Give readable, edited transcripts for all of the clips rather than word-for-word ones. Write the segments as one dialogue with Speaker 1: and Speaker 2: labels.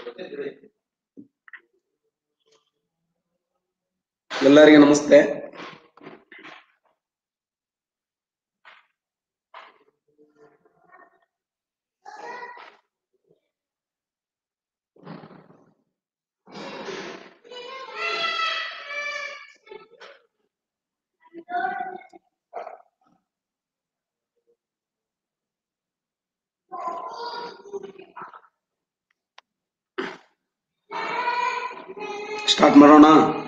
Speaker 1: ಎಲ್ಲರಿಗೂ ನಮಸ್ತೆ. ಸ್ಟಾರ್ಟ್ ಮಾಡೋಣ.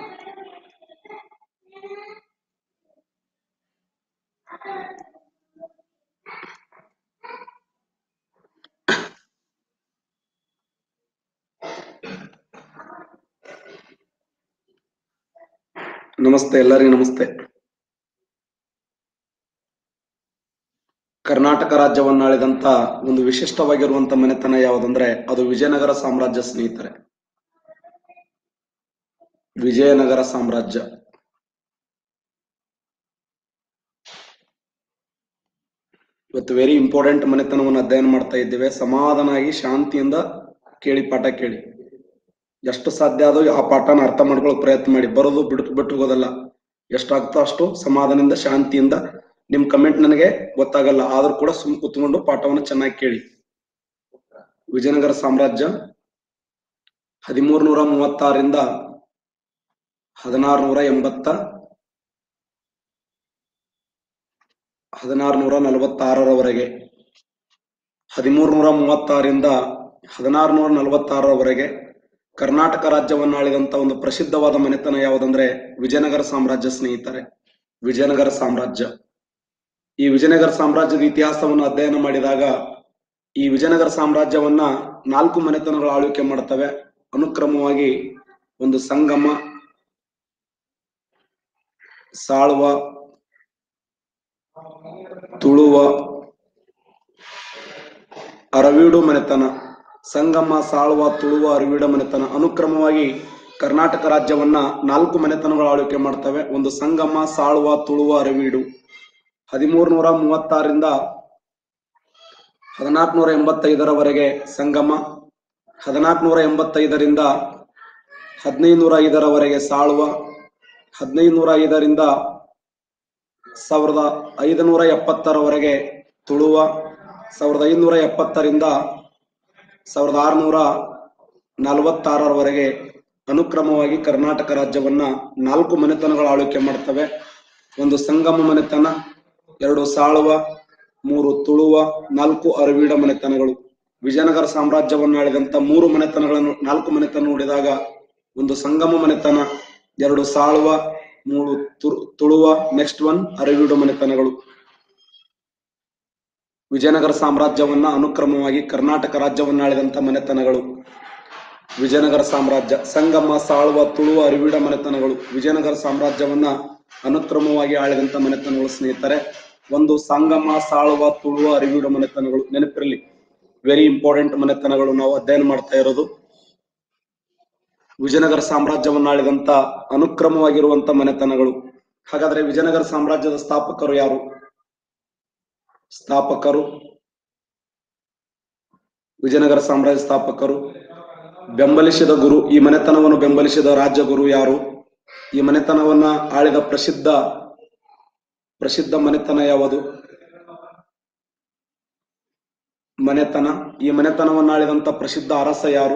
Speaker 1: ನಮಸ್ತೆ, ಎಲ್ಲರಿಗೂ ನಮಸ್ತೆ. ಕರ್ನಾಟಕ ರಾಜ್ಯವನ್ನಾಳಿದಂತ ಒಂದು ವಿಶಿಷ್ಟವಾಗಿರುವಂತ ಮನೆತನ ಯಾವುದಂದ್ರೆ ಅದು ವಿಜಯನಗರ ಸಾಮ್ರಾಜ್ಯ ಸ್ನೇಹಿತರೆ. ವಿಜಯನಗರ ಸಾಮ್ರಾಜ್ಯ. ಇವತ್ತು ವೆರಿ ಇಂಪಾರ್ಟೆಂಟ್ ಮನೆತನವನ್ನು ಅಧ್ಯಯನ ಮಾಡ್ತಾ ಇದ್ದೇವೆ. ಸಮಾಧಾನಾಗಿ ಶಾಂತಿಯಿಂದ ಕೇಳಿ, ಪಾಠ ಕೇಳಿ. ಎಷ್ಟು ಸಾಧ್ಯ ಆದೋ ಆ ಪಾಠನ ಅರ್ಥ ಮಾಡ್ಕೊಳ್ಳೋಕೆ ಪ್ರಯತ್ನ ಮಾಡಿ. ಬರೋದು ಬಿಟ್ಟು ಹೋಗೋದಲ್ಲ. ಎಷ್ಟಾಗ್ತೋ ಅಷ್ಟು ಸಮಾಧಾನದಿಂದ ಶಾಂತಿಯಿಂದ. ನಿಮ್ ಕಮೆಂಟ್ ನನಗೆ ಗೊತ್ತಾಗಲ್ಲ, ಆದ್ರೂ ಕೂಡ ಸುಮ್ ಕೂತ್ಕೊಂಡು ಪಾಠವನ್ನು ಚೆನ್ನಾಗಿ ಕೇಳಿ. ವಿಜಯನಗರ ಸಾಮ್ರಾಜ್ಯ 1336ರಿಂದ 1646ರವರೆಗೆ 1336ರಿಂದ 1646ರವರೆಗೆ ಕರ್ನಾಟಕ ರಾಜ್ಯವನ್ನ ಆಳಿದಂತ ಒಂದು ಪ್ರಸಿದ್ಧವಾದ ಮನೆತನ ಯಾವುದಂದ್ರೆ ವಿಜಯನಗರ ಸಾಮ್ರಾಜ್ಯ ಸ್ನೇಹಿತರೆ. ವಿಜಯನಗರ ಸಾಮ್ರಾಜ್ಯ. ಈ ವಿಜಯನಗರ ಸಾಮ್ರಾಜ್ಯದ ಇತಿಹಾಸವನ್ನು ಅಧ್ಯಯನ ಮಾಡಿದಾಗ ಈ ವಿಜಯನಗರ ಸಾಮ್ರಾಜ್ಯವನ್ನ 4 ಮನೆತನಗಳು ಆಳ್ವಿಕೆ ಮಾಡ್ತವೆ. ಅನುಕ್ರಮವಾಗಿ ಒಂದು ಸಂಗಮ, ಸಾಳುವ, ತುಳುವ, ಅರವೀಡು ಮನೆತನ. ಸಂಗಮ, ಸಾಳುವ, ತುಳುವ, ಅರವೀಡು ಮನೆತನ ಅನುಕ್ರಮವಾಗಿ ಕರ್ನಾಟಕ ರಾಜ್ಯವನ್ನ 4 ಮನೆತನಗಳು ಆಳ್ವಿಕೆ ಮಾಡ್ತವೆ. ಒಂದು ಸಂಗಮ, ಸಾಳುವ, ತುಳುವ, ಅರವೀಡು. 1336ರಿಂದ 1485ರವರೆಗೆ ಸಂಗಮ, 1485ರಿಂದ 1505ರವರೆಗೆ ಸಾಳುವ, 1505ರಿಂದ 1570ರವರೆಗೆ ತುಳುವ, 1570ರಿಂದ 1646ರವರೆಗೆ ಅನುಕ್ರಮವಾಗಿ ಕರ್ನಾಟಕ ರಾಜ್ಯವನ್ನ 4 ಮನೆತನಗಳು ಆಳ್ವಿಕೆ ಮಾಡ್ತವೆ. ಒಂದು ಸಂಗಮ ಮನೆತನ, 2 ಸಾಳುವ, 3 ತುಳುವ, 4 ಅರವೀಡ ಮನೆತನಗಳು. ವಿಜಯನಗರ ಸಾಮ್ರಾಜ್ಯವನ್ನ ಆಳಿದಂತ 3 ಮನೆತನಗಳನ್ನು 4 ಮನೆತನ ನೋಡಿದಾಗ ಒಂದು ಸಂಗಮ ಮನೆತನ, 2 ಸಾಳುವ, 3 ತುಳುವ, ನೆಕ್ಸ್ಟ್ 1 ಅರವೀಡು ಮನೆತನಗಳು. ವಿಜಯನಗರ ಸಾಮ್ರಾಜ್ಯವನ್ನ ಅನುಕ್ರಮವಾಗಿ ಕರ್ನಾಟಕ ರಾಜ್ಯವನ್ನ ಆಳಿದಂತ ಮನೆತನಗಳು. ವಿಜಯನಗರ ಸಾಮ್ರಾಜ್ಯ ಸಂಗಮ, ಸಾಳುವ, ತುಳುವ, ಅರವೀಡ ಮನೆತನಗಳು. ವಿಜಯನಗರ ಸಾಮ್ರಾಜ್ಯವನ್ನ ಅನುಕ್ರಮವಾಗಿ ಆಳಿದಂತ ಮನೆತನಗಳು ಸ್ನೇಹಿತರೆ. ಒಂದು ಸಂಗಮ, ಸಾಳುವ, ತುಳುವ, ಅರವೀಡ ಮನೆತನಗಳು. ನೆನಪಿರಲಿ, ವೆರಿ ಇಂಪಾರ್ಟೆಂಟ್ ಮನೆತನಗಳು ನಾವು ಅಧ್ಯಯನ ಮಾಡ್ತಾ ಇರೋದು. ವಿಜಯನಗರ ಸಾಮ್ರಾಜ್ಯವನ್ನ ಆಳಿದಂತ ಅನುಕ್ರಮವಾಗಿರುವಂತ ಮನೆತನಗಳು. ಹಾಗಾದ್ರೆ ವಿಜಯನಗರ ಸಾಮ್ರಾಜ್ಯದ ಸ್ಥಾಪಕರು ಯಾರು? ವಿಜಯನಗರ ಸಾಮ್ರಾಜ್ಯ ಸ್ಥಾಪಕರು, ಬೆಂಬಲಿಸಿದ ಗುರು. ಈ ಮನೆತನವನ್ನು ಬೆಂಬಲಿಸಿದ ರಾಜ್ಯ ಗುರು ಯಾರು? ಈ ಮನೆತನವನ್ನ ಆಳಿದ ಪ್ರಸಿದ್ಧ ಮನೆತನ ಯಾವುದು? ಮನೆತನ. ಈ ಮನೆತನವನ್ನ ಆಳಿದಂತ ಪ್ರಸಿದ್ಧ ಅರಸ ಯಾರು?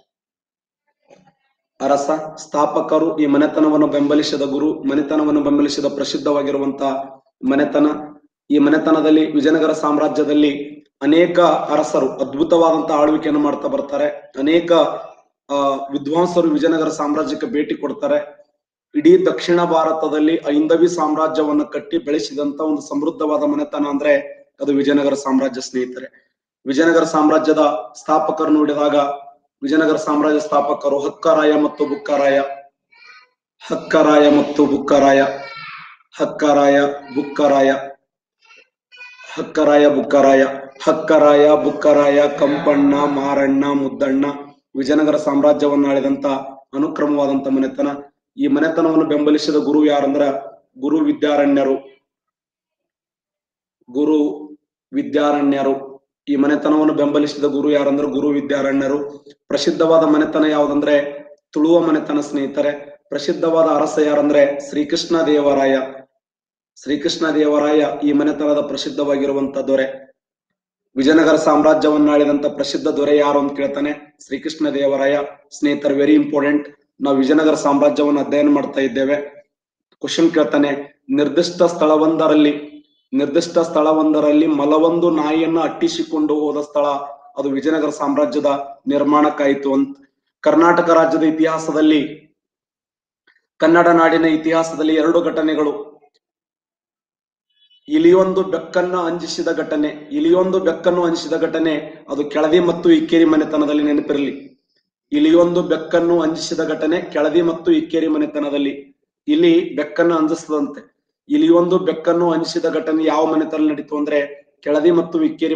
Speaker 1: ಅರಸ. ಸ್ಥಾಪಕರು. ಈ ಮನೆತನವನ್ನು ಬೆಂಬಲಿಸಿದ ಗುರು. ಮನೆತನವನ್ನು ಬೆಂಬಲಿಸಿದ ಪ್ರಸಿದ್ಧವಾಗಿರುವಂತ ಮನೆತನ. ಈ ಮನೆತನದಲ್ಲಿ ವಿಜಯನಗರ ಸಾಮ್ರಾಜ್ಯದಲ್ಲಿ ಅನೇಕ ಅರಸರು ಅದ್ಭುತವಾದಂತಹ ಆಳ್ವಿಕೆಯನ್ನು ಮಾಡ್ತಾ ಬರ್ತಾರೆ. ಅನೇಕ ವಿದ್ವಾಂಸರು ವಿಜಯನಗರ ಸಾಮ್ರಾಜ್ಯಕ್ಕೆ ಭೇಟಿ ಕೊಡ್ತಾರೆ. ಇಡೀ ದಕ್ಷಿಣ ಭಾರತದಲ್ಲಿ ಐಂದವಿ ಸಾಮ್ರಾಜ್ಯವನ್ನ ಕಟ್ಟಿ ಬೆಳೆಸಿದಂತ ಒಂದು ಸಮೃದ್ಧವಾದ ಮನೆತನ ಅಂದ್ರೆ ಅದು ವಿಜಯನಗರ ಸಾಮ್ರಾಜ್ಯ ಸ್ನೇಹಿತರೆ. ವಿಜಯನಗರ ಸಾಮ್ರಾಜ್ಯದ ಸ್ಥಾಪಕರು ನೋಡಿದಾಗ ವಿಜಯನಗರ ಸಾಮ್ರಾಜ್ಯ ಸ್ಥಾಪಕರು ಹಕ್ಕರಾಯ ಮತ್ತು ಬುಕ್ಕರಾಯ. ಹಕ್ಕರಾಯ ಮತ್ತು ಬುಕ್ಕರಾಯ. ಹಕ್ಕರಾಯ, ಬುಕ್ಕರಾಯ. ಹಕ್ಕರಾಯ, ಬುಕ್ಕರಾಯ. ಹಕ್ಕರಾಯ, ಬುಕ್ಕರಾಯ, ಕಂಪಣ್ಣ, ಮಾರಣ್ಣ, ಮುದ್ದಣ್ಣ. ವಿಜಯನಗರ ಸಾಮ್ರಾಜ್ಯವನ್ನ ಆಳಿದಂತ ಅನುಕ್ರಮವಾದಂತ ಮನೆತನ. ಈ ಮನೆತನವನ್ನು ಬೆಂಬಲಿಸಿದ ಗುರು ಯಾರಂದ್ರ ಗುರು ವಿದ್ಯಾರಣ್ಯರು. ಗುರು ವಿದ್ಯಾರಣ್ಯರು. ಈ ಮನೆತನವನ್ನು ಬೆಂಬಲಿಸಿದ ಗುರು ಯಾರಂದ್ರೆ ಗುರು ವಿದ್ಯಾರಣ್ಯರು. ಪ್ರಸಿದ್ಧವಾದ ಮನೆತನ ಯಾವ್ದಂದ್ರೆ ತುಳುವ ಮನೆತನ ಸ್ನೇಹಿತರೆ. ಪ್ರಸಿದ್ಧವಾದ ಅರಸ ಯಾರಂದ್ರೆ ಶ್ರೀಕೃಷ್ಣ ದೇವರಾಯ. ಶ್ರೀಕೃಷ್ಣ ದೇವರಾಯ ಈ ಮನೆತನದ ಪ್ರಸಿದ್ಧವಾಗಿರುವಂತ ದೊರೆ. ವಿಜಯನಗರ ಸಾಮ್ರಾಜ್ಯವನ್ನಾಳಿದಂತ ಪ್ರಸಿದ್ಧ ದೊರೆ ಯಾರು ಅಂತ ಕೇಳ್ತಾನೆ, ಶ್ರೀಕೃಷ್ಣ ದೇವರಾಯ. ಸ್ನೇಹಿತರೆ ವೆರಿ ಇಂಪಾರ್ಟೆಂಟ್, ನಾವು ವಿಜಯನಗರ ಸಾಮ್ರಾಜ್ಯವನ್ನು ಅಧ್ಯಯನ ಮಾಡ್ತಾ ಇದ್ದೇವೆ. ಕ್ವಶನ್ ಕೇಳ್ತಾನೆ, ನಿರ್ದಿಷ್ಟ ಸ್ಥಳವೊಂದರಲ್ಲಿ ಮಲವೊಂದು ನಾಯಿಯನ್ನ ಅಟ್ಟಿಸಿಕೊಂಡು ಹೋದ ಸ್ಥಳ ಅದು ವಿಜಯನಗರ ಸಾಮ್ರಾಜ್ಯದ ನಿರ್ಮಾಣಕ್ಕಾಯಿತು ಅಂತ. ಕರ್ನಾಟಕ ರಾಜ್ಯದ ಇತಿಹಾಸದಲ್ಲಿ, ಕನ್ನಡ ನಾಡಿನ ಇತಿಹಾಸದಲ್ಲಿ 2 ಘಟನೆಗಳು. ಇಲಿಯೊಂದು ಬೆಕ್ಕನ್ನು ಅಂಜಿಸಿದ ಘಟನೆ ಅದು ಕೆಳದಿ ಮತ್ತು ಇಕ್ಕೇರಿ ಮನೆತನದಲ್ಲಿ. ನೆನಪಿರಲಿ, ಇಲಿಯೊಂದು ಬೆಕ್ಕನ್ನು ಅಂಜಿಸಿದ ಘಟನೆ ಕೆಳದಿ ಮತ್ತು ಇಕ್ಕೇರಿ ಮನೆತನದಲ್ಲಿ. ಇಲಿ ಬೆಕ್ಕನ್ನು ಅಂಜಿಸದಂತೆ. ಇಲಿಯೊಂದು ಬೆಕ್ಕನ್ನು ಅಂಜಿಸಿದ ಘಟನೆ ಯಾವ ಮನೆತನದಲ್ಲಿ ನಡೀತು ಅಂದ್ರೆ ಕೆಳದಿ ಮತ್ತು ಇಕ್ಕೇರಿ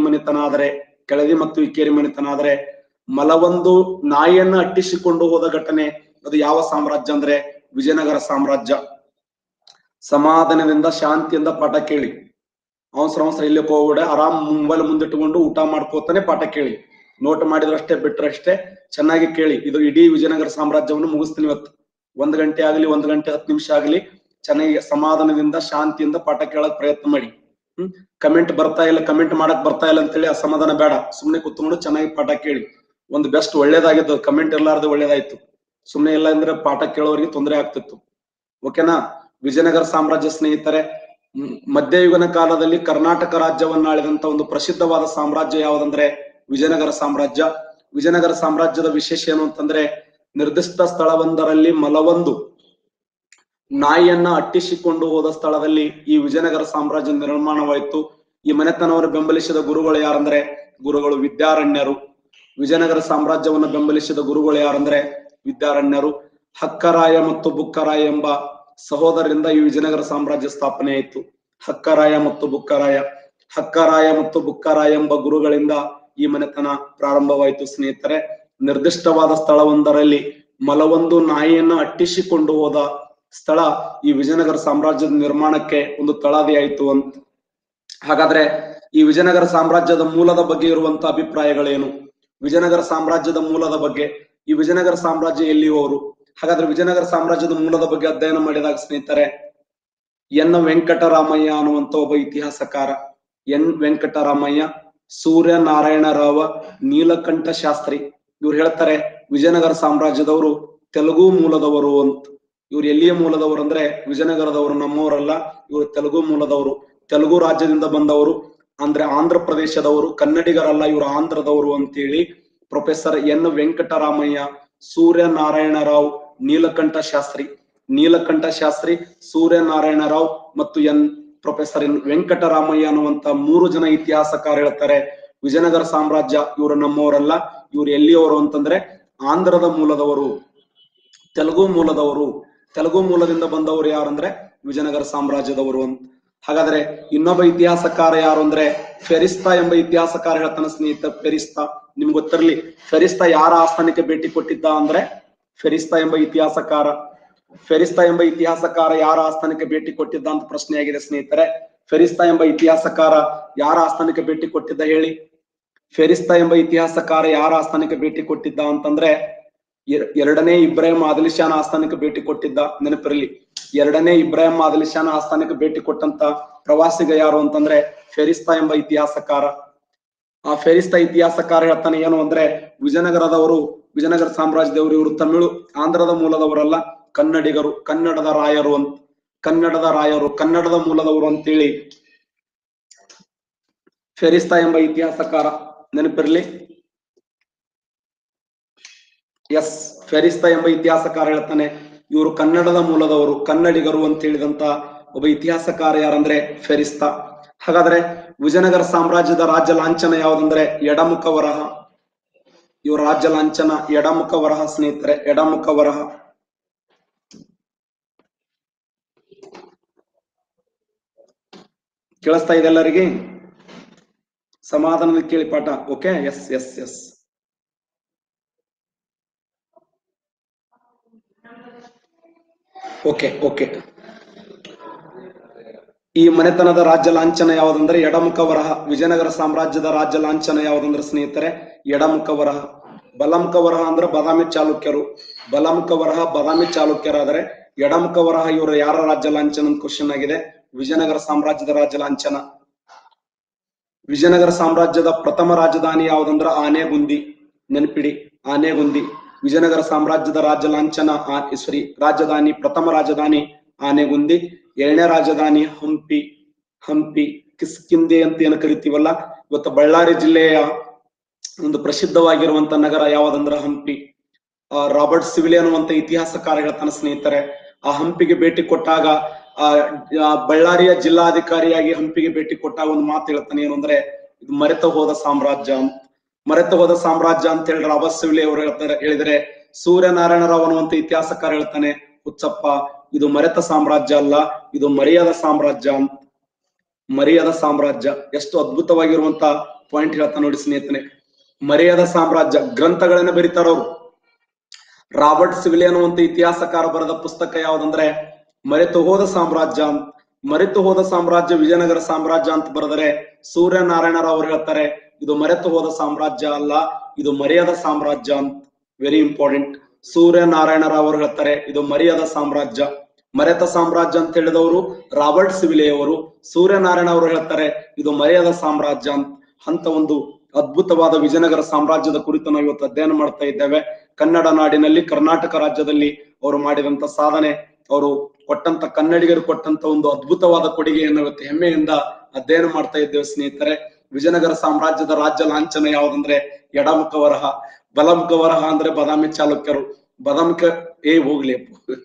Speaker 1: ಮನೆತನ ಆದರೆ ಮಲವೊಂದು ನಾಯಿಯನ್ನ ಅಟ್ಟಿಸಿಕೊಂಡು ಹೋದ ಘಟನೆ ಅದು ಯಾವ ಸಾಮ್ರಾಜ್ಯ ಅಂದ್ರೆ ವಿಜಯನಗರ ಸಾಮ್ರಾಜ್ಯ. ಸಮಾಧಾನದಿಂದ ಶಾಂತಿಯಿಂದ ಪಾಠ ಕೇಳಿ. ಅವಸರ ಇಲ್ಲಿ ಹೋಗ್ಬಿಡ, ಆರಾಮ್ ಮೊಬೈಲ್ ಮುಂದಿಟ್ಟುಕೊಂಡು ಊಟ ಮಾಡ್ಕೋತಾನೆ ಪಾಠ ಕೇಳಿ. ನೋಟ್ ಮಾಡಿದ್ರಷ್ಟೇ ಬಿಟ್ರಷ್ಟೇ, ಚೆನ್ನಾಗಿ ಕೇಳಿ. ಇದು ಇಡೀ ವಿಜಯನಗರ ಸಾಮ್ರಾಜ್ಯವನ್ನು ಮುಗಿಸ್ತೀನಿ ಇವತ್ತು. 1 ಗಂಟೆ ಆಗಲಿ 1 ಗಂಟೆ 10 ನಿಮಿಷ ಆಗಲಿ, ಚೆನ್ನಾಗಿ ಸಮಾಧಾನದಿಂದ ಶಾಂತಿಯಿಂದ ಪಾಠ ಕೇಳಕ್ ಪ್ರಯತ್ನ ಮಾಡಿ. ಕಮೆಂಟ್ ಮಾಡಕ್ ಬರ್ತಾ ಇಲ್ಲ ಅಂತೇಳಿ ಅಸಮಾಧಾನ ಬೇಡ. ಸುಮ್ನೆ ಕುತ್ಕೊಂಡು ಚೆನ್ನಾಗಿ ಪಾಠ ಕೇಳಿ. ಒಂದು ಬೆಸ್ಟ್ ಒಳ್ಳೇದಾಗಿತ್ತು, ಕಮೆಂಟ್ ಇರ್ಲಾರ್ದೆ ಒಳ್ಳೇದಾಯ್ತು. ಸುಮ್ನೆ ಇಲ್ಲ ಅಂದ್ರೆ ಪಾಠ ಕೇಳೋರಿಗೆ ತೊಂದರೆ ಆಗ್ತಿತ್ತು. ಓಕೆನಾ. ವಿಜಯನಗರ ಸಾಮ್ರಾಜ್ಯ ಸ್ನೇಹಿತರೆ, ಮಧ್ಯಯುಗನ ಕಾಲದಲ್ಲಿ ಕರ್ನಾಟಕ ರಾಜ್ಯವನ್ನಾಳಿದಂತ ಒಂದು ಪ್ರಸಿದ್ಧವಾದ ಸಾಮ್ರಾಜ್ಯ ಯಾವುದಂದ್ರೆ ವಿಜಯನಗರ ಸಾಮ್ರಾಜ್ಯ. ವಿಜಯನಗರ ಸಾಮ್ರಾಜ್ಯದ ವಿಶೇಷ ಏನು ಅಂತಂದ್ರೆ, ನಿರ್ದಿಷ್ಟ ಸ್ಥಳವೊಂದರಲ್ಲಿ ಮಲವೊಂದು ನಾಯಿಯನ್ನ ಅಟ್ಟಿಸಿಕೊಂಡು ಹೋದ ಸ್ಥಳದಲ್ಲಿ ಈ ವಿಜಯನಗರ ಸಾಮ್ರಾಜ್ಯ ನಿರ್ಮಾಣವಾಯಿತು. ಈ ಮನೆತನವನ್ನು ಬೆಂಬಲಿಸಿದ ಗುರುಗಳು ಯಾರಂದ್ರೆ ಗುರುಗಳು ವಿದ್ಯಾರಣ್ಯರು. ವಿಜಯನಗರ ಸಾಮ್ರಾಜ್ಯವನ್ನು ಬೆಂಬಲಿಸಿದ ಗುರುಗಳು ಯಾರಂದ್ರೆ ವಿದ್ಯಾರಣ್ಯರು. ಹಕ್ಕರಾಯ ಮತ್ತು ಬುಕ್ಕರಾಯ ಎಂಬ ಸಹೋದರರಿಂದ ಈ ವಿಜಯನಗರ ಸಾಮ್ರಾಜ್ಯ ಸ್ಥಾಪನೆ ಆಯಿತು. ಹಕ್ಕರಾಯ ಮತ್ತು ಬುಕ್ಕರಾಯ ಎಂಬ ಗುರುಗಳಿಂದ ಈ ಮನೆತನ ಪ್ರಾರಂಭವಾಯಿತು ಸ್ನೇಹಿತರೆ. ನಿರ್ದಿಷ್ಟವಾದ ಸ್ಥಳವೊಂದರಲ್ಲಿ ಮಲವೊಂದು ನಾಯಿಯನ್ನ ಅಟ್ಟಿಸಿಕೊಂಡು ಹೋದ ಸ್ಥಳ ಈ ವಿಜಯನಗರ ಸಾಮ್ರಾಜ್ಯದ ನಿರ್ಮಾಣಕ್ಕೆ ಒಂದು ತಳಹದಿಯಾಯಿತು ಅಂತ. ಹಾಗಾದ್ರೆ ಈ ವಿಜಯನಗರ ಸಾಮ್ರಾಜ್ಯದ ಮೂಲದ ಬಗ್ಗೆ ಇರುವಂತ ಅಭಿಪ್ರಾಯಗಳೇನು? ವಿಜಯನಗರ ಸಾಮ್ರಾಜ್ಯದ ಮೂಲದ ಬಗ್ಗೆ, ಈ ವಿಜಯನಗರ ಸಾಮ್ರಾಜ್ಯ ಎಲ್ಲಿಯವರು? ಹಾಗಾದ್ರೆ ವಿಜಯನಗರ ಸಾಮ್ರಾಜ್ಯದ ಮೂಲದ ಬಗ್ಗೆ ಅಧ್ಯಯನ ಮಾಡಿದಾಗ ಸ್ನೇಹಿತರೆ, ಎನ್ ವೆಂಕಟರಾಮಯ್ಯ ಅನ್ನುವಂತ ಒಬ್ಬ ಇತಿಹಾಸಕಾರ, ಎನ್ ವೆಂಕಟರಾಮಯ್ಯ, ಸೂರ್ಯನಾರಾಯಣರಾವ, ನೀಲಕಂಠ ಶಾಸ್ತ್ರಿ, ಇವ್ರು ಹೇಳ್ತಾರೆ ವಿಜಯನಗರ ಸಾಮ್ರಾಜ್ಯದವರು ತೆಲುಗು ಮೂಲದವರು ಅಂತ. ಇವ್ರು ಎಲ್ಲಿಯ ಮೂಲದವರು ಅಂದ್ರೆ ವಿಜಯನಗರದವರು, ನಮ್ಮವರಲ್ಲ. ಇವರು ತೆಲುಗು ಮೂಲದವರು, ತೆಲುಗು ರಾಜ್ಯದಿಂದ ಬಂದವರು, ಅಂದ್ರೆ ಆಂಧ್ರ ಪ್ರದೇಶದವರು, ಕನ್ನಡಿಗರಲ್ಲ, ಇವರು ಆಂಧ್ರದವರು ಅಂತೇಳಿ ಪ್ರೊಫೆಸರ್ ಎನ್ ವೆಂಕಟರಾಮಯ್ಯ, ಸೂರ್ಯನಾರಾಯಣರಾವ್, ನೀಲಕಂಠ ಶಾಸ್ತ್ರಿ, ಸೂರ್ಯನಾರಾಯಣರಾವ್ ಮತ್ತು ಪ್ರೊಫೆಸರ್ ಎನ್ ವೆಂಕಟರಾಮಯ್ಯ ಅನ್ನುವಂತ 3 ಜನ ಇತಿಹಾಸಕಾರ ಹೇಳ್ತಾರೆ ವಿಜಯನಗರ ಸಾಮ್ರಾಜ್ಯ ಇವರು ನಮ್ಮವರಲ್ಲ, ಇವರು ಎಲ್ಲಿಯವರು ಅಂತಂದ್ರೆ ಆಂಧ್ರದ ಮೂಲದವರು, ತೆಲುಗು ಮೂಲದಿಂದ ಬಂದವರು ಯಾರಂದ್ರೆ ವಿಜಯನಗರ ಸಾಮ್ರಾಜ್ಯದವರು ಅಂತ. ಹಾಗಾದ್ರೆ ಇನ್ನೊಬ್ಬ ಇತಿಹಾಸಕಾರ ಯಾರು ಅಂದ್ರೆ ಫೆರಿಸ್ತಾ ಎಂಬ ಇತಿಹಾಸಕಾರ ಹೇಳ್ತಾನೆ ಸ್ನೇಹಿತ. ಫೆರಿಸ್ತಾ ನಿಮ್ಗೆ ಗೊತ್ತಿರಲಿ, ಫೆರಿಸ್ತಾ ಯಾರ ಆಸ್ಥಾನಕ್ಕೆ ಭೇಟಿ ಕೊಟ್ಟಿದ್ದ ಅಂದ್ರೆ ಫೆರಿಸ್ತಾ ಎಂಬ ಇತಿಹಾಸಕಾರ ಯಾರ ಆಸ್ಥಾನಕ್ಕೆ ಭೇಟಿ ಕೊಟ್ಟಿದ್ದ ಅಂತ ಪ್ರಶ್ನೆ ಆಗಿದೆ ಸ್ನೇಹಿತರೆ. ಫೆರಿಸ್ತಾ ಎಂಬ ಇತಿಹಾಸಕಾರ ಯಾರ ಆಸ್ಥಾನಕ್ಕೆ ಭೇಟಿ ಕೊಟ್ಟಿದ್ದ ಹೇಳಿ? ಫೆರಿಸ್ತಾ ಎಂಬ ಇತಿಹಾಸಕಾರ ಯಾರ ಆಸ್ಥಾನಕ್ಕೆ ಭೇಟಿ ಕೊಟ್ಟಿದ್ದ ಅಂತಂದ್ರೆ ಎರಡನೇ ಇಬ್ರಾಹಿಂ ಆದಿಲ್ ಶಾನ ಆಸ್ಥಾನಕ್ಕೆ ಭೇಟಿ ಕೊಟ್ಟಿದ್ದ. ನೆನಪಿರಲಿ, ಎರಡನೇ ಇಬ್ರಾಹಿಂ ಆದಿಲ್ ಶಾನ ಆಸ್ಥಾನಕ್ಕೆ ಭೇಟಿ ಕೊಟ್ಟಂತ ಪ್ರವಾಸಿಗ ಯಾರು ಅಂತಂದ್ರೆ ಫೆರಿಸ್ತಾ ಎಂಬ ಇತಿಹಾಸಕಾರ. ಆ ಫೆರಿಸ್ತಾ ಇತಿಹಾಸಕಾರ ಹೇಳ್ತಾನೆ ಏನು ಅಂದ್ರೆ ವಿಜಯನಗರ ಸಾಮ್ರಾಜ್ಯದವರು ಇವರು ತಮಿಳು ಆಂಧ್ರದ ಮೂಲದವರಲ್ಲ, ಕನ್ನಡಿಗರು, ಕನ್ನಡದ ಮೂಲದವರು ಅಂತೇಳಿ ಫೆರಿಸ್ತಾ ಎಂಬ ಇತಿಹಾಸಕಾರ. ನೆನಪಿರ್ಲಿ, ಎಸ್, ಫೆರಿಸ್ತಾ ಎಂಬ ಇತಿಹಾಸಕಾರ ಹೇಳ್ತಾನೆ ಇವರು ಕನ್ನಡದ ಮೂಲದವರು, ಕನ್ನಡಿಗರು ಅಂತ ಹೇಳಿದಂತ ಒಬ್ಬ ಇತಿಹಾಸಕಾರ ಯಾರಂದ್ರೆ ಫೆರಿಸ್ತಾ. ಹಾಗಾದ್ರೆ ವಿಜಯನಗರ ಸಾಮ್ರಾಜ್ಯದ ರಾಜ್ಯ ಲಾಂಛನ ಯಾವುದಂದ್ರೆ ಎಡಮುಖ ವರಹ. ಇವ್ರ ರಾಜ್ಯ ಲಾಂಛನ ಎಡಮುಖ ವರಹ ಸ್ನೇಹಿತರೆ, ಎಡಮುಖ ವರಹ. ಕೇಳಿಸ್ತಾ ಇದೆ ಎಲ್ಲರಿಗೆ? ಸಮಾಧಾನದ ಕೇಳಿ ಪಾಠ. Okay, yes yes yes. Okay okay ಈ ಮನೆತನದ ರಾಜ್ಯ ಲಾಂಛನ ಯಾವುದಂದ್ರೆ ಎಡಮುಖ ವರಹ. ವಿಜಯನಗರ ಸಾಮ್ರಾಜ್ಯದ ರಾಜ್ಯ ಲಾಂಛನ ಯಾವುದಂದ್ರೆ ಸ್ನೇಹಿತರೆ ಎಡಮುಖ ವರಹ. ಬಲಮುಖ ವರಹ ಅಂದ್ರೆ ಬಾದಾಮಿ ಚಾಲುಕ್ಯರು. ಬಲಮುಖ ವರಹ ಬಾದಾಮಿ ಚಾಲುಕ್ಯರಾದರೆ ಎಡಮುಖ ವರಹ ಇವರು ಯಾರ ರಾಜ್ಯ ಲಾಂಛನ ಅಂತ ಕ್ವಶನ್ ಆಗಿದೆ. ವಿಜಯನಗರ ಸಾಮ್ರಾಜ್ಯದ ರಾಜ್ಯ ಲಾಂಛನ. ವಿಜಯನಗರ ಸಾಮ್ರಾಜ್ಯದ ಪ್ರಥಮ ರಾಜಧಾನಿ ಯಾವುದಂದ್ರ ಆನೆಗುಂದಿ. ನೆನಪಿಡಿ, ಆನೆಗುಂದಿ. ವಿಜಯನಗರ ಸಾಮ್ರಾಜ್ಯದ ರಾಜ್ಯ ಲಾಂಛನ ರಾಜಧಾನಿ, ಪ್ರಥಮ ರಾಜಧಾನಿ ಆನೆಗುಂದಿ. ಎರಡನೇ ರಾಜಧಾನಿ ಹಂಪಿ. ಹಂಪಿ ಕಿಸ್ಕಿಂದೆ ಅಂತ ಏನು ಕರಿತೀವಲ್ಲ, ಇವತ್ತು ಬಳ್ಳಾರಿ ಜಿಲ್ಲೆಯ ಒಂದು ಪ್ರಸಿದ್ಧವಾಗಿರುವಂತ ನಗರ ಯಾವುದಂದ್ರ ಹಂಪಿ. ರಾಬರ್ಟ್ ಸಿವಿಲಿ ಅನ್ನುವಂತ ಇತಿಹಾಸಕಾರ ಹೇಳ್ತಾನೆ ಸ್ನೇಹಿತರೆ, ಆ ಹಂಪಿಗೆ ಭೇಟಿ ಕೊಟ್ಟಾಗ ಬಳ್ಳಾರಿಯ ಜಿಲ್ಲಾಧಿಕಾರಿಯಾಗಿ ಹಂಪಿಗೆ ಭೇಟಿ ಕೊಟ್ಟಾಗ ಒಂದು ಮಾತು ಹೇಳ್ತಾನೆ, ಏನು ಅಂದ್ರೆ ಇದು ಮರೆತು ಹೋದ ಸಾಮ್ರಾಜ್ಯ. ಮರೆತು ಹೋದ ಸಾಮ್ರಾಜ್ಯ ಅಂತ ಹೇಳಿ ರಾಬರ್ಟ್ ಸಿವಿಲಿ ಅವರು ಹೇಳಿದರೆ, ಸೂರ್ಯನಾರಾಯಣರಾವ್ ಅನ್ನುವಂತ ಇತಿಹಾಸಕಾರ ಹೇಳ್ತಾನೆ, ಹುಚ್ಚಪ್ಪ ಇದು ಮರೆತ ಸಾಮ್ರಾಜ್ಯ ಅಲ್ಲ, ಇದು ಮರೆಯದ ಸಾಮ್ರಾಜ್ಯ. ಮರೆಯದ ಸಾಮ್ರಾಜ್ಯ. ಎಷ್ಟು ಅದ್ಭುತವಾಗಿರುವಂತ ಪಾಯಿಂಟ್ ಹೇಳ್ತಾನೆ ನೋಡಿ ಸ್ನೇಹಿತರೆ. ಮರೆಯದ ಸಾಮ್ರಾಜ್ಯ ಗ್ರಂಥಗಳನ್ನ ಬರೀತಾರವ್ರು. ರಾಬರ್ಟ್ ಸಿವಿಲಿ ಅನ್ನುವಂತ ಇತಿಹಾಸಕಾರ ಬರೆದ ಪುಸ್ತಕ ಯಾವುದಂದ್ರೆ ಮರೆತು ಹೋದ ಸಾಮ್ರಾಜ್ಯ. ಮರೆತು ಹೋದ ಸಾಮ್ರಾಜ್ಯ ವಿಜಯನಗರ ಸಾಮ್ರಾಜ್ಯ ಅಂತ ಬರೆದರೆ ಸೂರ್ಯನಾರಾಯಣರಾವ್ ಅವರು ಹೇಳ್ತಾರೆ ಇದು ಮರೆತು ಹೋದ ಸಾಮ್ರಾಜ್ಯ ಅಲ್ಲ, ಇದು ಮರೆಯದ ಸಾಮ್ರಾಜ್ಯ ಅಂತ. Very important. ಸೂರ್ಯನಾರಾಯಣರಾವ್ ಅವರು ಹೇಳ್ತಾರೆ ಇದು ಮರೆಯದ ಸಾಮ್ರಾಜ್ಯ. ಮರೆತ ಸಾಮ್ರಾಜ್ಯ ಅಂತ ಹೇಳಿದವರು ರಾಬರ್ಟ್ ಸಿವಿಲಿ ಅವರು. ಸೂರ್ಯನಾರಾಯಣ ಅವರು ಹೇಳ್ತಾರೆ ಇದು ಮರೆಯದ ಸಾಮ್ರಾಜ್ಯ ಅಂತ ಒಂದು ಅದ್ಭುತವಾದ ವಿಜಯನಗರ ಸಾಮ್ರಾಜ್ಯದ ಕುರಿತು ನಾವು ಇವತ್ತು ಅಧ್ಯಯನ ಮಾಡ್ತಾ ಇದ್ದೇವೆ. ಕನ್ನಡ ನಾಡಿನಲ್ಲಿ, ಕರ್ನಾಟಕ ರಾಜ್ಯದಲ್ಲಿ ಅವರು ಮಾಡಿದಂತ ಸಾಧನೆ, ಅವರು ಕೊಟ್ಟಂತ ಕನ್ನಡಿಗರು ಕೊಟ್ಟಂತ ಒಂದು ಅದ್ಭುತವಾದ ಕೊಡುಗೆಯನ್ನು ಇವತ್ತು ಹೆಮ್ಮೆಯಿಂದ ಅಧ್ಯಯನ ಮಾಡ್ತಾ ಇದ್ದೇವೆ ಸ್ನೇಹಿತರೆ. ವಿಜಯನಗರ ಸಾಮ್ರಾಜ್ಯದ ರಾಜ್ಯ ಲಾಂಛನ ಯಾವುದಂದ್ರೆ ಎಡಮುಖ ವರಹ. ಬಲಮುಖ ವರಹ ಅಂದ್ರೆ ಬಾದಾಮಿ ಚಾಲುಕ್ಯರು. ಬಲಮುಖ ಹೋಗ್ಲಿ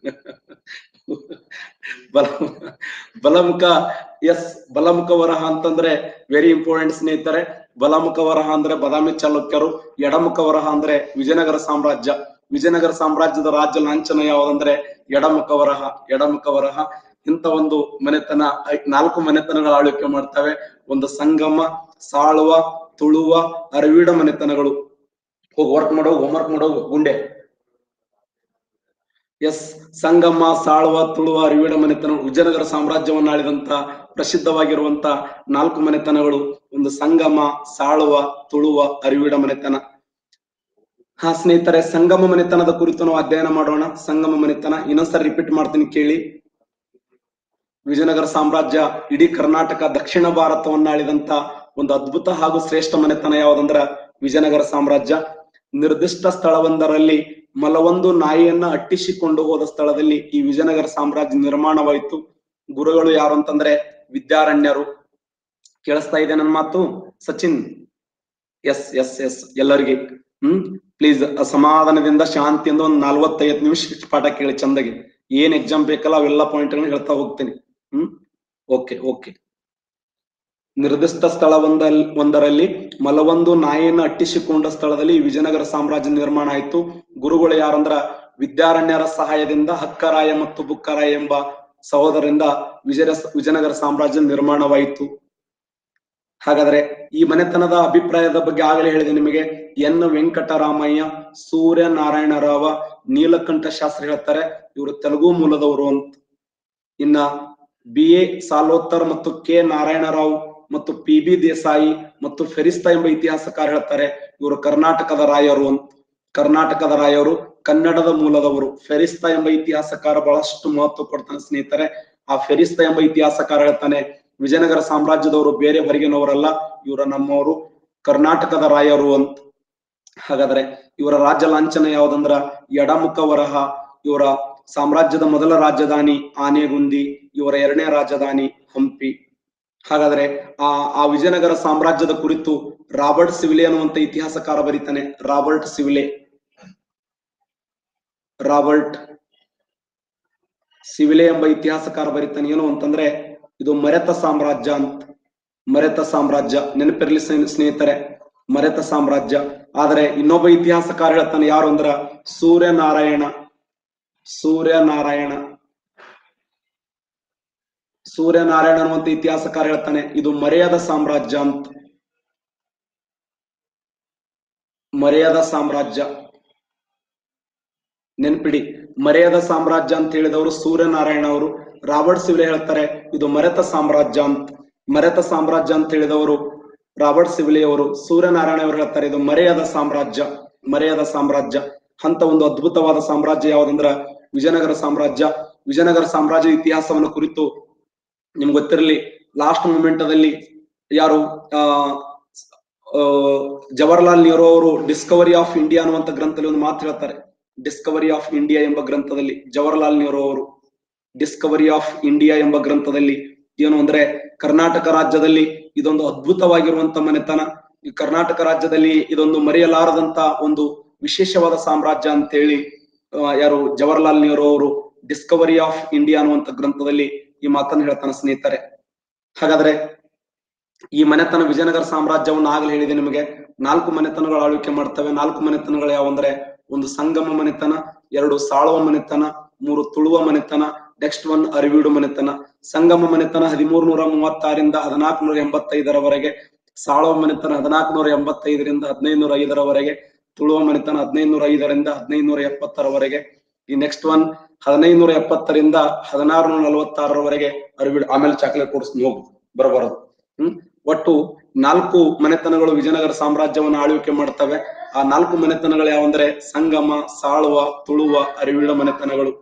Speaker 1: ಬಲಮುಖ ಬಲಮುಖ ವರಹ ಅಂತಂದ್ರೆ ವೆರಿ ಇಂಪಾರ್ಟೆಂಟ್ ಸ್ನೇಹಿತರೆ. ಬಲಮುಖ ವರಹ ಅಂದ್ರೆ ಬಾದಾಮಿ ಚಾಲುಕ್ಯರು, ಎಡಮುಖ ವರಹ ಅಂದ್ರೆ ವಿಜಯನಗರ ಸಾಮ್ರಾಜ್ಯ. ವಿಜಯನಗರ ಸಾಮ್ರಾಜ್ಯದ ರಾಜ್ಯ ಲಾಂಛನ ಯಾವುದಂದ್ರೆ ಎಡಮುಖ ವರಹ. ಎಡಮುಖ ವರಹ. ಇಂತ ಒಂದು ಮನೆತನ 4 ಮನೆತನಗಳ ಆಳ್ವಿಕೆ ಮಾಡ್ತವೆ. ಒಂದು ಸಂಗಮ, ಸಾಳುವ, ತುಳುವ, ಅರವೀಡ ಮನೆತನಗಳು. ಹೋಮ್ವರ್ಕ್ ಮಾಡೋ ಗುಂಡೆ. ಸಂಗಮ, ಸಾಳುವ, ತುಳುವ, ಅರವೀಡ ಮನೆತನ ವಿಜಯನಗರ ಸಾಮ್ರಾಜ್ಯವನ್ನು ಆಳಿದಂತ ಪ್ರಸಿದ್ಧವಾಗಿರುವಂತ 4 ಮನೆತನಗಳು. ಒಂದು ಸಂಗಮ, ಸಾಳುವ, ತುಳುವ, ಅರವೀಡ ಮನೆತನ. ಸ್ನೇಹಿತರೆ, ಸಂಗಮ ಮನೆತನದ ಕುರಿತು ನಾವು ಅಧ್ಯಯನ ಮಾಡೋಣ. ಸಂಗಮ ಮನೆತನ ಇನ್ನೊಂದ್ಸರಿ ರಿಪೀಟ್ ಮಾಡ್ತೀನಿ ಕೇಳಿ. ವಿಜಯನಗರ ಸಾಮ್ರಾಜ್ಯ ಇಡೀ ಕರ್ನಾಟಕ, ದಕ್ಷಿಣ ಭಾರತವನ್ನ ಆಳಿದಂತ ಒಂದು ಅದ್ಭುತ ಹಾಗೂ ಶ್ರೇಷ್ಠ ಮನೆತನ ಯಾವುದಂದ್ರ ವಿಜಯನಗರ ಸಾಮ್ರಾಜ್ಯ. ನಿರ್ದಿಷ್ಟ ಸ್ಥಳವೊಂದರಲ್ಲಿ ಮಲವೊಂದು ನಾಯಿಯನ್ನ ಅಟ್ಟಿಸಿಕೊಂಡು ಹೋದ ಸ್ಥಳದಲ್ಲಿ ಈ ವಿಜಯನಗರ ಸಾಮ್ರಾಜ್ಯ ನಿರ್ಮಾಣವಾಯಿತು. ಗುರುಗಳು ಯಾರು ಅಂತಂದ್ರೆ ವಿದ್ಯಾರಣ್ಯರು. ಕೇಳಿಸ್ತಾ ಇದೆ ನನ್ನ ಮಾತು ಸಚಿನ್? ಎಸ್ ಎಲ್ಲರಿಗೆ ಪ್ಲೀಸ್ ಸಮಾಧಾನದಿಂದ ಶಾಂತಿಯಿಂದ ಒಂದು 45 ನಿಮಿಷ ಪಾಠ ಕೇಳಿ ಚಂದಗೆ. ಏನ್ ಎಕ್ಸಾಮ್ ಬೇಕಲ್ಲ ಅವೆಲ್ಲ ಪಾಯಿಂಟ್ ಗಳನ್ನ ಹೇಳ್ತಾ ಹೋಗ್ತೀನಿ. ಓಕೆ. ನಿರ್ದಿಷ್ಟ ಸ್ಥಳವೊಂದರಲ್ಲಿ ಮಲವೊಂದು ನಾಯಿಯನ್ನು ಅಟ್ಟಿಸಿಕೊಂಡ ಸ್ಥಳದಲ್ಲಿ ವಿಜಯನಗರ ಸಾಮ್ರಾಜ್ಯ ನಿರ್ಮಾಣ ಆಯಿತು. ಗುರುಗಳು ಯಾರಂದ್ರ ವಿದ್ಯಾರಣ್ಯರ ಸಹಾಯದಿಂದ ಹಕ್ಕರಾಯ ಮತ್ತು ಬುಕ್ಕರಾಯ ಎಂಬ ಸಹೋದರರಿಂದ ವಿಜಯನಗರ ಸಾಮ್ರಾಜ್ಯ ನಿರ್ಮಾಣವಾಯಿತು. ಹಾಗಾದ್ರೆ ಈ ಮನೆತನದ ಅಭಿಪ್ರಾಯದ ಬಗ್ಗೆ ಆಗಲೇ ಹೇಳಿದೆ ನಿಮಗೆ. ಎನ್ ವೆಂಕಟರಾಮಯ್ಯ, ಸೂರ್ಯನಾರಾಯಣರಾವ, ನೀಲಕಂಠ ಶಾಸ್ತ್ರಿ ಹೇಳ್ತಾರೆ ಇವರು ತೆಲುಗು ಮೂಲದವರು ಅಂತ. ಇನ್ನ BA ಸಾಲೋತ್ತರ್ ಮತ್ತು K ನಾರಾಯಣರಾವ್ ಮತ್ತು PB ದೇಸಾಯಿ ಮತ್ತು ಫೆರಿಸ್ತಾ ಎಂಬ ಇತಿಹಾಸಕಾರ ಹೇಳ್ತಾರೆ ಇವರು ಕರ್ನಾಟಕದ ರಾಯರು ಅಂತ. ಕರ್ನಾಟಕದ ರಾಯರು, ಕನ್ನಡದ ಮೂಲದವರು. ಫೆರಿಸ್ತಾ ಎಂಬ ಇತಿಹಾಸಕಾರ ಬಹಳಷ್ಟು ಮಹತ್ವ ಕೊಡ್ತಾನೆ ಸ್ನೇಹಿತರೆ. ಆ ಫೆರಿಸ್ತಾ ಎಂಬ ಇತಿಹಾಸಕಾರ ಹೇಳ್ತಾನೆ ವಿಜಯನಗರ ಸಾಮ್ರಾಜ್ಯದವರು ಬೇರೆ ಹೊರಗಿನವರಲ್ಲ, ಇವರ ನಮ್ಮವರು, ಕರ್ನಾಟಕದ ರಾಯರು ಅಂತ. ಹಾಗಾದ್ರೆ ಇವರ ರಾಜ್ಯ ಲಾಂಛನ ಯಾವುದಂದ್ರ ಎಡಮುಖ ವರಹ. ಇವರ ಸಾಮ್ರಾಜ್ಯದ ಮೊದಲ ರಾಜಧಾನಿ ಆನೆಗುಂದಿ, ಇವರ ಎರಡನೇ ರಾಜಧಾನಿ ಹಂಪಿ. ಹಾಗಾದ್ರೆ ಆ ವಿಜಯನಗರ ಸಾಮ್ರಾಜ್ಯದ ಕುರಿತು ರಾಬರ್ಟ್ ಸಿವಿಲಿ ಅನ್ನುವಂತ ಇತಿಹಾಸಕಾರ ಬರೀತಾನೆ. ರಾಬರ್ಟ್ ಸಿವಿಲೆ ಎಂಬ ಇತಿಹಾಸಕಾರ ಬರೀತಾನೆ ಏನು ಅಂತಂದ್ರೆ ಇದು ಮರೆತ ಸಾಮ್ರಾಜ್ಯ ಅಂತ. ಮರೆತ ಸಾಮ್ರಾಜ್ಯ ನೆನಪಿರ್ಲಿ ಸ್ನೇಹಿತರೆ, ಮರೆತ ಸಾಮ್ರಾಜ್ಯ. ಆದ್ರೆ ಇನ್ನೊಬ್ಬ ಇತಿಹಾಸಕಾರ ಹೇಳ್ತಾನೆ ಯಾರು ಅಂದ್ರ ಸೂರ್ಯನಾರಾಯಣ ಅನ್ನುವಂತ ಇತಿಹಾಸಕಾರ ಹೇಳ್ತಾನೆ ಇದು ಮರೆಯದ ಸಾಮ್ರಾಜ್ಯ ಅಂತ. ಮರೆಯದ ಸಾಮ್ರಾಜ್ಯ ನೆನ್ಪಿಡಿ. ಮರೆಯದ ಸಾಮ್ರಾಜ್ಯ ಅಂತ ಹೇಳಿದವರು ಸೂರ್ಯನಾರಾಯಣ ಅವರು. ರಾಬರ್ಟ್ ಸಿವಿಲೆ ಹೇಳ್ತಾರೆ ಇದು ಮರೆತ ಸಾಮ್ರಾಜ್ಯ ಅಂತ. ಮರೆತ ಸಾಮ್ರಾಜ್ಯ ಅಂತ ಹೇಳಿದವರು ರಾಬರ್ಟ್ ಸಿವಿಲೆ ಅವರು. ಸೂರ್ಯನಾರಾಯಣ ಅವರು ಹೇಳ್ತಾರೆ ಇದು ಮರೆಯದ ಸಾಮ್ರಾಜ್ಯ, ಮರೆಯದ ಸಾಮ್ರಾಜ್ಯ. ಅಂತ ಒಂದು ಅದ್ಭುತವಾದ ಸಾಮ್ರಾಜ್ಯ ಯಾವ್ದಂದ್ರ ವಿಜಯನಗರ ಸಾಮ್ರಾಜ್ಯ. ವಿಜಯನಗರ ಸಾಮ್ರಾಜ್ಯ ಇತಿಹಾಸವನ್ನು ಕುರಿತು ನಿಮ್ಗೆ ಗೊತ್ತಿರಲಿ, ಲಾಸ್ಟ್ ಮೂಮೆಂಟ್ ದಲ್ಲಿ ಯಾರು ಜವಾಹರ್ಲಾಲ್ ನೆಹರು ಅವರು ಡಿಸ್ಕವರಿ ಆಫ್ ಇಂಡಿಯಾ ಅನ್ನುವಂತ ಗ್ರಂಥದಲ್ಲಿ ಒಂದು ಮಾತು ಹೇಳ್ತಾರೆ. ಡಿಸ್ಕವರಿ ಆಫ್ ಇಂಡಿಯಾ ಎಂಬ ಗ್ರಂಥದಲ್ಲಿ ಜವಾಹರ್ಲಾಲ್ ನೆಹರು ಅವರು ಡಿಸ್ಕವರಿ ಆಫ್ ಇಂಡಿಯಾ ಎಂಬ ಗ್ರಂಥದಲ್ಲಿ ಏನು ಅಂದ್ರೆ ಕರ್ನಾಟಕ ರಾಜ್ಯದಲ್ಲಿ ಇದೊಂದು ಅದ್ಭುತವಾಗಿರುವಂತ ಮನೆತನ, ಈ ಕರ್ನಾಟಕ ರಾಜ್ಯದಲ್ಲಿ ಇದೊಂದು ಮರೆಯಲಾರದಂತ ಒಂದು ವಿಶೇಷವಾದ ಸಾಮ್ರಾಜ್ಯ ಅಂತ ಹೇಳಿ ಯಾರು ಜವಾಹರ್ಲಾಲ್ ನೆಹರು ಅವರು ಡಿಸ್ಕವರಿ ಆಫ್ ಇಂಡಿಯಾ ಅನ್ನುವಂತ ಗ್ರಂಥದಲ್ಲಿ ಈ ಮಾತನ್ನು ಹೇಳ್ತಾನೆ ಸ್ನೇಹಿತರೆ. ಹಾಗಾದ್ರೆ ಈ ಮನೆತನ ವಿಜಯನಗರ ಸಾಮ್ರಾಜ್ಯವನ್ನು ಆಗಲೇ ಹೇಳಿದೆ ನಿಮಗೆ 4 ಮನೆತನಗಳು ಆಳ್ವಿಕೆ ಮಾಡ್ತವೆ. 4 ಮನೆತನಗಳು ಯಾವಂದ್ರೆ ಒಂದು ಸಂಗಮ ಮನೆತನ, 2 ಸಾಳುವ ಮನೆತನ, 3 ತುಳುವ ಮನೆತನ, ನೆಕ್ಸ್ಟ್ 1 ಅರಿವೀಡು ಮನೆತನ. ಸಂಗಮ ಮನೆತನ 1336ರಿಂದ 1485ರವರೆಗೆ, ಸಾಳುವ ಮನೆತನ 1485ರಿಂದ 1505ರವರೆಗೆ, ತುಳುವ ಮನೆತನ 1505ರಿಂದ 1570ರವರೆಗೆ. ಈ ನೆಕ್ಸ್ಟ್ 1 1570ರಿಂದ 1646ರವರೆಗೆ ಅರಿವೀಡು. ಆಮೇಲೆ ಚಾಕ್ಲೇಟ್ ಕೊಡಿಸ್ತೀನಿ ಹೋಗು ಬರಬಾರದು. ಒಟ್ಟು 4 ಮನೆತನಗಳು ವಿಜಯನಗರ ಸಾಮ್ರಾಜ್ಯವನ್ನು ಆಳ್ವಿಕೆ ಮಾಡ್ತವೆ. ಆ 4 ಮನೆತನಗಳು ಯಾವಂದ್ರೆ ಸಂಗಮ, ಸಾಳುವ, ತುಳುವ, ಅರಿವೀಡ ಮನೆತನಗಳು.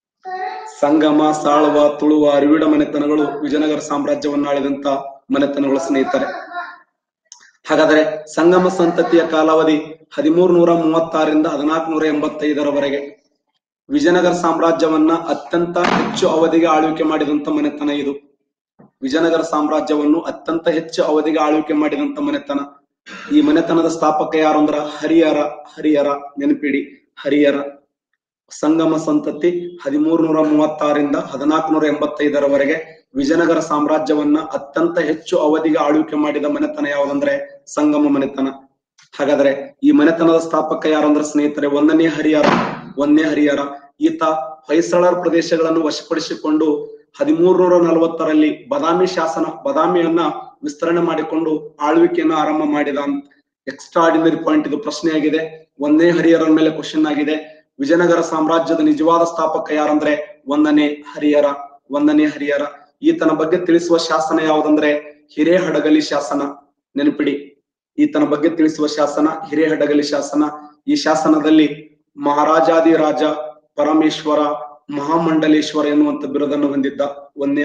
Speaker 1: ಸಂಗಮ, ಸಾಳುವ, ತುಳುವ, ಅರಿವೀಡ ಮನೆತನಗಳು ವಿಜಯನಗರ ಸಾಮ್ರಾಜ್ಯವನ್ನು ಆಳಿದಂತ ಮನೆತನಗಳು ಸ್ನೇಹಿತರೆ. ಹಾಗಾದ್ರೆ ಸಂಗಮ ಸಂತತಿಯ ಕಾಲಾವಧಿ 1336ರಿಂದ 1485ರವರೆಗೆ. ವಿಜಯನಗರ ಸಾಮ್ರಾಜ್ಯವನ್ನ ಅತ್ಯಂತ ಹೆಚ್ಚು ಅವಧಿಗೆ ಆಳ್ವಿಕೆ ಮಾಡಿದಂತ ಮನೆತನ ಇದು. ವಿಜಯನಗರ ಸಾಮ್ರಾಜ್ಯವನ್ನು ಅತ್ಯಂತ ಹೆಚ್ಚು ಅವಧಿಗೆ ಆಳ್ವಿಕೆ ಮಾಡಿದಂತ ಮನೆತನ. ಈ ಮನೆತನದ ಸ್ಥಾಪಕ ಯಾರು ಅಂದ್ರ ಹರಿಹರ. ನೆನಪಿಡಿ, ಹರಿಹರ. ಸಂಗಮ ಸಂತತಿ 1336ರಿಂದ 1485ರವರೆಗೆ ವಿಜಯನಗರ ಸಾಮ್ರಾಜ್ಯವನ್ನ ಅತ್ಯಂತ ಹೆಚ್ಚು ಅವಧಿಗೆ ಆಳ್ವಿಕೆ ಮಾಡಿದ ಮನೆತನ ಯಾವ್ದಂದ್ರೆ ಸಂಗಮ ಮನೆತನ. ಹಾಗಾದ್ರೆ ಈ ಮನೆತನದ ಸ್ಥಾಪಕ ಯಾರಂದ್ರ ಸ್ನೇಹಿತರೆ 1ನೇ ಹರಿಹರ. ಈತ ಹೊಯ್ಸಳರ ಪ್ರದೇಶಗಳನ್ನು ವಶಪಡಿಸಿಕೊಂಡು 1340ರಲ್ಲಿ ಬದಾಮಿಯನ್ನ ವಿಸ್ತರಣೆ ಮಾಡಿಕೊಂಡು ಆಳ್ವಿಕೆಯನ್ನು ಆರಂಭ ಮಾಡಿದ. ಎಕ್ಸ್ಟ್ರಾರ್ಡಿನರಿ ಪಾಯಿಂಟ್ ಇದು, ಪ್ರಶ್ನೆಯಾಗಿದೆ. 1ನೇ ಹರಿಹರನ ಮೇಲೆ ಕ್ವಶನ್ ಆಗಿದೆ. ವಿಜಯನಗರ ಸಾಮ್ರಾಜ್ಯದ ನಿಜವಾದ ಸ್ಥಾಪಕ ಯಾರಂದ್ರೆ 1ನೇ ಹರಿಹರ. ಈತನ ಬಗ್ಗೆ ತಿಳಿಸುವ ಶಾಸನ ಯಾವುದಂದ್ರೆ ಹಿರೇಹಡಗಲಿ ಶಾಸನ. ನೆನಪಿಡಿ, ಈತನ ಬಗ್ಗೆ ತಿಳಿಸುವ ಶಾಸನ ಹಿರೇಹಡಗಲಿ ಶಾಸನ. ಈ ಶಾಸನದಲ್ಲಿ ಮಹಾರಾಜಾದಿರಾಜ, ಪರಮೇಶ್ವರ, ಮಹಾಮಂಡಲೇಶ್ವರ ಎನ್ನುವಂತ ಬಿರುದನ್ನು ಹೊಂದಿದ್ದ 1ನೇ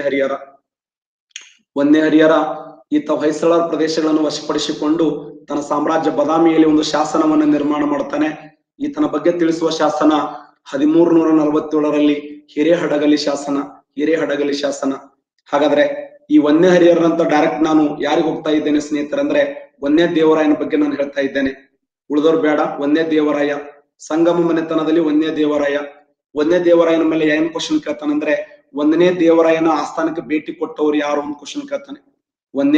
Speaker 1: ಹರಿಹರ. ಈತ ಹೊಯ್ಸಳರ ಪ್ರದೇಶಗಳನ್ನು ವಶಪಡಿಸಿಕೊಂಡು ತನ್ನ ಸಾಮ್ರಾಜ್ಯ ಬದಾಮಿಯಲ್ಲಿ ಒಂದು ಶಾಸನವನ್ನು ನಿರ್ಮಾಣ ಮಾಡ್ತಾನೆ. ಈತನ ಬಗ್ಗೆ ತಿಳಿಸುವ ಶಾಸನ 1347ರಲ್ಲಿ ಹಿರೇಹಡಗಲಿ ಶಾಸನ. ಹಾಗಾದ್ರೆ ಈ 1ನೇ ಹರಿಹರನಂತ ಡೈರೆಕ್ಟ್ ನಾನು ಯಾರಿಗೆ ಹೋಗ್ತಾ ಇದ್ದೇನೆ ಸ್ನೇಹಿತರೆ ಅಂದ್ರೆ 1ನೇ ದೇವರಾಯನ ಬಗ್ಗೆ ನಾನು ಹೇಳ್ತಾ ಇದ್ದೇನೆ. ಉಳಿದವ್ರು ಬೇಡ. 1ನೇ ದೇವರಾಯ, ಸಂಗಮ ಮನೆತನದಲ್ಲಿ 1ನೇ ದೇವರಾಯನ ಮೇಲೆ ಏನ್ ಕ್ವಶನ್ ಕೇಳ್ತಾನಂದ್ರೆ 1ನೇ ದೇವರಾಯನ ಆಸ್ಥಾನಕ್ಕೆ ಭೇಟಿ ಕೊಟ್ಟವ್ರು ಯಾರು ಅಂತ ಕ್ವಶನ್ ಕೇಳ್ತಾನೆ. 1ನೇ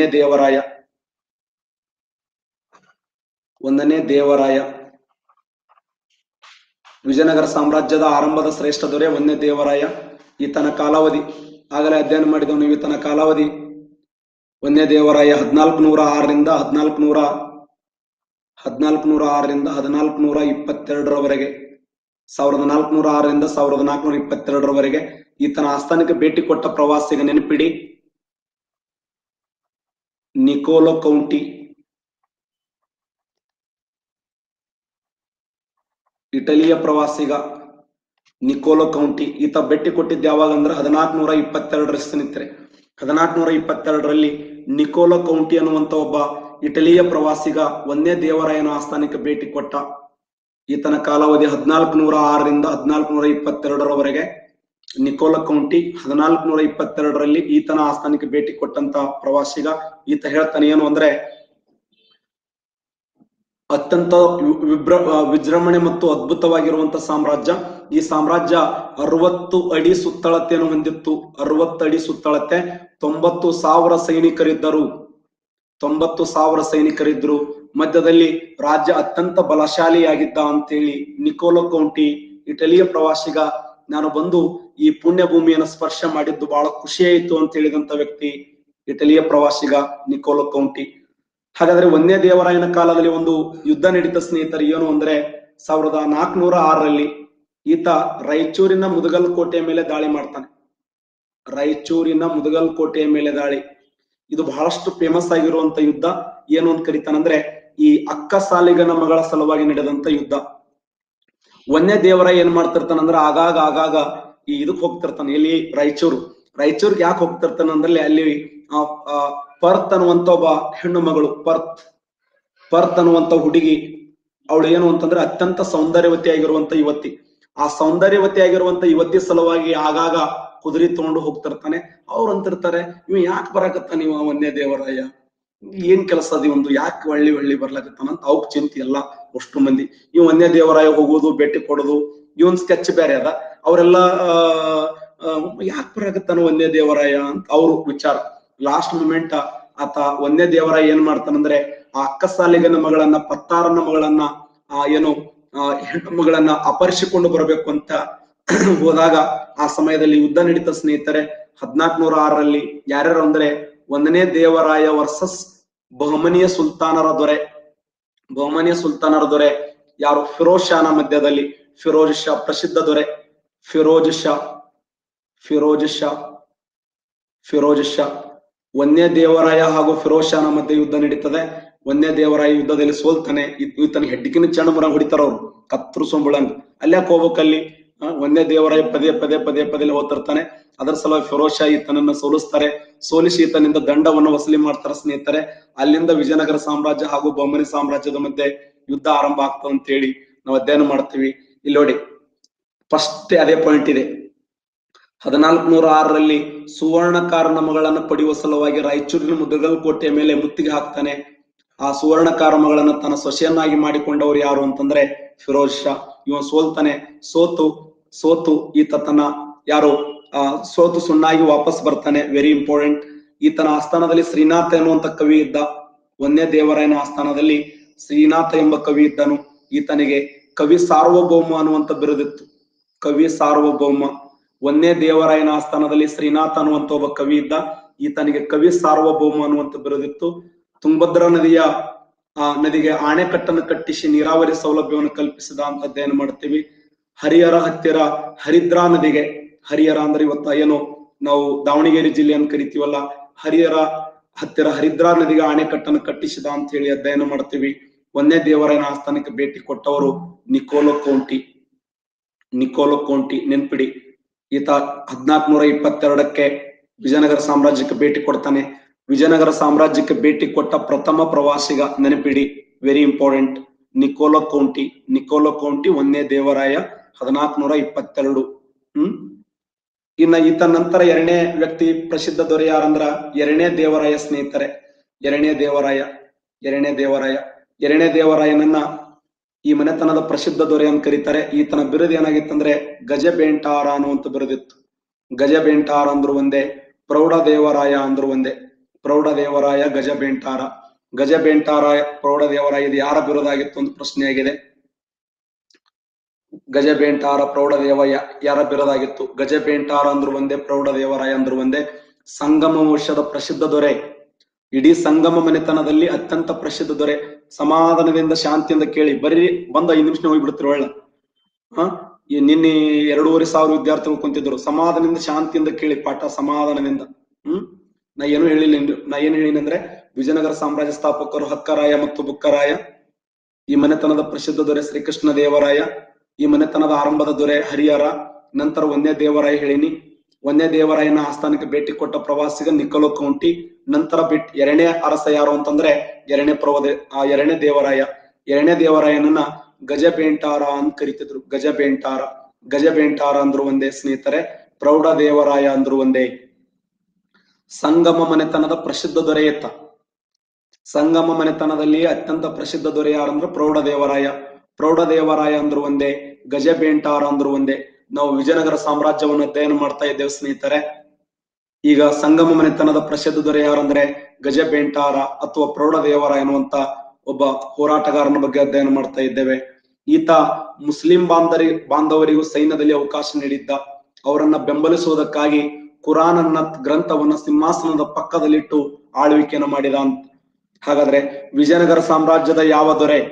Speaker 1: ದೇವರಾಯ ವಿಜಯನಗರ ಸಾಮ್ರಾಜ್ಯದ ಆರಂಭದ ಶ್ರೇಷ್ಠ ದೊರೆ 1ನೇ ದೇವರಾಯ. ಈತನ ಕಾಲಾವಧಿ ಆಗಲೇ ಅಧ್ಯಯನ ಮಾಡಿದವನು. ಈತನ ಕಾಲಾವಧಿ 1ನೇ ದೇವರಾಯ 1406ರಿಂದ 1422ರವರೆಗೆ, 1406ರಿಂದ 1422ರವರೆಗೆ. ಈತನ ಆಸ್ಥಾನಕ್ಕೆ ಭೇಟಿ ಕೊಟ್ಟ ಪ್ರವಾಸಿಗ ನೆನಪಿಡಿ ನಿಕೋಲೋ ಕೌಂಟಿ, ಇಟಲಿಯ ಪ್ರವಾಸಿಗ ನಿಕೋಲೋ ಕೌಂಟಿ. ಈತ ಭೇಟಿ ಕೊಟ್ಟಿದ್ದ ಯಾವಾಗ ಅಂದ್ರೆ 1422 ಸ್ನೇಹಿತರೆ. 1422ರಲ್ಲಿ ನಿಕೋಲೋ ಕೌಂಟಿ ಅನ್ನುವಂತ ಒಬ್ಬ ಇಟಲಿಯ ಪ್ರವಾಸಿಗ 1ನೇ ದೇವರಾಯನ ಆಸ್ಥಾನಕ್ಕೆ ಭೇಟಿ ಕೊಟ್ಟ. ಈತನ ಕಾಲಾವಧಿ 1406ರಿಂದ 1422ರವರೆಗೆ. ನಿಕೋಲೋ ಕೌಂಟಿ 1422ರಲ್ಲಿ ಈತನ ಆಸ್ಥಾನಕ್ಕೆ ಭೇಟಿ ಕೊಟ್ಟಂತ ಪ್ರವಾಸಿಗ. ಈತ ಹೇಳ್ತಾನೆ ಏನು ಅಂದ್ರೆ ಅತ್ಯಂತ ವಿಜೃಂಭಣೆ ಮತ್ತು ಅದ್ಭುತವಾಗಿರುವಂತ ಸಾಮ್ರಾಜ್ಯ. ಈ ಸಾಮ್ರಾಜ್ಯ 60 ಅಡಿ ಸುತ್ತಳತೆಯನ್ನು ಹೊಂದಿತ್ತು. 60 ಅಡಿ ಸುತ್ತಳತೆ, 90,000 ಸೈನಿಕರಿದ್ದರು. ಮಧ್ಯದಲ್ಲಿ ರಾಜ್ಯ ಅತ್ಯಂತ ಬಲಶಾಲಿಯಾಗಿದ್ದ ಅಂತೇಳಿ ನಿಕೋಲೋ ಕೌಂಟಿ ಇಟಲಿಯ ಪ್ರವಾಸಿಗ ನಾನು ಬಂದು ಈ ಪುಣ್ಯ ಭೂಮಿಯನ್ನು ಸ್ಪರ್ಶ ಮಾಡಿದ್ದು ಬಹಳ ಖುಷಿ ಆಯಿತು ಅಂತ ಹೇಳಿದಂತ ವ್ಯಕ್ತಿ ಇಟಲಿಯ ಪ್ರವಾಸಿಗ ನಿಕೋಲೋ ಕೌಂಟಿ. ಹಾಗಾದ್ರೆ 1ನೇ ದೇವರಾಯನ ಕಾಲದಲ್ಲಿ ಒಂದು ಯುದ್ಧ ನಡೀತ ಸ್ನೇಹಿತರು. ಏನು ಅಂದ್ರೆ 1406ರಲ್ಲಿ ಈತ ರಾಯಚೂರಿನ ಮುದಗಲ್ ಕೋಟೆಯ ಮೇಲೆ ದಾಳಿ ಮಾಡ್ತಾನೆ. ರಾಯಚೂರಿನ ಮುದಗಲ್ಕೋಟೆಯ ಮೇಲೆ ದಾಳಿ. ಇದು ಬಹಳಷ್ಟು ಫೇಮಸ್ ಆಗಿರುವಂತ ಯುದ್ಧ. ಏನು ಅಂತ ಕರೀತಾನಂದ್ರೆ ಈ ಅಕ್ಕ ಸಾಲಿಗನ ಮಗಳ ಸಲುವಾಗಿ ನಡೆದಂತ ಯುದ್ಧ. ವನ್ಯ ದೇವರ ಏನ್ ಮಾಡ್ತಿರ್ತಾನಂದ್ರ ಆಗಾಗ ಈ ಇದಕ್ ಹೋಗ್ತಿರ್ತಾನೆ. ಇಲ್ಲಿ ರಾಯಚೂರ್ಗೆ ಯಾಕೆ ಹೋಗ್ತಿರ್ತಾನಂದ್ರೆ ಅಲ್ಲಿ ಪರ್ತ್ ಅನ್ನುವಂತ ಒಬ್ಬ ಹೆಣ್ಣು ಮಗಳು, ಪರ್ತ್ ಅನ್ನುವಂತ ಹುಡುಗಿ, ಅವಳು ಏನು ಅಂತಂದ್ರೆ ಅತ್ಯಂತ ಸೌಂದರ್ಯವತಿ ಆಗಿರುವಂತ ಯುವತಿ. ಆ ಸೌಂದರ್ಯವತಿ ಆಗಿರುವಂತ ಯುವತಿ ಸಲುವಾಗಿ ಆಗಾಗ ಕುದುರೆ ತಗೊಂಡು ಹೋಗ್ತಿರ್ತಾನೆ. ಅವ್ರು ಅಂತಿರ್ತಾರೆ, ಇವ್ ಯಾಕೆ ಬರಾಕತ್ತಾನ ಇವ ವನ್ಯ ದೇವರಾಯ, ಏನ್ ಕೆಲಸ ಅದ ಒಂದು, ಯಾಕೆ ಒಳ್ಳಿ ಬರ್ಲಾಕತ್ತಾನ ಅಂತ ಅವಕ್ ಚಿಂತೆ ಎಲ್ಲ ಅಷ್ಟು ಮಂದಿ. ಇವ್ ವನ್ಯ ದೇವರಾಯ ಹೋಗೋದು, ಭೇಟಿ ಕೊಡೋದು, ಇವನ್ ಸ್ಕೆಚ್ ಬೇರೆ ಅದ. ಅವರೆಲ್ಲ ಯಾಕೆ ಬರಾಕತ್ತಾನ ವನ್ಯ ದೇವರಾಯ ಅಂತ ಅವ್ರು ವಿಚಾರ. ಲಾಸ್ಟ್ ಮೂಮೆಂಟ್ ಆತ ವನ್ಯ ದೇವರಾಯ ಏನ್ ಮಾಡ್ತಾನಂದ್ರೆ ಆ ಅಕ್ಕ ಸಾಲಿಗನ ಮಗಳನ್ನ, ಪತ್ತಾರನ ಮಗಳನ್ನ, ಏನು ಹೆಣ್ಣು ಮಗಳನ್ನ ಅಪಹರಿಸಿಕೊಂಡು ಬರಬೇಕು ಅಂತ ಹೋದಾಗ ಆ ಸಮಯದಲ್ಲಿ ಯುದ್ಧ ನಡೀತ ಸ್ನೇಹಿತರೆ. 1406ರಲ್ಲಿ ಯಾರ್ಯಾರು ಅಂದ್ರೆ 1ನೇ ದೇವರಾಯ ವರ್ಸಸ್ ಬಹುಮನಿಯ ಸುಲ್ತಾನರ ದೊರೆ ಯಾರು? ಫಿರೋಜ್ ಶಾನ ಮಧ್ಯದಲ್ಲಿ. ಫಿರೋಜ್ ಶಾ ಪ್ರಸಿದ್ಧ ದೊರೆ, ಫಿರೋಜ್ ಶಾ. ವನ್ಯ ದೇವರಾಯ ಹಾಗೂ ಫಿರೋಜ್ ಶಾನ ಮಧ್ಯೆ ಯುದ್ಧ ನಡೀತದೆ. ವನ್ಯ ದೇವರಾಯ ಯುದ್ಧದಲ್ಲಿ ಸೋಲ್ತಾನೆ. ಈತನ ಹೆಡ್ಡಿಕಿನ ಚಂಡ ಮರ ಹೊಡಿತಾರ ಅವ್ರು, ಕತ್ತರಿಸೋಂಬಳಂಗ್. ಅಲ್ಯಾಕ್ ಹೋಗ್ಬೇಕಲ್ಲಿ? ವನ್ಯ ದೇವರಾಯ ಪದೇ ಹೋಗ್ತಿರ್ತಾನೆ. ಅದರ ಸಲುವಾಗಿ ಫಿರೋಜ್ ಶಾ ಈತನನ್ನ ಸೋಲಿಸಿ ಈತನಿಂದ ದಂಡವನ್ನು ವಸೂಲಿ ಮಾಡ್ತಾರ ಸ್ನೇಹಿತರೆ. ಅಲ್ಲಿಂದ ವಿಜಯನಗರ ಸಾಮ್ರಾಜ್ಯ ಹಾಗೂ ಬಹುಮನಿ ಸಾಮ್ರಾಜ್ಯದ ಮಧ್ಯೆ ಯುದ್ಧ ಆರಂಭ ಆಗ್ತದೆ ಅಂತ ಹೇಳಿ ನಾವು ಅಧ್ಯಯನ ಮಾಡ್ತೀವಿ. ಇಲ್ಲಿ ನೋಡಿ, ಫಸ್ಟ್ ಅದೇ ಪಾಯಿಂಟ್ ಇದೆ. 1406ರಲ್ಲಿ ಸುವರ್ಣಕಾರನ ಮಗಳನ್ನು ಪಡೆಯುವ ಸಲುವಾಗಿ ರಾಯಚೂರಿನ ಮುದಗಲ್ಕೋಟೆಯ ಮೇಲೆ ಮುತ್ತಿಗೆ ಹಾಕ್ತಾನೆ. ಆ ಸುವರ್ಣಕಾರ ಮಗಳನ್ನ ತನ್ನ ಸೊಸೆಯನ್ನಾಗಿ ಮಾಡಿಕೊಂಡವ್ರು ಯಾರು ಅಂತಂದ್ರೆ ಫಿರೋಜ್ ಶಾ. ಇವ ಸೋಲ್ತಾನೆ. ಸೋತು ಈತ ತನ್ನ ಸೋತು ಸುಣ್ಣಾಗಿ ವಾಪಸ್ ಬರ್ತಾನೆ. Very important. ಈತನ ಆಸ್ಥಾನದಲ್ಲಿ ಶ್ರೀನಾಥ ಎನ್ನುವಂತ ಕವಿ ಇದ್ದ. ವನ್ಯ ದೇವರಾಯನ ಆಸ್ಥಾನದಲ್ಲಿ ಶ್ರೀನಾಥ ಎಂಬ ಕವಿ ಇದ್ದನು. ಈತನಿಗೆ ಕವಿ ಸಾರ್ವಭೌಮ ಅನ್ನುವಂತ ಬಿರುದಿತ್ತು. ಕವಿ ಸಾರ್ವಭೌಮ. ವನ್ಯ ದೇವರಾಯನ ಆಸ್ಥಾನದಲ್ಲಿ ಶ್ರೀನಾಥ ಅನ್ನುವಂತ ಒಬ್ಬ ಕವಿ ಇದ್ದ. ಈತನಿಗೆ ಕವಿ ಸಾರ್ವಭೌಮ ಅನ್ನುವಂತ ಬಿರುದಿತ್ತು. ತುಂಗಭದ್ರಾ ನದಿಗೆ ಆಣೆಕಟ್ಟನ್ನು ಕಟ್ಟಿಸಿ ನೀರಾವರಿ ಸೌಲಭ್ಯವನ್ನು ಕಲ್ಪಿಸಿದ ಅಂತ ಅಧ್ಯಯನ ಮಾಡ್ತೀವಿ. ಹರಿಹರ ಹತ್ತಿರ ಹರಿದ್ರಾ ನದಿಗೆ, ಹರಿಹರ ಅಂದ್ರೆ ಇವತ್ತ ಏನು ನಾವು ದಾವಣಗೆರೆ ಜಿಲ್ಲೆ ಅಂತ ಕರಿತೀವಲ್ಲ, ಹರಿಹರ ಹತ್ತಿರ ಹರಿದ್ರಾ ನದಿಗೆ ಆಣೆಕಟ್ಟನ್ನು ಕಟ್ಟಿಸಿದ ಅಂತ ಹೇಳಿ ಅಧ್ಯಯನ ಮಾಡ್ತೀವಿ. ವನ್ಯ ದೇವರಾಯನ ಆಸ್ಥಾನಕ್ಕೆ ಭೇಟಿ ಕೊಟ್ಟವರು ನಿಕೋಲೋ ಕೋಂಟಿ. ನೆನ್ಪಿಡಿ, ಈತ 1422ಕ್ಕೆ ವಿಜಯನಗರ ಸಾಮ್ರಾಜ್ಯಕ್ಕೆ ಭೇಟಿ ಕೊಡ್ತಾನೆ. ವಿಜಯನಗರ ಸಾಮ್ರಾಜ್ಯಕ್ಕೆ ಭೇಟಿ ಕೊಟ್ಟ ಪ್ರಥಮ ಪ್ರವಾಸಿಗ, ನೆನಪಿಡಿ, ವೆರಿ ಇಂಪಾರ್ಟೆಂಟ್, ನಿಕೋಲೋ ಕೌಂಟಿ ವನ್ಯ ದೇವರಾಯ 1422. ಇನ್ನ ಈತ ನಂತರ ಎರಡನೇ ವ್ಯಕ್ತಿ ಪ್ರಸಿದ್ಧ ದೊರೆ ಯಾರಂದ್ರ ಎರಡನೇ ದೇವರಾಯ ಸ್ನೇಹಿತರೆ. ಎರಡನೇ ದೇವರಾಯನನ್ನ ಈ ಮನೆತನದ ಪ್ರಸಿದ್ಧ ದೊರೆ ಅಂತ ಕರೀತಾರೆ. ಈತನ ಬಿರುದು ಏನಾಗಿತ್ತಂದ್ರೆ ಗಜಬೇಂಟಾರ ಅನ್ನುವಂತ ಬಿರುದಿತ್ತು. ಗಜಬೇಂಟಾರ ಅಂದ್ರು ಒಂದೇ, ಪ್ರೌಢ ದೇವರಾಯ ಅಂದ್ರು ಒಂದೇ. ಪ್ರೌಢ ದೇವರಾಯ, ಗಜಬೇಂಟಾರ ಪ್ರೌಢ ದೇವರಾಯ, ಇದು ಯಾರ ಬಿರುದಾಗಿತ್ತು ಒಂದು ಪ್ರಶ್ನೆ ಆಗಿದೆ. ಗಜಬೇಂಟಾರ ಪ್ರೌಢ ದೇವ ಯಾರ ಬಿರುದಾಗಿತ್ತು? ಗಜಬೇಂಟಾರ ಅಂದ್ರು ಒಂದೇ, ಪ್ರೌಢ ದೇವರಾಯ ಅಂದ್ರು ಒಂದೇ. ಸಂಗಮ ವಂಶದ ಪ್ರಸಿದ್ಧ ದೊರೆ. ಇಡೀ ಸಂಗಮ ಮನೆತನದಲ್ಲಿ ಅತ್ಯಂತ ಪ್ರಸಿದ್ಧ ದೊರೆ. ಸಮಾಧಾನದಿಂದ ಶಾಂತಿಯಿಂದ ಕೇಳಿ, ಬರೀ ಬಂದ 5 ನಿಮಿಷ ಹೋಗ್ಬಿಡ್ತಿರು ಒಳ್ಳ. ನಿನ್ನೆ 2500 ವಿದ್ಯಾರ್ಥಿಗಳು ಕುಂತಿದ್ರು. ಸಮಾಧಾನದಿಂದ ಶಾಂತಿಯಿಂದ ಕೇಳಿ ಪಾಠ, ಸಮಾಧಾನದಿಂದ. ನಾ ಏನು ಹೇಳಿನಂದ್ರೆ ವಿಜಯನಗರ ಸಾಮ್ರಾಜ್ಯ ಸ್ಥಾಪಕರು ಹಕ್ಕರಾಯ ಮತ್ತು ಬುಕ್ಕರಾಯ. ಈ ಮನೆತನದ ಪ್ರಸಿದ್ಧ ದೊರೆ ಶ್ರೀಕೃಷ್ಣ ದೇವರಾಯ. ಈ ಮನೆತನದ ಆರಂಭದ ದೊರೆ ಹರಿಹರ. ನಂತರ ವನ್ಯ ದೇವರಾಯ ಹೇಳಿನಿ. ವನ್ಯ ದೇವರಾಯನ ಆಸ್ಥಾನಕ್ಕೆ ಭೇಟಿ ಕೊಟ್ಟ ಪ್ರವಾಸಿಗ ನಿಕೋಲೋ ಕೌಂಟಿ. ನಂತರ ಎರಡನೇ ಅರಸ ಯಾರು ಅಂತಂದ್ರೆ ಎರಡನೇ ದೇವರಾಯ. ಎರಡನೇ ದೇವರಾಯನನ್ನ ಗಜಬೇಂಟಾರ ಅಂತ ಕರಿತಿದ್ರು. ಗಜಬೇಂಟಾರ ಅಂದ್ರು ಒಂದೇ ಸ್ನೇಹಿತರೆ, ಪ್ರೌಢ ದೇವರಾಯ ಅಂದ್ರು ಒಂದೇ. ಸಂಗಮ ಮನೆತನದ ಪ್ರಸಿದ್ಧ ದೊರೆ ಎತ್ತ. ಸಂಗಮ ಮನೆತನದಲ್ಲಿ ಅತ್ಯಂತ ಪ್ರಸಿದ್ಧ ದೊರೆ ಯಾರಂದ್ರೆ ಪ್ರೌಢ ದೇವರಾಯ ಅಂದ್ರು ಒಂದೇ, ಗಜಬೇಂಟಾರ ಅಂದ್ರು ಒಂದೇ. ನಾವು ವಿಜಯನಗರ ಸಾಮ್ರಾಜ್ಯವನ್ನು ಅಧ್ಯಯನ ಮಾಡ್ತಾ ಇದ್ದೇವೆ ಸ್ನೇಹಿತರೆ. ಈಗ ಸಂಗಮ ಮನೆತನದ ಪ್ರಸಿದ್ಧ ದೊರೆ ಯಾರಂದ್ರೆ ಗಜಬೇಂಟಾರ ಅಥವಾ ಪ್ರೌಢ ದೇವರಾಯ ಎನ್ನುವಂತ ಒಬ್ಬ ಹೋರಾಟಗಾರನ ಬಗ್ಗೆ ಅಧ್ಯಯನ ಮಾಡ್ತಾ ಇದ್ದೇವೆ. ಈತ ಮುಸ್ಲಿಂ ಬಾಂಧವರಿಗೂ ಸೈನ್ಯದಲ್ಲಿ ಅವಕಾಶ ನೀಡಿದ್ದ. ಅವರನ್ನ ಬೆಂಬಲಿಸುವುದಕ್ಕಾಗಿ ಕುರಾನ್ ಅನ್ನ ಗ್ರಂಥವನ್ನ ಸಿಂಹಾಸನದ ಪಕ್ಕದಲ್ಲಿಟ್ಟು ಆಳ್ವಿಕೆಯನ್ನು ಮಾಡಿದ ಅಂತ. ಹಾಗಾದ್ರೆ ವಿಜಯನಗರ ಸಾಮ್ರಾಜ್ಯದ ಯಾವ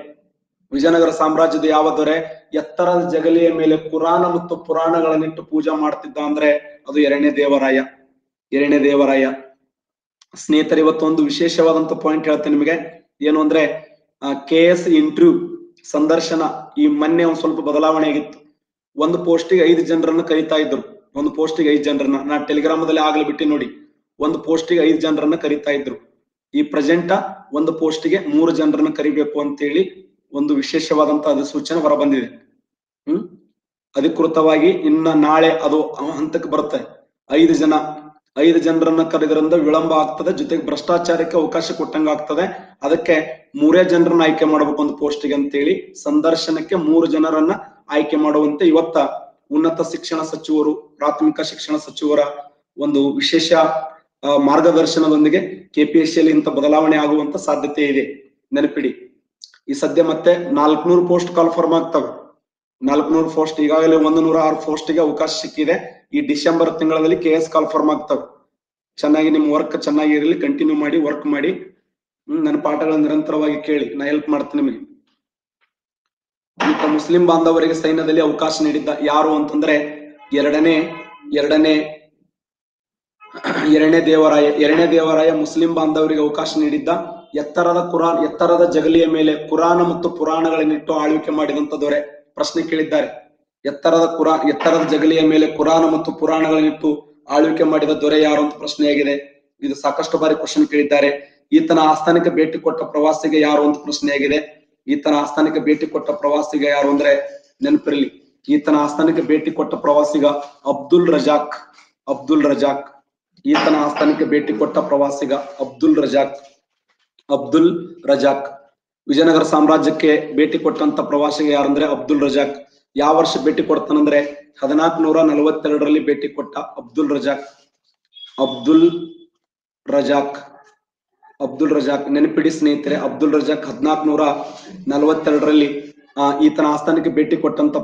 Speaker 1: ದೊರೆ ಎತ್ತರದ ಜಗಲಿಯ ಮೇಲೆ ಕುರಾನ ಮತ್ತು ಪುರಾಣಗಳನ್ನಿಟ್ಟು ಪೂಜಾ ಮಾಡ್ತಿದ್ದ ಅಂದ್ರೆ ಅದು ಎರಡನೇ ದೇವರಾಯ. ಎರಡನೇ ದೇವರಾಯ. ಸ್ನೇಹಿತರೆ, ಇವತ್ತೊಂದು ವಿಶೇಷವಾದಂತ ಪಾಯಿಂಟ್ ಹೇಳ್ತೇನೆ ನಿಮಗೆ. ಏನು ಅಂದ್ರೆ KS ಇಂಟರ್ವ್ಯೂ ಸಂದರ್ಶನ ಈ ಮೊನ್ನೆ ಒಂದ್ ಸ್ವಲ್ಪ ಬದಲಾವಣೆ ಆಗಿತ್ತು. ಒಂದು ಪೋಸ್ಟಿಗೆ 5 ಜನರನ್ನ ಕರೀತಾ ಇದ್ರು. ಒಂದು ಪೋಸ್ಟಿಗೆ 5 ಜನರನ್ನ, ನಾ ಟೆಲಿಗ್ರಾಮದಲ್ಲಿ ಆಗ್ಲಿ ಬಿಟ್ಟು ನೋಡಿ. ಒಂದು ಪೋಸ್ಟಿಗೆ 5 ಜನರನ್ನ ಕರೀತಾ ಇದ್ರು. ಈ ಪ್ರೆಸೆಂಟ್ ಒಂದು ಪೋಸ್ಟಿಗೆ 3 ಜನರನ್ನ ಕರಿಬೇಕು ಅಂತೇಳಿ ಒಂದು ವಿಶೇಷವಾದಂತ ಅಧಿಸೂಚನೆ ಹೊರ ಬಂದಿದೆ. ಅಧಿಕೃತವಾಗಿ ಇನ್ನ ನಾಳೆ ಅದು ಹಂತಕ್ಕೆ ಬರುತ್ತೆ. 5 ಜನರನ್ನ ಕರೆದ್ರಿಂದ ವಿಳಂಬ ಆಗ್ತದೆ, ಜೊತೆಗೆ ಭ್ರಷ್ಟಾಚಾರಕ್ಕೆ ಅವಕಾಶ ಕೊಟ್ಟಂಗ ಆಗ್ತದೆ. ಅದಕ್ಕೆ 3 ಜನರನ್ನ ಆಯ್ಕೆ ಮಾಡಬೇಕು ಒಂದು ಪೋಸ್ಟಿಗೆ ಅಂತೇಳಿ ಸಂದರ್ಶನಕ್ಕೆ 3 ಜನರನ್ನ ಆಯ್ಕೆ ಮಾಡುವಂತೆ ಇವತ್ತ ಉನ್ನತ ಶಿಕ್ಷಣ ಸಚಿವರು, ಪ್ರಾಥಮಿಕ ಶಿಕ್ಷಣ ಸಚಿವರ ಒಂದು ವಿಶೇಷ ಮಾರ್ಗದರ್ಶನದೊಂದಿಗೆ KPSC ಯಲ್ಲಿ ಇಂಥ ಬದಲಾವಣೆ ಆಗುವಂತ ಸಾಧ್ಯತೆ ಇದೆ. ನೆನಪಿಡಿ, ಈ ಸದ್ಯ ಮತ್ತೆ 400 ಪೋಸ್ಟ್ ಕಾಲ್ಫರ್ಮ್ ಆಗ್ತವೆ. 400 ಪೋಸ್ಟ್, ಈಗಾಗಲೇ 106 ಪೋಸ್ಟ್ಗೆ ಅವಕಾಶ ಸಿಕ್ಕಿದೆ. ಈ ಡಿಸೆಂಬರ್ ತಿಂಗಳಲ್ಲಿ KS ಕಾಲ್ಫರ್ಮ್ ಆಗ್ತವೆ. ಚೆನ್ನಾಗಿ ನಿಮ್ಮ ವರ್ಕ್ ಚೆನ್ನಾಗಿ ಇರಲಿ, ಕಂಟಿನ್ಯೂ ಮಾಡಿ, ವರ್ಕ್ ಮಾಡಿ. ನನ್ನ ಪಾಠಗಳನ್ನ ನಿರಂತರವಾಗಿ ಕೇಳಿ, ನಾ ಹೆಲ್ಪ್ ಮಾಡ್ತೀನಿ ನಿಮಗೆ. ಈಗ ಮುಸ್ಲಿಂ ಬಾಂಧವರಿಗೆ ಸೈನ್ಯದಲ್ಲಿ ಅವಕಾಶ ನೀಡಿದ್ದ ಯಾರು ಅಂತಂದ್ರೆ ಎರಡನೇ ದೇವರಾಯ ಮುಸ್ಲಿಂ ಬಾಂಧವರಿಗೆ ಅವಕಾಶ ನೀಡಿದ್ದ. ಎತ್ತರದ ಜಗಲಿಯ ಮೇಲೆ ಕುರಾನ ಮತ್ತು ಪುರಾಣಗಳನ್ನಿಟ್ಟು ಆಳ್ವಿಕೆ ಮಾಡಿದಂತ ದೊರೆ. ಪ್ರಶ್ನೆ ಕೇಳಿದ್ದಾರೆ, ಎತ್ತರದ ಜಗಲಿಯ ಮೇಲೆ ಕುರಾನ ಮತ್ತು ಪುರಾಣಗಳನ್ನಿಟ್ಟು ಆಳ್ವಿಕೆ ಮಾಡಿದ ದೊರೆ ಯಾರು ಅಂತ ಪ್ರಶ್ನೆಯಾಗಿದೆ. ಇದು ಸಾಕಷ್ಟು ಬಾರಿ ಕ್ವಶನ್ ಕೇಳಿದ್ದಾರೆ. ಈತನ ಆಸ್ಥಾನಕ್ಕೆ ಭೇಟಿ ಕೊಟ್ಟ ಪ್ರವಾಸಿಗ ಯಾರು ಅಂತ ಪ್ರಶ್ನೆಯಾಗಿದೆ. ಈತನ ಆಸ್ಥಾನಕ್ಕೆ ಭೇಟಿ ಕೊಟ್ಟ ಪ್ರವಾಸಿಗ ಯಾರು ಅಂದ್ರೆ ನೆನಪಿರಲಿ, ಈತನ ಆಸ್ಥಾನಕ್ಕೆ ಭೇಟಿ ಕೊಟ್ಟ ಪ್ರವಾಸಿಗ ಅಬ್ದುಲ್ ರಜಾಕ್. ಈತನ ಆಸ್ಥಾನಕ್ಕೆ ಭೇಟಿ ಕೊಟ್ಟ ಪ್ರವಾಸಿಗ ಅಬ್ದುಲ್ ರಜಾಕ್. ವಿಜಯನಗರ ಸಾಮ್ರಾಜ್ಯಕ್ಕೆ ಭೇಟಿ ಕೊಟ್ಟಂತ ಪ್ರವಾಸಿಗ ಯಾರಂದ್ರೆ ಅಬ್ದುಲ್ ರಜಾಕ್. ಯಾವ ವರ್ಷ ಭೇಟಿ ಕೊಡ್ತಾನಂದ್ರೆ 1442ರಲ್ಲಿ ಭೇಟಿ ಕೊಟ್ಟ ಅಬ್ದುಲ್ ರಜಾಕ್. ನೆನಪಿಡಿ ಸ್ನೇಹಿತರೆ, ಅಬ್ದುಲ್ ರಜಾಕ್ 1442ರಲ್ಲಿ ಈತನ ಆಸ್ಥಾನಕ್ಕೆ ಭೇಟಿ ಕೊಟ್ಟಂತ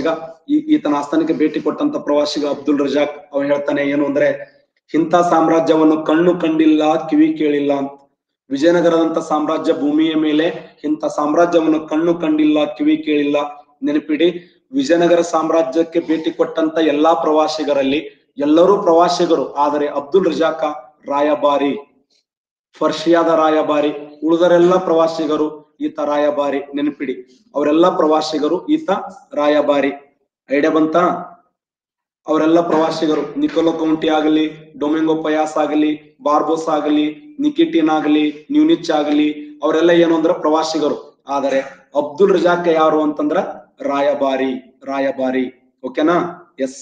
Speaker 1: ಪ್ರವಾಸಿಗ ಅಬ್ದುಲ್ ರಜಾಕ್. ಅವನು ಹೇಳ್ತಾನೆ ಏನು ಅಂದ್ರೆ, ಇಂಥ ಸಾಮ್ರಾಜ್ಯವನ್ನು ಕಣ್ಣು ಕಂಡಿಲ್ಲ, ಕಿವಿ ಕೇಳಿಲ್ಲ ಅಂತ. ವಿಜಯನಗರದಂತ ಸಾಮ್ರಾಜ್ಯ ಭೂಮಿಯ ಮೇಲೆ ಇಂಥ ಸಾಮ್ರಾಜ್ಯವನ್ನು ಕಣ್ಣು ಕಂಡಿಲ್ಲ, ಕಿವಿ ಕೇಳಿಲ್ಲ. ನೆನಪಿಡಿ, ವಿಜಯನಗರ ಸಾಮ್ರಾಜ್ಯಕ್ಕೆ ಭೇಟಿ ಕೊಟ್ಟಂತ ಎಲ್ಲಾ ಪ್ರವಾಸಿಗರಲ್ಲಿ ಎಲ್ಲರೂ ಪ್ರವಾಸಿಗರು, ಆದರೆ ಅಬ್ದುಲ್ ರಜಾಕ ರಾಯಭಾರಿ, ಫರ್ಷಿಯಾದ ರಾಯಭಾರಿ. ಉಳಿದರೆಲ್ಲ ಪ್ರವಾಸಿಗರು, ಈತ ರಾಯಭಾರಿ. ನೆನಪಿಡಿ, ಅವರೆಲ್ಲ ಪ್ರವಾಸಿಗರು, ಈತ ರಾಯಭಾರಿ. ಐಡಿಯಾ ಬಂತ? ಅವರೆಲ್ಲ ಪ್ರವಾಸಿಗರು. ನಿಕೋಲೋ ಕೌಂಟಿ ಆಗಲಿ, ಡೊಮಿಂಗೋ ಪಯಾಸ್ ಆಗಲಿ, ಬಾರ್ಬೋಸ್ ಆಗಲಿ, ನಿಕಿಟಿನ್ ಆಗಲಿ, ನ್ಯೂನಿಚ್ ಆಗಲಿ, ಅವರೆಲ್ಲ ಏನು ಅಂದ್ರ ಪ್ರವಾಸಿಗರು. ಆದರೆ ಅಬ್ದುಲ್ ರಜಾಕ್ ಯಾರು ಅಂತಂದ್ರ ರಾಯಭಾರಿ. ಓಕೆನಾ? ಎಸ್.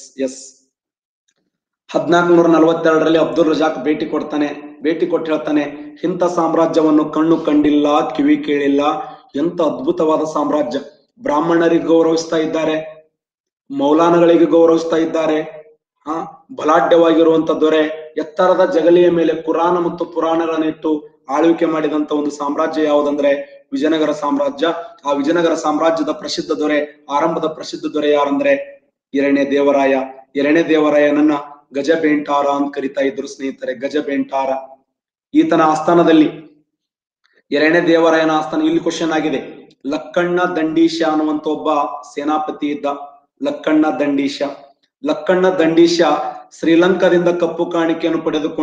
Speaker 1: 1442ರಲ್ಲಿ ಅಬ್ದುಲ್ ರಜಾಕ್ ಭೇಟಿ ಕೊಟ್ಟು ಹೇಳ್ತಾನೆ, ಇಂಥ ಸಾಮ್ರಾಜ್ಯವನ್ನು ಕಣ್ಣು ಕಂಡಿಲ್ಲ, ಕಿವಿ ಕೇಳಿಲ್ಲ. ಎಂತ ಅದ್ಭುತವಾದ ಸಾಮ್ರಾಜ್ಯ. ಬ್ರಾಹ್ಮಣರಿಗೆ ಗೌರವಿಸ್ತಾ ಇದ್ದಾರೆ, ಮೌಲಾನಗಳಿಗೆ ಗೌರವಿಸ್ತಾ ಇದ್ದಾರೆ. ಬಲಾಢ್ಯವಾಗಿರುವಂತ ದೊರೆ, ಎತ್ತರದ ಜಗಲಿಯ ಮೇಲೆ ಕುರಾನ ಮತ್ತು ಪುರಾಣಗಳನ್ನಿಟ್ಟು ಆಳ್ವಿಕೆ ಮಾಡಿದಂತ ಒಂದು ಸಾಮ್ರಾಜ್ಯ ಯಾವುದಂದ್ರೆ ವಿಜಯನಗರ ಸಾಮ್ರಾಜ್ಯ. ಆ ವಿಜಯನಗರ ಸಾಮ್ರಾಜ್ಯದ ಪ್ರಸಿದ್ಧ ದೊರೆ, ಆರಂಭದ ಪ್ರಸಿದ್ಧ ದೊರೆ ಯಾರಂದ್ರೆ ಎರಡನೇ ದೇವರಾಯನನ್ನ ಗಜಬೇಂಟಾರ ಅಂತ ಕರಿತಾ ಇದ್ರು ಸ್ನೇಹಿತರೆ. ಗಜಬೇಂಟಾರ. ಈತನ ಆಸ್ಥಾನದಲ್ಲಿ ಎರಡನೇ ದೇವರಾಯನ ಆಸ್ಥಾನ, ಇಲ್ಲಿ ಕ್ವಶನ್ ಆಗಿದೆ. ಲಕ್ಕಣ್ಣ ದಂಡೀಶ ಅನ್ನುವಂತ ಒಬ್ಬ ಸೇನಾಪತಿ ಇದ್ದ. ಲಕ್ಕಣ್ಣ ದಂಡೀಶ ಶ್ರೀಲಂಕಾದಿಂದ ಕಪ್ಪು ಕಾಣಿಕೆಯನ್ನು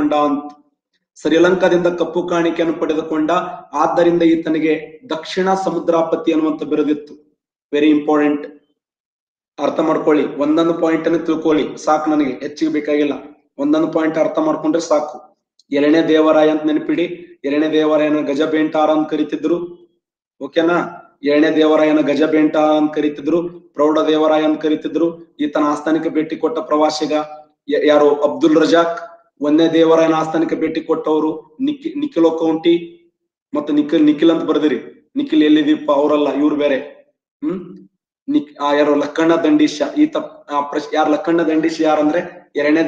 Speaker 1: ಪಡೆದುಕೊಂಡ. ಆದ್ದರಿಂದ ಈತನಿಗೆ ದಕ್ಷಿಣ ಸಮುದ್ರಾಪತಿ ಅನ್ನುವಂತ ಬಿರುದಿತ್ತು. ವೆರಿ ಇಂಪಾರ್ಟೆಂಟ್, ಅರ್ಥ ಮಾಡ್ಕೊಳ್ಳಿ. ಒಂದೊಂದು ಪಾಯಿಂಟ್ ಅನ್ನು ತಿಳ್ಕೊಳ್ಳಿ ಸಾಕು, ನನಗೆ ಹೆಚ್ಚಿಗೆ ಬೇಕಾಗಿಲ್ಲ. ಒಂದೊಂದು ಪಾಯಿಂಟ್ ಅರ್ಥ ಮಾಡ್ಕೊಂಡ್ರೆ ಸಾಕು. ಎರಡನೇ ದೇವರಾಯ ಅಂತ ನೆನಪಿಡಿ. ಎರಡನೇ ದೇವರಾಯನ ಗಜಬೇಂಟಾರ ಅಂತ ಕರಿತಿದ್ರು. ಓಕೆನಾ? ಎರಡನೇ ದೇವರಾಯನ ಗಜಬೇಂಟಾರ ಅಂತ ಕರಿತಿದ್ರು, ಪ್ರೌಢ ದೇವರಾಯ ಅಂತ ಕರಿತಿದ್ರು. ಈತನ ಆಸ್ಥಾನಕ್ಕೆ ಭೇಟಿ ಕೊಟ್ಟ ಪ್ರವಾಸಿಗ ಯಾರು? ಅಬ್ದುಲ್ ರಜಾಕ್. ಒಂದನೇ ದೇವರಾಯನ ಆಸ್ಥಾನಕ್ಕೆ ಭೇಟಿ ಕೊಟ್ಟವರು ನಿಖಿಲೋ ಕೌಂಟಿ ಮತ್ತು ನಿಖಿಲ್ ಅಂತ ಬರ್ದಿರಿ. ನಿಖಿಲ್ ಎಲ್ಲಿದೀಪ, ಅವರಲ್ಲ, ಇವ್ರು ಬೇರೆ. ಯಾರು? ಲಕ್ಕಣ್ಣ ದಂಡೀಶ. ಈತ ಯಾರು ಲಕ್ಕಣ್ಣ ದಂಡೀಶ ಯಾರಂದ್ರೆ ಎರಡನೇ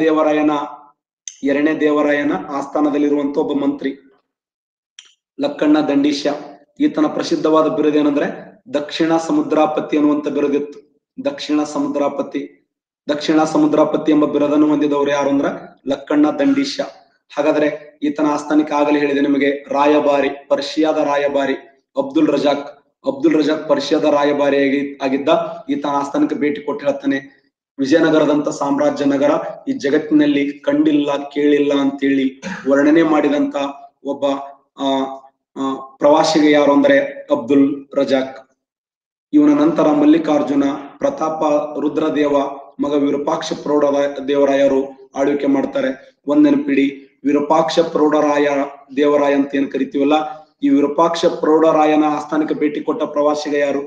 Speaker 1: ದೇವರಾಯನ ಆಸ್ಥಾನದಲ್ಲಿರುವಂತ ಒಬ್ಬ ಮಂತ್ರಿ ಲಕ್ಕಣ್ಣ ದಂಡೀಶ. ಈತನ ಪ್ರಸಿದ್ಧವಾದ ಬಿರುದು ಏನಂದ್ರೆ ದಕ್ಷಿಣ ಸಮುದ್ರಾಪತಿ ಅನ್ನುವಂತ ಬಿರುದಿತ್ತು. ದಕ್ಷಿಣ ಸಮುದ್ರಾಪತಿ ಎಂಬ ಬಿರುದನ್ನು ಹೊಂದಿದವರು ಯಾರು ಅಂದ್ರ ಲಕ್ಕಣ್ಣ ದಂಡೀಶ. ಹಾಗಾದ್ರೆ ಈತನ ಆಸ್ಥಾನಕ್ಕೆ ಆಗಲೇ ಹೇಳಿದೆ ನಿಮಗೆ ರಾಯಭಾರಿ, ಪರ್ಷಿಯಾದ ರಾಯಭಾರಿ ಅಬ್ದುಲ್ ರಜಾಕ್ ಪರ್ಷಿಯಾದ ರಾಯಭಾರಿ ಆಗಿದ್ದ. ಈತನ ಆಸ್ಥಾನಕ್ಕೆ ಭೇಟಿ ಕೊಟ್ಟು ಹೇಳ್ತಾನೆ, ವಿಜಯನಗರದಂತ ಸಾಮ್ರಾಜ್ಯ ನಗರ ಈ ಜಗತ್ತಿನಲ್ಲಿ ಕಂಡಿಲ್ಲ ಕೇಳಿಲ್ಲ ಅಂತೇಳಿ ವರ್ಣನೆ ಮಾಡಿದಂತ ಒಬ್ಬ ಪ್ರವಾಸಿಗೆ ಯಾರು ಅಂದ್ರೆ ಅಬ್ದುಲ್ ರಜಾಕ್. ಇವನ ನಂತರ ಮಲ್ಲಿಕಾರ್ಜುನ, ಪ್ರತಾಪ ರುದ್ರದೇವ ಮಗ ವಿರೂಪಾಕ್ಷ ಪ್ರೌಢ ದೇವರಾಯರು ಆಳ್ವಿಕೆ ಮಾಡ್ತಾರೆ. ಒಂದ್ ನೆನಪಿಡಿ, ವಿರೂಪಾಕ್ಷ ಪ್ರೌಢರಾಯ ದೇವರಾಯ ಅಂತ ಏನ್ ಕರಿತೀವಲ್ಲ, ಈ ವಿರೂಪಾಕ್ಷ ಪ್ರೌಢರಾಯನ ಆಸ್ಥಾನಕ್ಕೆ ಭೇಟಿ ಕೊಟ್ಟ ಪ್ರವಾಸಿಗ ಯಾರು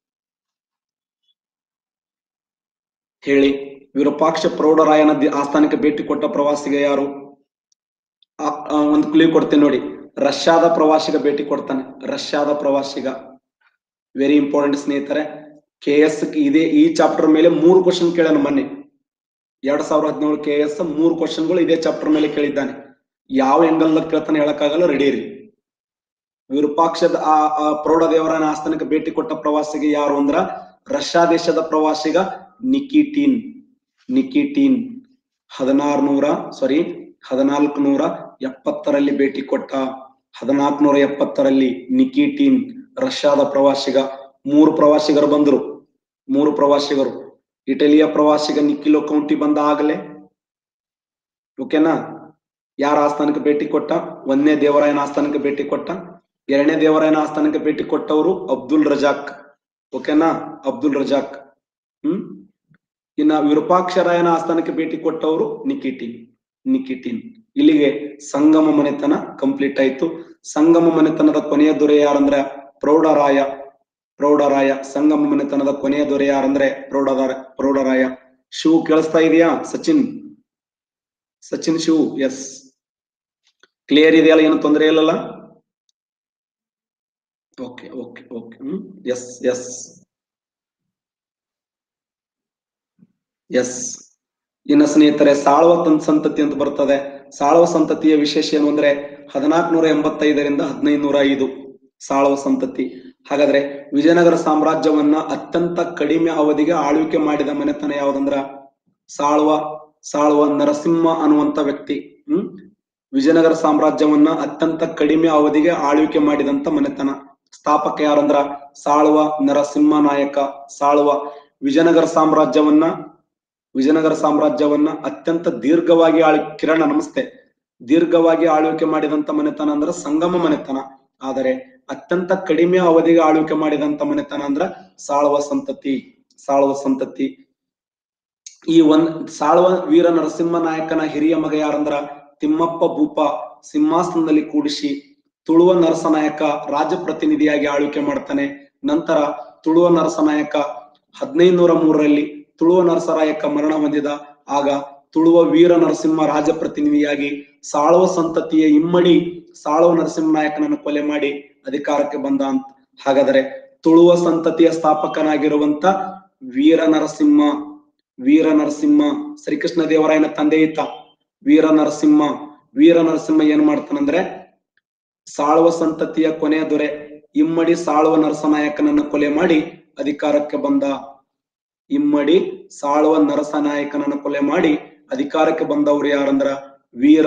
Speaker 1: ಹೇಳಿ? ವಿರೂಪಾಕ್ಷ ಪ್ರೌಢರಾಯನ ಆಸ್ಥಾನಕ್ಕೆ ಭೇಟಿ ಕೊಟ್ಟ ಪ್ರವಾಸಿಗ ಯಾರು? ಒಂದು ಕ್ಲೂ ಕೊಡ್ತೇನೆ ನೋಡಿ, ರಷ್ಯಾದ ಪ್ರವಾಸಿಗ ಭೇಟಿ ಕೊಡ್ತಾನೆ. ರಷ್ಯಾದ ಪ್ರವಾಸಿಗ, ವೆರಿ ಇಂಪಾರ್ಟೆಂಟ್ ಸ್ನೇಹಿತರೆ. KS ಇದೇ ಈ ಚಾಪ್ಟರ್ ಮೇಲೆ 3 ಕ್ವಶನ್ ಕೇಳೋಣ. ಮೊನ್ನೆ 2017 KS 3 ಕ್ವಶನ್ಗಳು ಇದೇ ಚಾಪ್ಟರ್ ಮೇಲೆ ಕೇಳಿದ್ದಾನೆ. ಯಾವ ಎಂಗಲ್ ಕೇಳ್ತಾನೆ ಹೇಳಕ್ಕಾಗಲ್ಲ, ರೆಡಿ ಇರಿ. ವಿರೂಪಾಕ್ಷದ ಪ್ರೌಢ ದೇವರಾಯನ ಆಸ್ಥಾನಕ್ಕೆ ಭೇಟಿ ಕೊಟ್ಟ ಪ್ರವಾಸಿಗ ಯಾರು ಅಂದ್ರ ರಷ್ಯಾ ದೇಶದ ಪ್ರವಾಸಿಗ ನಿಕಿಟಿನ್. 1470ರಲ್ಲಿ ಭೇಟಿ ಕೊಟ್ಟ. 1470ರಲ್ಲಿ ನಿಕಿಟಿನ್ ರಷ್ಯಾದ ಪ್ರವಾಸಿಗ. 3 ಪ್ರವಾಸಿಗರು ಬಂದ್ರು. 3 ಪ್ರವಾಸಿಗರು. ಇಟಲಿಯ ಪ್ರವಾಸಿಗ ನಿಕಿಲೋ ಕೌಂಟಿ ಬಂದ ಆಗಲೇ, ಓಕೆನಾ? ಯಾರ ಆಸ್ಥಾನಕ್ಕೆ ಭೇಟಿ ಕೊಟ್ಟ? 1ನೇ ದೇವರಾಯನ ಆಸ್ಥಾನಕ್ಕೆ ಭೇಟಿ ಕೊಟ್ಟ. 2ನೇ ದೇವರಾಯನ ಆಸ್ಥಾನಕ್ಕೆ ಭೇಟಿ ಕೊಟ್ಟವರು ಅಬ್ದುಲ್ ರಜಾಕ್, ಓಕೆನಾ? ಅಬ್ದುಲ್ ರಜಾಕ್. ಇನ್ನ ವಿರೂಪಾಕ್ಷರಾಯನ ಆಸ್ಥಾನಕ್ಕೆ ಭೇಟಿ ಕೊಟ್ಟವರು ನಿಕಿಟಿನ್. ಇಲ್ಲಿಗೆ ಸಂಗಮ ಮನೆತನ ಕಂಪ್ಲೀಟ್ ಆಯ್ತು. ಸಂಗಮ ಮನೆತನದ ಕೊನೆಯ ದೊರೆ ಯಾರಂದ್ರ ಪ್ರೌಢರಾಯ. ಸಂಗಮ ಮನೆತನದ ಕೊನೆಯ ದೊರೆ ಯಾರಂದ್ರೆ ಪ್ರೌಢರಾಯ. ಶಿವು ಕೇಳಿಸ್ತಾ ಇದೆಯಾ? ಸಚಿನ್ ಶಿವು, ಎಸ್, ಕ್ಲಿಯರ್ ಇದೆಯಲ್ಲ, ಏನು ತೊಂದರೆ ಇಲ್ಲಲ್ಲ? Okay okay okay yes yes yes. ಇನ್ನು ಸ್ನೇಹಿತರೆ, ಸಾಳುವ ಸಂತತಿ ಅಂತ ಬರ್ತದೆ. ಸಾಳುವ ಸಂತತಿಯ ವಿಶೇಷ ಏನು ಅಂದ್ರೆ 1485ರಿಂದ 1505 ಸಾಳುವ ಸಂತತಿ. ಹಾಗಾದ್ರೆ ವಿಜಯನಗರ ಸಾಮ್ರಾಜ್ಯವನ್ನ ಅತ್ಯಂತ ಕಡಿಮೆ ಅವಧಿಗೆ ಆಳ್ವಿಕೆ ಮಾಡಿದ ಮನೆತನ ಯಾವ್ದಂದ್ರ ಸಾಳುವ ನರಸಿಂಹ ಅನ್ನುವಂತ ವ್ಯಕ್ತಿ. ವಿಜಯನಗರ ಸಾಮ್ರಾಜ್ಯವನ್ನ ಅತ್ಯಂತ ಕಡಿಮೆ ಅವಧಿಗೆ ಆಳ್ವಿಕೆ ಮಾಡಿದಂತ ಮನೆತನ. ಸ್ಥಾಪಕ ಯಾರಂದ್ರ ಸಾಳುವ ನರಸಿಂಹ ನಾಯಕ. ಸಾಳುವ ವಿಜಯನಗರ ಸಾಮ್ರಾಜ್ಯವನ್ನ ಅತ್ಯಂತ ದೀರ್ಘವಾಗಿ ಕಿರಣ ನಮಸ್ತೆ, ದೀರ್ಘವಾಗಿ ಆಳ್ವಿಕೆ ಮಾಡಿದಂತ ಮನೆತನ ಅಂದ್ರ ಸಂಗಮ ಮನೆತನ. ಆದರೆ ಅತ್ಯಂತ ಕಡಿಮೆ ಅವಧಿಗೆ ಆಳ್ವಿಕೆ ಮಾಡಿದಂತ ಮನೆತನ ಅಂದ್ರ ಸಾಳುವ ಸಂತತಿ. ಈ ಸಾಳುವ ವೀರ ನರಸಿಂಹ ನಾಯಕನ ಹಿರಿಯ ಮಗ ಯಾರಂದ್ರ ತಿಮ್ಮಪ್ಪ ಭೂಪ ಸಿಂಹಾಸನದಲ್ಲಿ ಕೂಡಿಸಿ ತುಳುವ ನರಸನಾಯಕ ರಾಜಪ್ರತಿನಿಧಿಯಾಗಿ ಆಳ್ವಿಕೆ ಮಾಡ್ತಾನೆ. ನಂತರ ತುಳುವ ನರಸನಾಯಕ 1503ರಲ್ಲಿ ತುಳುವ ನರಸರಾಯಕ ಮರಣ ಹೊಂದಿದ. ಆಗ ತುಳುವ ವೀರ ನರಸಿಂಹ ರಾಜಪ್ರತಿನಿಧಿಯಾಗಿ ಸಾಳುವ ಸಂತತಿಯ ಇಮ್ಮಡಿ ಸಾಳುವ ನರಸಿಂಹ ನಾಯಕನನ್ನು ಕೊಲೆ ಮಾಡಿ ಅಧಿಕಾರಕ್ಕೆ ಬಂದ ಅಂತ. ಹಾಗಾದರೆ ತುಳುವ ಸಂತತಿಯ ಸ್ಥಾಪಕನಾಗಿರುವಂತ ವೀರ ನರಸಿಂಹ ಶ್ರೀಕೃಷ್ಣ ದೇವರಾಯನ ತಂದೆ ಈತ. ವೀರ ನರಸಿಂಹ ಏನ್ ಮಾಡ್ತಾನಂದ್ರೆ ಸಾಳುವ ಸಂತತಿಯ ಕೊನೆಯ ದೊರೆ ಇಮ್ಮಡಿ ಸಾಳುವ ನರಸನಾಯಕನನ್ನ ಕೊಲೆ ಮಾಡಿ ಅಧಿಕಾರಕ್ಕೆ ಬಂದ. ಸಾಳುವ ನರಸನಾಯಕನನ್ನ ಕೊಲೆ ಮಾಡಿ ಅಧಿಕಾರಕ್ಕೆ ಬಂದವರು ಯಾರಂದ್ರ ವೀರ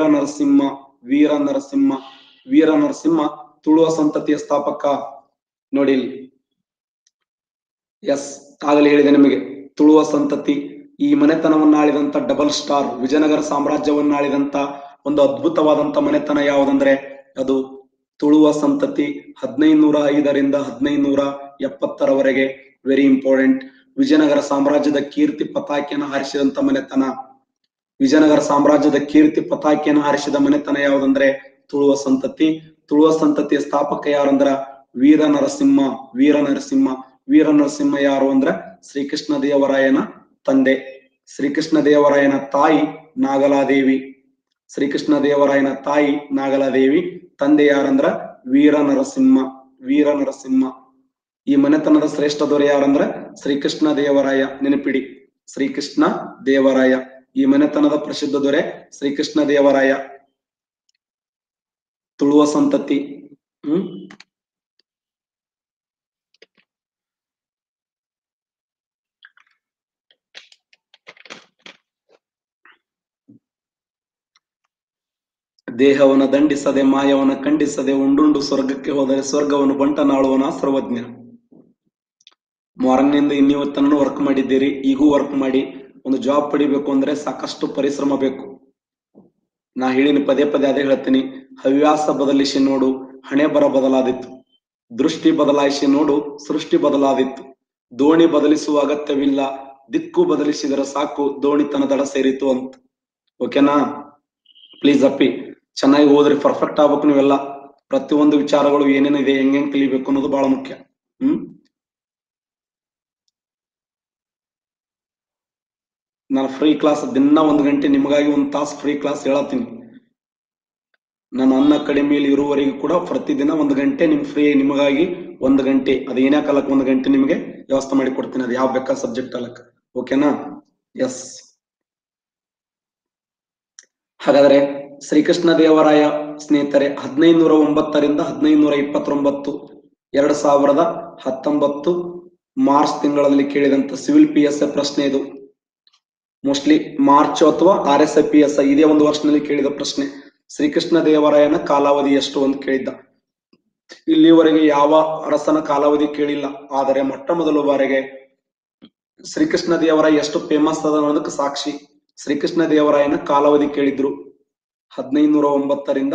Speaker 1: ನರಸಿಂಹ ತುಳುವ ಸಂತತಿಯ ಸ್ಥಾಪಕ. ನೋಡಿ ಇಲ್ಲಿ, ಎಸ್, ಆಗಲೇ ಹೇಳಿದೆ ನಿಮಗೆ, ತುಳುವ ಸಂತತಿ. ಈ ಮನೆತನವನ್ನ ಆಳಿದಂತ ಡಬಲ್ ಸ್ಟಾರ್, ವಿಜಯನಗರ ಸಾಮ್ರಾಜ್ಯವನ್ನ ಆಳಿದಂತ ಒಂದು ಅದ್ಭುತವಾದಂತ ಮನೆತನ ಯಾವುದಂದ್ರೆ ಅದು ತುಳುವ ಸಂತತಿ. 1505ರಿಂದ 1570ರವರೆಗೆ ವೆರಿ ಇಂಪಾರ್ಟೆಂಟ್. ವಿಜಯನಗರ ಸಾಮ್ರಾಜ್ಯದ ಕೀರ್ತಿ ಪತಾಕೆಯನ್ನು ಹಾರಿಸಿದಂತ ಮನೆತನ. ವಿಜಯನಗರ ಸಾಮ್ರಾಜ್ಯದ ಕೀರ್ತಿ ಪತಾಕೆಯನ್ನು ಹಾರಿಸಿದ ಮನೆತನ ಯಾವುದಂದ್ರೆ ತುಳುವ ಸಂತತಿ. ತುಳುವ ಸಂತತಿಯ ಸ್ಥಾಪಕ ಯಾರಂದ್ರ ವೀರ ನರಸಿಂಹ ಯಾರು ಅಂದ್ರ ಶ್ರೀಕೃಷ್ಣ ದೇವರಾಯನ ತಂದೆ. ಶ್ರೀಕೃಷ್ಣ ದೇವರಾಯನ ತಾಯಿ ನಾಗಲಾದೇವಿ. ತಂದೆ ಯಾರಂದ್ರ ವೀರ ನರಸಿಂಹ. ಈ ಮನೆತನದ ಶ್ರೇಷ್ಠ ದೊರೆ ಯಾರಂದ್ರ ಶ್ರೀಕೃಷ್ಣ ದೇವರಾಯ. ನೆನಪಿಡಿ, ಶ್ರೀಕೃಷ್ಣ ದೇವರಾಯ. ಈ ಮನೆತನದ ಪ್ರಸಿದ್ಧ ದೊರೆ ಶ್ರೀಕೃಷ್ಣ ದೇವರಾಯ. ತುಳುವ ಸಂತತಿ. ದೇಹವನ್ನ ದಂಡಿಸದೆ ಮಾಯವನ್ನ ಖಂಡಿಸದೆ ಉಂಡುಂಡು ಸ್ವರ್ಗಕ್ಕೆ ಹೋದರೆ ಸ್ವರ್ಗವನ್ನು ಬಂಟನಾಳುವನ ಸರ್ವಜ್ಞ. ಮಾರ್ನಿಂದ ಇನ್ನಿವತ್ತನ್ನು ವರ್ಕ್ ಮಾಡಿದ್ದೀರಿ, ಈಗೂ ವರ್ಕ್ ಮಾಡಿ. ಒಂದು ಜಾಬ್ ಪಡಿಬೇಕು ಅಂದ್ರೆ ಸಾಕಷ್ಟು ಪರಿಶ್ರಮ ಬೇಕು. ನಾ ಹೇಳಿನಿ, ಪದೇ ಪದೇ ಅದೇ ಹೇಳ್ತೀನಿ. ಹವ್ಯಾಸ ಬದಲಿಸಿ ನೋಡು, ಹಣೆ ಬರ ಬದಲಾದಿತ್ತು. ದೃಷ್ಟಿ ಬದಲಾಯಿಸಿ ನೋಡು, ಸೃಷ್ಟಿ ಬದಲಾದಿತ್ತು. ದೋಣಿ ಬದಲಿಸುವ ಅಗತ್ಯವಿಲ್ಲ, ದಿಕ್ಕು ಬದಲಿಸಿದರೆ ಸಾಕು, ದೋಣಿತನ ದಡ ಸೇರಿತು ಅಂತ. ಓಕೆನಾ? ಪ್ಲೀಸ್ ಅಪ್ಪಿ, ಚೆನ್ನಾಗಿ ಓದ್ರಿ, ಪರ್ಫೆಕ್ಟ್ ಆಗ್ಬೇಕು ನೀವೆಲ್ಲ. ಪ್ರತಿಯೊಂದು ವಿಚಾರಗಳು ಏನೇನಿದೆ, ಹೆಂಗ್ ಕಲಿಬೇಕು ಅನ್ನೋದು ಬಹಳ ಮುಖ್ಯ. ನಾನು ಫ್ರೀ ಕ್ಲಾಸ್ ದಿನ 1 ಗಂಟೆ ನಿಮಗಾಗಿ 1 ತಾಸು ಫ್ರೀ ಕ್ಲಾಸ್ ಹೇಳತ್ತೀನಿ. ನಾನು ಅನ್ನ ಅಕಾಡೆಮಿಯಲ್ಲಿ ಇರುವವರೆಗೂ ಕೂಡ ಪ್ರತಿದಿನ 1 ಗಂಟೆ ನಿಮಗಾಗಿ 1 ಗಂಟೆ, ಅದು ಏನೇ ಕಾಲಕ್ಕೆ 1 ಗಂಟೆ ನಿಮಗೆ ವ್ಯವಸ್ಥೆ ಮಾಡಿ ಕೊಡ್ತೀನಿ. ಅದು ಯಾವ ಬೇಕಾದ ಸಬ್ಜೆಕ್ಟ್ ಅಲ್ಲಕ್ಕ. ಓಕೆನಾ? ಎಸ್. ಹಾಗಾದ್ರೆ ಶ್ರೀಕೃಷ್ಣ ದೇವರಾಯ ಸ್ನೇಹಿತರೆ 1509ರಿಂದ 1529, 2019 ಮಾರ್ಚ್ ತಿಂಗಳಲ್ಲಿ ಕೇಳಿದಂತ ಸಿವಿಲ್ PSI ಪ್ರಶ್ನೆ ಇದು. ಮೋಸ್ಟ್ಲಿ ಮಾರ್ಚ್ ಅಥವಾ RSI PSI ಇದೇ ಒಂದು ವರ್ಷದಲ್ಲಿ ಕೇಳಿದ ಪ್ರಶ್ನೆ. ಶ್ರೀಕೃಷ್ಣ ದೇವರಾಯನ ಕಾಲಾವಧಿ ಎಷ್ಟು ಅಂತ ಕೇಳಿದ್ದ. ಇಲ್ಲಿವರೆಗೆ ಯಾವ ಅರಸನ ಕಾಲಾವಧಿ ಕೇಳಿಲ್ಲ. ಆದರೆ ಮೊಟ್ಟ ಮೊದಲ ಬಾರಿಗೆ ಶ್ರೀಕೃಷ್ಣ ದೇವರಾಯ ಎಷ್ಟು ಫೇಮಸ್ ಅದ ಅನ್ನೋದಕ್ಕೆ ಸಾಕ್ಷಿ ಶ್ರೀಕೃಷ್ಣ ದೇವರಾಯನ ಕಾಲಾವಧಿ ಕೇಳಿದ್ರು. 1509ರಿಂದ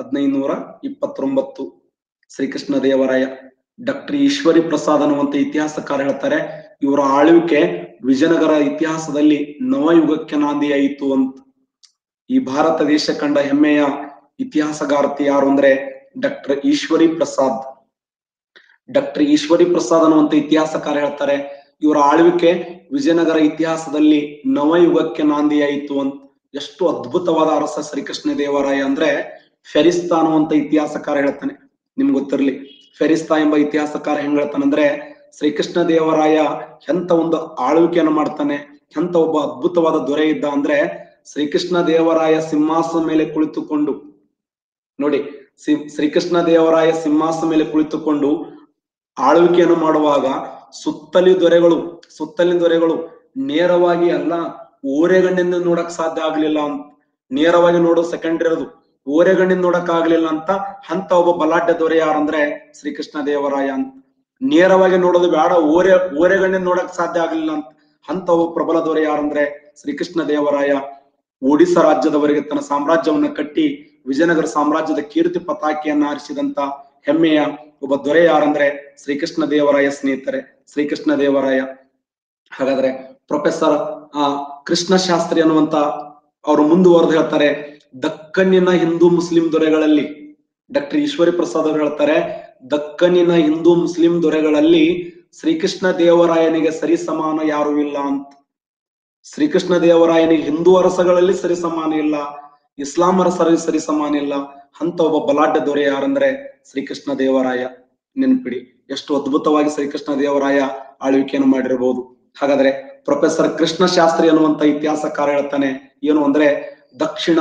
Speaker 1: 1529 ಶ್ರೀಕೃಷ್ಣ ದೇವರಾಯ. ಡಾಕ್ಟರ್ ಈಶ್ವರಿ ಪ್ರಸಾದ್ ಅನ್ನುವಂತ ಇತಿಹಾಸಕಾರ ಹೇಳ್ತಾರೆ, ಇವರ ಆಳ್ವಿಕೆ ವಿಜಯನಗರ ಇತಿಹಾಸದಲ್ಲಿ ನವಯುಗಕ್ಕೆ ನಾಂದಿಯಾಯಿತು ಅಂತ. ಈ ಭಾರತ ದೇಶ ಕಂಡ ಹೆಮ್ಮೆಯ ಇತಿಹಾಸಗಾರ್ತಿ ಯಾರು ಅಂದ್ರೆ ಡಾಕ್ಟರ್ ಈಶ್ವರಿ ಪ್ರಸಾದ್. ಡಾಕ್ಟರ್ ಈಶ್ವರಿ ಪ್ರಸಾದ್ ಅನ್ನುವಂತ ಇತಿಹಾಸಕಾರ ಹೇಳ್ತಾರೆ, ಇವರ ಆಳ್ವಿಕೆ ವಿಜಯನಗರ ಇತಿಹಾಸದಲ್ಲಿ ನವಯುಗಕ್ಕೆ ನಾಂದಿಯಾಯಿತು ಅಂತ. ಎಷ್ಟು ಅದ್ಭುತವಾದ ಅರಸ ಶ್ರೀಕೃಷ್ಣ ದೇವರಾಯ ಅಂದ್ರೆ, ಫೆರಿಸ್ತಾ ಅನ್ನುವಂತ ಇತಿಹಾಸಕಾರ ಹೇಳ್ತಾನೆ. ನಿಮ್ಗೆ ಗೊತ್ತಿರ್ಲಿ, ಫೆರಿಸ್ತಾ ಎಂಬ ಇತಿಹಾಸಕಾರ ಹೆಂಗ್ ಹೇಳ್ತಾನಂದ್ರೆ, ಶ್ರೀಕೃಷ್ಣ ದೇವರಾಯ ಎಂತ ಒಂದು ಆಳ್ವಿಕೆಯನ್ನು ಮಾಡ್ತಾನೆ, ಎಂತ ಒಬ್ಬ ಅದ್ಭುತವಾದ ದೊರೆ ಇದ್ದ ಅಂದ್ರೆ, ಶ್ರೀಕೃಷ್ಣ ದೇವರಾಯ ಸಿಂಹಾಸನ ಮೇಲೆ ಕುಳಿತುಕೊಂಡು ನೋಡಿ, ಶ್ರೀಕೃಷ್ಣ ದೇವರಾಯ ಸಿಂಹಾಸನ ಮೇಲೆ ಕುಳಿತುಕೊಂಡು ಆಳ್ವಿಕೆಯನ್ನು ಮಾಡುವಾಗ ಸುತ್ತಲಿನ ದೊರೆಗಳು ನೇರವಾಗಿ ಅಲ್ಲ, ಓರೆಗಣ್ಣಿಂದ ನೋಡಕ್ ಸಾಧ್ಯ ಆಗ್ಲಿಲ್ಲ ಅಂತ. ನೇರವಾಗಿ ನೋಡೋ ಸೆಕೆಂಡ್ರಿ ಇರೋದು, ಓರೆಗಣ್ಣಿಂದ ನೋಡಕ್ ಆಗ್ಲಿಲ್ಲ ಅಂತ ಒಬ್ಬ ಬಲಾಢ್ಯ ದೊರೆ ಯಾರಂದ್ರೆ ಶ್ರೀಕೃಷ್ಣ ದೇವರಾಯ ಅಂತ. ನೇರವಾಗಿ ನೋಡೋದು ಬೇಡ, ಓರೆಗಣ್ಣಿಂದ ನೋಡಕ್ ಸಾಧ್ಯ ಆಗ್ಲಿಲ್ಲ ಅಂತ ಒಬ್ಬ ಪ್ರಬಲ ದೊರೆ ಯಾರಂದ್ರೆ ಶ್ರೀಕೃಷ್ಣ ದೇವರಾಯ. ಒಡಿಸ್ಸಾ ರಾಜ್ಯದವರೆಗೆ ತನ್ನ ಸಾಮ್ರಾಜ್ಯವನ್ನ ಕಟ್ಟಿ ವಿಜಯನಗರ ಸಾಮ್ರಾಜ್ಯದ ಕೀರ್ತಿ ಪತಾಕೆಯನ್ನ ಹಾರಿಸಿದಂತ ಹೆಮ್ಮೆಯ ಒಬ್ಬ ದೊರೆ ಯಾರಂದ್ರೆ ಶ್ರೀಕೃಷ್ಣ ದೇವರಾಯ ಸ್ನೇಹಿತರೆ, ಶ್ರೀಕೃಷ್ಣ ದೇವರಾಯ. ಹಾಗಾದ್ರೆ ಪ್ರೊಫೆಸರ್ ಕೃಷ್ಣ ಶಾಸ್ತ್ರಿ ಅನ್ನುವಂತ ಅವರು ಮುಂದುವರೆದು ಹೇಳ್ತಾರೆ, ದಕ್ಕನ್ನಿನ ಹಿಂದೂ ಮುಸ್ಲಿಂ ದೊರೆಗಳಲ್ಲಿ, ಡಾಕ್ಟರ್ ಈಶ್ವರಿ ಪ್ರಸಾದ್ ಅವರು ಹೇಳ್ತಾರೆ, ದಕ್ಕನ್ನಿನ ಹಿಂದೂ ಮುಸ್ಲಿಂ ದೊರೆಗಳಲ್ಲಿ ಶ್ರೀಕೃಷ್ಣ ದೇವರಾಯನಿಗೆ ಸರಿ ಸಮಾನ ಯಾರು ಇಲ್ಲ ಅಂತ. ಶ್ರೀಕೃಷ್ಣ ದೇವರಾಯನಿಗೆ ಹಿಂದೂ ಅರಸಗಳಲ್ಲಿ ಸರಿ ಸಮಾನ ಇಲ್ಲ, ಇಸ್ಲಾಂ ಅರಸರಲ್ಲಿ ಸರಿ ಸಮಾನ ಇಲ್ಲ ಅಂತ ಒಬ್ಬ ಬಲಾಢ್ಯ ದೊರೆ ಯಾರಂದ್ರೆ ಶ್ರೀಕೃಷ್ಣ ದೇವರಾಯ. ನೆನ್ಪಿಡಿ, ಎಷ್ಟು ಅದ್ಭುತವಾಗಿ ಶ್ರೀಕೃಷ್ಣ ದೇವರಾಯ ಆಳ್ವಿಕೆಯನ್ನು ಮಾಡಿರಬಹುದು. ಹಾಗಾದ್ರೆ ಪ್ರೊಫೆಸರ್ ಕೃಷ್ಣ ಶಾಸ್ತ್ರಿ ಅನ್ನುವಂತ ಇತಿಹಾಸಕಾರ ಹೇಳ್ತಾನೆ ಏನು ಅಂದ್ರೆ, ದಕ್ಷಿಣ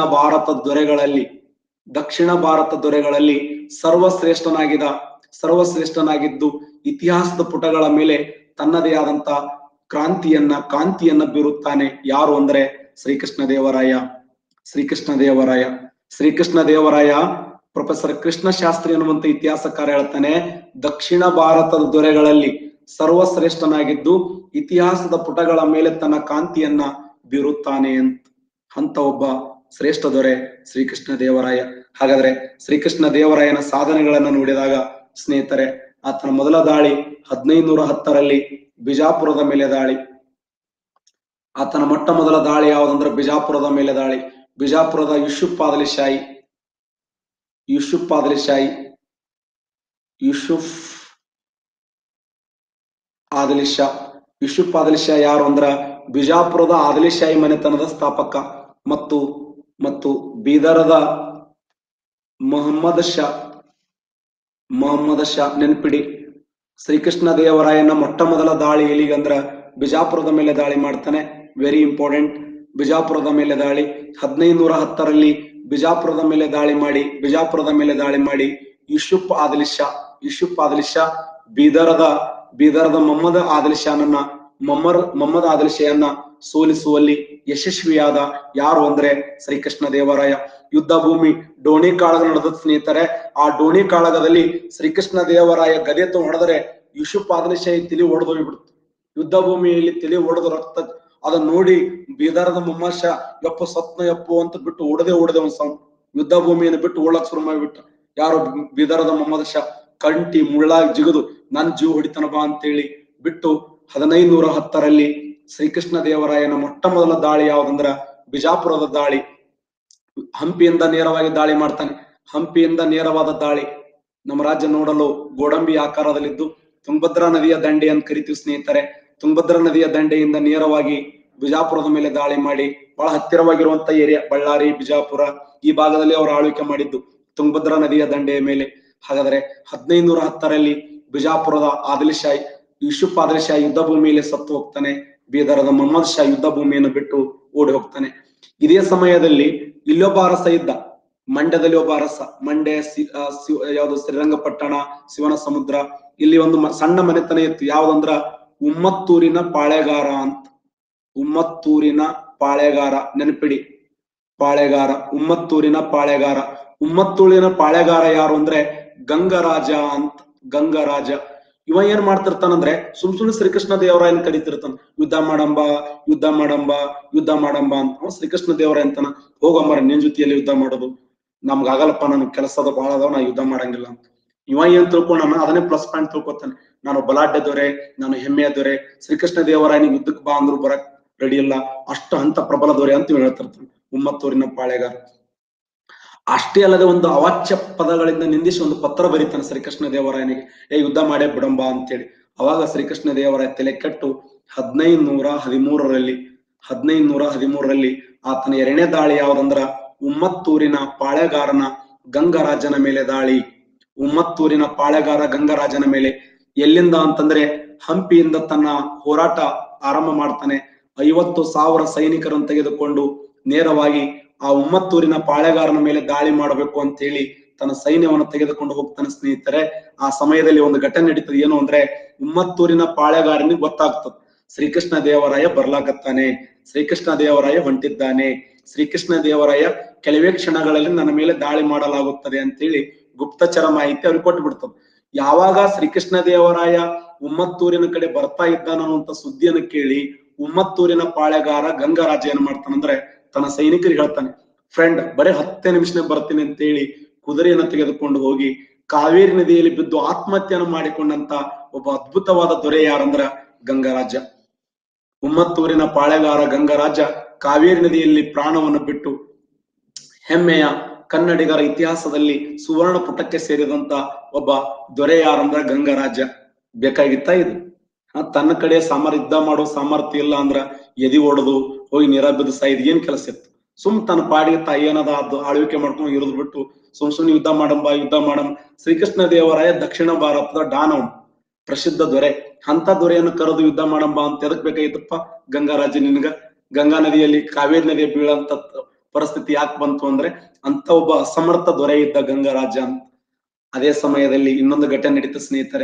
Speaker 1: ಭಾರತ ದೊರೆಗಳಲ್ಲಿ ಸರ್ವಶ್ರೇಷ್ಠನಾಗಿದ್ದು ಇತಿಹಾಸದ ಪುಟಗಳ ಮೇಲೆ ತನ್ನದೇ ಆದಂತ ಕಾಂತಿಯನ್ನ ಬೀರುತ್ತಾನೆ. ಯಾರು ಅಂದ್ರೆ ಶ್ರೀಕೃಷ್ಣ ದೇವರಾಯ. ಪ್ರೊಫೆಸರ್ ಕೃಷ್ಣ ಶಾಸ್ತ್ರಿ ಅನ್ನುವಂತ ಇತಿಹಾಸಕಾರ ಹೇಳ್ತಾನೆ, ದಕ್ಷಿಣ ಭಾರತದ ದೊರೆಗಳಲ್ಲಿ ಸರ್ವಶ್ರೇಷ್ಠನಾಗಿದ್ದು ಇತಿಹಾಸದ ಪುಟಗಳ ಮೇಲೆ ತನ್ನ ಕಾಂತಿಯನ್ನ ಬೀರುತ್ತಾನೆ ಅಂತ ಒಬ್ಬ ಶ್ರೇಷ್ಠ ದೊರೆ ಶ್ರೀಕೃಷ್ಣ ದೇವರಾಯ. ಹಾಗಾದ್ರೆ ಶ್ರೀಕೃಷ್ಣ ದೇವರಾಯನ ಸಾಧನೆಗಳನ್ನ ನೋಡಿದಾಗ ಸ್ನೇಹಿತರೆ, ಆತನ ಮೊದಲ ದಾಳಿ 1510ರಲ್ಲಿ ಬಿಜಾಪುರದ ಮೇಲೆ ದಾಳಿ. ಆತನ ಮೊಟ್ಟ ಮೊದಲ ದಾಳಿ ಯಾವುದಂದ್ರೆ ಬಿಜಾಪುರದ ಮೇಲೆ ದಾಳಿ. ಬಿಜಾಪುರದ ಯೂಸುಫ್ ಆದಿಲ್ ಶಾ ಯಾರು ಅಂದ್ರ ಬಿಜಾಪುರದ ಆದಿಲ್ಶಾಹಿ ಮನೆತನದ ಸ್ಥಾಪಕ ಮತ್ತು ಬೀದರದ ಮೊಹಮ್ಮದ್ ಶಾ. ನೆನ್ಪಿಡಿ, ಶ್ರೀಕೃಷ್ಣ ದೇವರಾಯನ ಮೊಟ್ಟ ಮೊದಲ ದಾಳಿ ಎಲ್ಲಿಗಂದ್ರ ಬಿಜಾಪುರದ ಮೇಲೆ ದಾಳಿ ಮಾಡ್ತಾನೆ. Very important. ಬಿಜಾಪುರದ ಮೇಲೆ ದಾಳಿ 1510ರಲ್ಲಿ ಬಿಜಾಪುರದ ಮೇಲೆ ದಾಳಿ ಮಾಡಿ ಯೂಸುಫ್ ಆದಿಲ್ ಶಾ ಬೀದರದ ಮೊಹಮ್ಮದ್ ಆದಿಲ್ ಶಾಹನ್ನ ಸೋಲಿಸುವಲ್ಲಿ ಯಶಸ್ವಿಯಾದ ಯಾರು ಅಂದ್ರೆ ಶ್ರೀಕೃಷ್ಣ ದೇವರಾಯ. ಯುದ್ಧ ಭೂಮಿ ಡೋಣಿ ಕಾಳಗ ನಡೆದ ಸ್ನೇಹಿತರೆ. ಆ ಡೋಣಿ ಕಾಳಗದಲ್ಲಿ ಶ್ರೀಕೃಷ್ಣ ದೇವರಾಯ ಗದೆ ಹೊಡೆದರೆ ಯೂಸುಫ್ ಆದಿಲ್ ಶಾಹಿ ತಲೆ ಒಡೆದು ಹೋಗ್ಬಿಡ್ತು. ಯುದ್ಧ ಭೂಮಿಯಲ್ಲಿ ತಲೆ ಒಡೆದು ಅದನ್ನ ನೋಡಿ ಬೀದರದ ಮೊಮ್ಮಶ ಯಪ್ಪ ಸತ್ನ ಯಪ್ಪು ಅಂತ ಬಿಟ್ಟು ಓಡದೆ ಒಂದ್ ಯುದ್ಧ ಭೂಮಿಯನ್ನು ಬಿಟ್ಟು ಓಡಕ್ ಶುರು ಮಾಡಿಬಿಟ್ಟ. ಯಾರು? ಬೀದರದ ಮೊಹಮ್ಮದ್ ಶಾ. ಕಂಟಿ ಮುಳ್ಳಾಗಿ ಜಿಗದು ನನ್ ಜೀವ ಹೊಡಿತನ ಬಾ ಅಂತೇಳಿ ಬಿಟ್ಟು 1510ರಲ್ಲಿ ಶ್ರೀಕೃಷ್ಣ ದೇವರಾಯನ ಮೊಟ್ಟ ಮೊದಲ ದಾಳಿ ಯಾವ್ದಂದ್ರ ಬಿಜಾಪುರದ ದಾಳಿ. ಹಂಪಿಯಿಂದ ನೇರವಾಗಿ ದಾಳಿ ಮಾಡ್ತಾನೆ. ಹಂಪಿಯಿಂದ ನೇರವಾದ ದಾಳಿ. ನಮ್ಮ ರಾಜ್ಯ ನೋಡಲು ಗೋಡಂಬಿ ಆಕಾರದಲ್ಲಿದ್ದು ತುಂಗಭದ್ರಾ ನದಿಯ ದಂಡೆ ಅಂತ ಕರಿತೀವಿ ಸ್ನೇಹಿತರೆ. ತುಂಗಭದ್ರಾ ನದಿಯ ದಂಡೆಯಿಂದ ನೇರವಾಗಿ ಬಿಜಾಪುರದ ಮೇಲೆ ದಾಳಿ ಮಾಡಿ ಬಹಳ ಹತ್ತಿರವಾಗಿರುವಂತ ಏರಿಯಾ ಬಳ್ಳಾರಿ, ಬಿಜಾಪುರ ಈ ಭಾಗದಲ್ಲಿ ಅವರು ಆಳ್ವಿಕೆ ಮಾಡಿದ್ದು ತುಂಗಭದ್ರಾ ನದಿಯ ದಂಡೆಯ ಮೇಲೆ. ಹಾಗಾದ್ರೆ 1510ರಲ್ಲಿ ಬಿಜಾಪುರದ ಆದಿಲ್ಶಾಹಿ ಯೂಸುಫ್ ಆದಿಲ್ಶಾಹಿ ಯುದ್ಧ ಭೂಮಿಯಲ್ಲಿ ಸತ್ತು ಹೋಗ್ತಾನೆ. ಬೀದರದ ಮೊಹಮ್ಮದ್ ಶಾ ಯುದ್ಧ ಭೂಮಿಯನ್ನು ಬಿಟ್ಟು ಓಡಿ ಹೋಗ್ತಾನೆ. ಇದೇ ಸಮಯದಲ್ಲಿ ಇಲ್ಲೊಬ್ಬ ಅರಸ ಇದ್ದ, ಮಂಡ್ಯದಲ್ಲಿ ಒಬ್ಬ ಅರಸ. ಮಂಡ್ಯ ಯಾವುದು ಶ್ರೀರಂಗಪಟ್ಟಣ, ಶಿವನ ಸಮುದ್ರ, ಇಲ್ಲಿ ಒಂದು ಸಣ್ಣ ಮನೆತನ ಇತ್ತು. ಯಾವ್ದಂದ್ರ ಉಮ್ಮತ್ತೂರಿನ ಪಾಳೆಗಾರ ಅಂತ. ಉಮ್ಮತ್ತೂರಿನ ಪಾಳೆಗಾರ, ನೆನಪಿಡಿ, ಪಾಳೆಗಾರ, ಉಮ್ಮತ್ತೂರಿನ ಪಾಳೆಗಾರ. ಉಮ್ಮತ್ತೂರಿನ ಪಾಳೆಗಾರ ಯಾರು ಅಂದ್ರೆ ಗಂಗರಾಜ ಅಂತ. ಗಂಗರಾಜ ಇವ ಏನ್ ಮಾಡ್ತಿರ್ತಾನಂದ್ರೆ ಸುಮ್ನೆ ಶ್ರೀಕೃಷ್ಣ ದೇವರಾಯನ್ ಕರಿತಿರ್ತಾನ, ಯುದ್ಧ ಮಾಡಂಬ ಯುದ್ಧ ಮಾಡಂಬ ಯುದ್ಧ ಮಾಡಂಬ ಅಂತ. ಶ್ರೀಕೃಷ್ಣ ದೇವರಾಯ ಅಂತಾನ, ಹೋಗಮ್ಮ ನಿನ್ ಜೊತೆಯಲ್ಲಿ ಯುದ್ಧ ಮಾಡೋದು ನಮ್ಗಾಗಲ್ಲಪ್ಪ, ನನ್ ಕೆಲಸದ ಬಹಳ ಅದಾವ, ನಾ ಯುದ್ಧ ಮಾಡಂಗಿಲ್ಲ ಅಂತ. ಇವ ಏನ್ ತಿಳ್ಕೊಂಡಾನ ಅದನ್ನೇ ಪ್ಲಸ್ ಪಾಯಿಂಟ್ ತಿಳ್ಕೊತಾನೆ. ನಾನು ಬಲಾಢ್ಯ ದೊರೆ, ನಾನು ಹೆಮ್ಮೆಯ ದೊರೆ, ಶ್ರೀಕೃಷ್ಣ ದೇವರಾಯನಿಗೆ ಯುದ್ಧಕ್ಕೆ ಬಾ ಅಂದ್ರು ಬರಕ್ ರೆಡಿ ಇಲ್ಲ, ಅಷ್ಟು ಅಂತ ಪ್ರಬಲ ದೊರೆ ಅಂತ ಹೇಳ್ತಿರ್ತಾನೆ ಉಮ್ಮತ್ತೂರಿನ ಪಾಳೆಗಾರ. ಅಷ್ಟೇ ಅಲ್ಲದೆ ಒಂದು ಅವಾಚ್ಯ ಪದಗಳಿಂದ ನಿಂದಿಸಿ ಒಂದು ಪತ್ರ ಬರೀತಾನೆ ಶ್ರೀಕೃಷ್ಣ ದೇವರಾಯನಿಗೆ, ಯುದ್ಧ ಮಾಡೇ ಬಿಡಂಬ ಅಂತೇಳಿ. ಅವಾಗ ಶ್ರೀಕೃಷ್ಣ ದೇವರಾಯ ತಲೆ ಕೆಟ್ಟು 1513ರಲ್ಲಿ ಆತನ ಎರಡನೇ ದಾಳಿ ಯಾವ್ದಂದ್ರ ಉಮ್ಮತ್ತೂರಿನ ಪಾಳೆಗಾರನ ಗಂಗರಾಜನ ಮೇಲೆ ದಾಳಿ. ಉಮ್ಮತ್ತೂರಿನ ಪಾಳೆಗಾರ ಗಂಗರಾಜನ ಮೇಲೆ ಎಲ್ಲಿಂದ ಅಂತಂದ್ರೆ ಹಂಪಿಯಿಂದ ತನ್ನ ಹೋರಾಟ ಆರಂಭ ಮಾಡ್ತಾನೆ. 50,000 ಸೈನಿಕರನ್ನು ತೆಗೆದುಕೊಂಡು ನೇರವಾಗಿ ಆ ಉಮ್ಮತ್ತೂರಿನ ಪಾಳೆಗಾರನ ಮೇಲೆ ದಾಳಿ ಮಾಡಬೇಕು ಅಂತ ಹೇಳಿ ತನ್ನ ಸೈನ್ಯವನ್ನು ತೆಗೆದುಕೊಂಡು ಹೋಗ್ತಾನೆ ಸ್ನೇಹಿತರೆ. ಆ ಸಮಯದಲ್ಲಿ ಒಂದು ಘಟನೆ ನಡೀತದೆ. ಏನು ಅಂದ್ರೆ ಉಮ್ಮತ್ತೂರಿನ ಪಾಳೆಗಾರನಿಗೆ ಗೊತ್ತಾಗ್ತದೆ ಶ್ರೀಕೃಷ್ಣ ದೇವರಾಯ ಬರ್ಲಾಕತ್ತಾನೆ, ಶ್ರೀಕೃಷ್ಣ ದೇವರಾಯ ಹೊಂಟಿದ್ದಾನೆ, ಶ್ರೀಕೃಷ್ಣ ದೇವರಾಯ ಕೆಲವೇ ಕ್ಷಣಗಳಲ್ಲಿ ನನ್ನ ಮೇಲೆ ದಾಳಿ ಮಾಡಲಾಗುತ್ತದೆ ಅಂತೇಳಿ ಗುಪ್ತಚರ ಮಾಹಿತಿ ಅವ್ರಿಗೆ ಕೊಟ್ಟು ಬಿಡ್ತದೆ. ಯಾವಾಗ ಶ್ರೀಕೃಷ್ಣ ದೇವರಾಯ ಉಮ್ಮತ್ತೂರಿನ ಕಡೆ ಬರ್ತಾ ಇದ್ದಾನನ್ನುವಂತ ಸುದ್ದಿಯನ್ನು ಕೇಳಿ ಉಮ್ಮತ್ತೂರಿನ ಪಾಳೆಗಾರ ಗಂಗರಾಜ ಏನ್ ಮಾಡ್ತಾನಂದ್ರೆ ತನ್ನ ಸೈನಿಕರಿಗೆ ಹೇಳ್ತಾನೆ, ಫ್ರೆಂಡ್ ಬರೀ 10 ನಿಮಿಷನೇ ಬರ್ತೀನಿ ಅಂತೇಳಿ ಕುದುರೆಯನ್ನು ತೆಗೆದುಕೊಂಡು ಹೋಗಿ ಕಾವೇರಿ ನದಿಯಲ್ಲಿ ಬಿದ್ದು ಆತ್ಮಹತ್ಯೆಯನ್ನು ಮಾಡಿಕೊಂಡಂತ ಒಬ್ಬ ಅದ್ಭುತವಾದ ದೊರೆ ಯಾರಂದ್ರ ಗಂಗರಾಜ. ಉಮ್ಮತ್ತೂರಿನ ಪಾಳೆಗಾರ ಗಂಗರಾಜ ಕಾವೇರಿ ನದಿಯಲ್ಲಿ ಪ್ರಾಣವನ್ನು ಬಿಟ್ಟು ಹೆಮ್ಮೆಯ ಕನ್ನಡಿಗರ ಇತಿಹಾಸದಲ್ಲಿ ಸುವರ್ಣ ಪುಟಕ್ಕೆ ಸೇರಿದಂತ ಒಬ್ಬ ದೊರೆ ಯಾರಂದ್ರ ಗಂಗರಾಜ. ಬೇಕಾಗಿತ್ತ ಇದು? ತನ್ನ ಕಡೆ ಯುದ್ಧ ಮಾಡೋ ಸಾಮರ್ಥ್ಯ ಇಲ್ಲ ಅಂದ್ರ ಎದಿ ಒಡೆದು ಹೋಗಿ ನೀರ ಬಿದ್ದು ಸಾಯ್ದು ಏನ್ ಕೆಲಸ ಇತ್ತು? ತನ್ನ ಪಾಡಿಗೆ ತಾಯಿಯನದ ಆಳ್ವಿಕೆ ಮಾಡ್ಕೊಂಡು ಇರೋದು ಬಿಟ್ಟು ಸುಮ್ನೆ ಯುದ್ಧ ಮಾಡಂಬ ಶ್ರೀಕೃಷ್ಣ ದೇವರಾಯ ದಕ್ಷಿಣ ಭಾರತದ ಡಾನವ್ ಪ್ರಸಿದ್ಧ ದೊರೆ. ಅಂತ ದೊರೆಯನ್ನು ಕರೆದು ಯುದ್ಧ ಮಾಡಂಬ ಅಂತ ಎದಕ್ ಬೇಕಾಗಿತ್ತಪ್ಪ ಗಂಗಾರಾಜ ನಿನ್ಗ? ಗಂಗಾ ನದಿಯಲ್ಲಿ ಕಾವೇರಿ ನದಿಯ ಬೀಳಂತ ಪರಿಸ್ಥಿತಿ ಯಾಕೆ ಬಂತು ಅಂದ್ರೆ ಅಂತ ಒಬ್ಬ ಅಸಮರ್ಥ ದೊರೆ ಇದ್ದ ಗಂಗರಾಜ ಅಂತ. ಅದೇ ಸಮಯದಲ್ಲಿ ಇನ್ನೊಂದು ಘಟನೆ ನಡೀತು ಸ್ನೇಹಿತರೆ.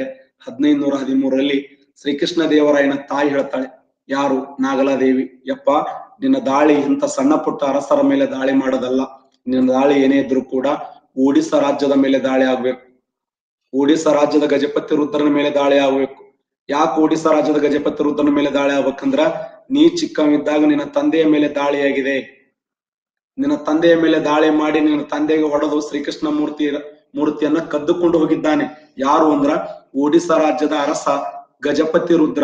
Speaker 1: 1513ರಲ್ಲಿ ಶ್ರೀಕೃಷ್ಣ ದೇವರಾಯನ ತಾಯಿ ಹೇಳ್ತಾಳೆ, ಯಾರು? ನಾಗಲಾದೇವಿ, ಯಪ್ಪ ನಿನ್ನ ದಾಳಿ ಇಂಥ ಸಣ್ಣ ಪುಟ್ಟ ಅರಸರ ಮೇಲೆ ದಾಳಿ ಮಾಡೋದಲ್ಲ, ನಿನ್ನ ದಾಳಿ ಏನೇ ಇದ್ರು ಕೂಡ ಒಡಿಸ್ಸಾ ರಾಜ್ಯದ ಮೇಲೆ ದಾಳಿ ಆಗ್ಬೇಕು. ಒಡಿಸ್ಸಾ ರಾಜ್ಯದ ಗಜಪತಿ ರುದ್ರನ ಮೇಲೆ ದಾಳಿ ಆಗ್ಬೇಕು. ಯಾಕೆ ಒಡಿಸ್ಸಾ ರಾಜ್ಯದ ಗಜಪತಿ ರುದ್ರನ ಮೇಲೆ ದಾಳಿ ಆಗ್ಬೇಕಂದ್ರ ನೀ ಚಿಕ್ಕವಿದ್ದಾಗ ನಿನ್ನ ತಂದೆಯ ಮೇಲೆ ದಾಳಿಯಾಗಿದೆ. ನಿನ್ನ ತಂದೆಯ ಮೇಲೆ ದಾಳಿ ಮಾಡಿ ನಿನ್ನ ತಂದೆಗೆ ಹೊಡೆದು ಶ್ರೀಕೃಷ್ಣ ಮೂರ್ತಿಯನ್ನ ಕದ್ದುಕೊಂಡು ಹೋಗಿದ್ದಾನೆ. ಯಾರು ಅಂದ್ರ ಒಡಿಸ್ಸಾ ರಾಜ್ಯದ ಅರಸ ಗಜಪತಿ ರುದ್ರ,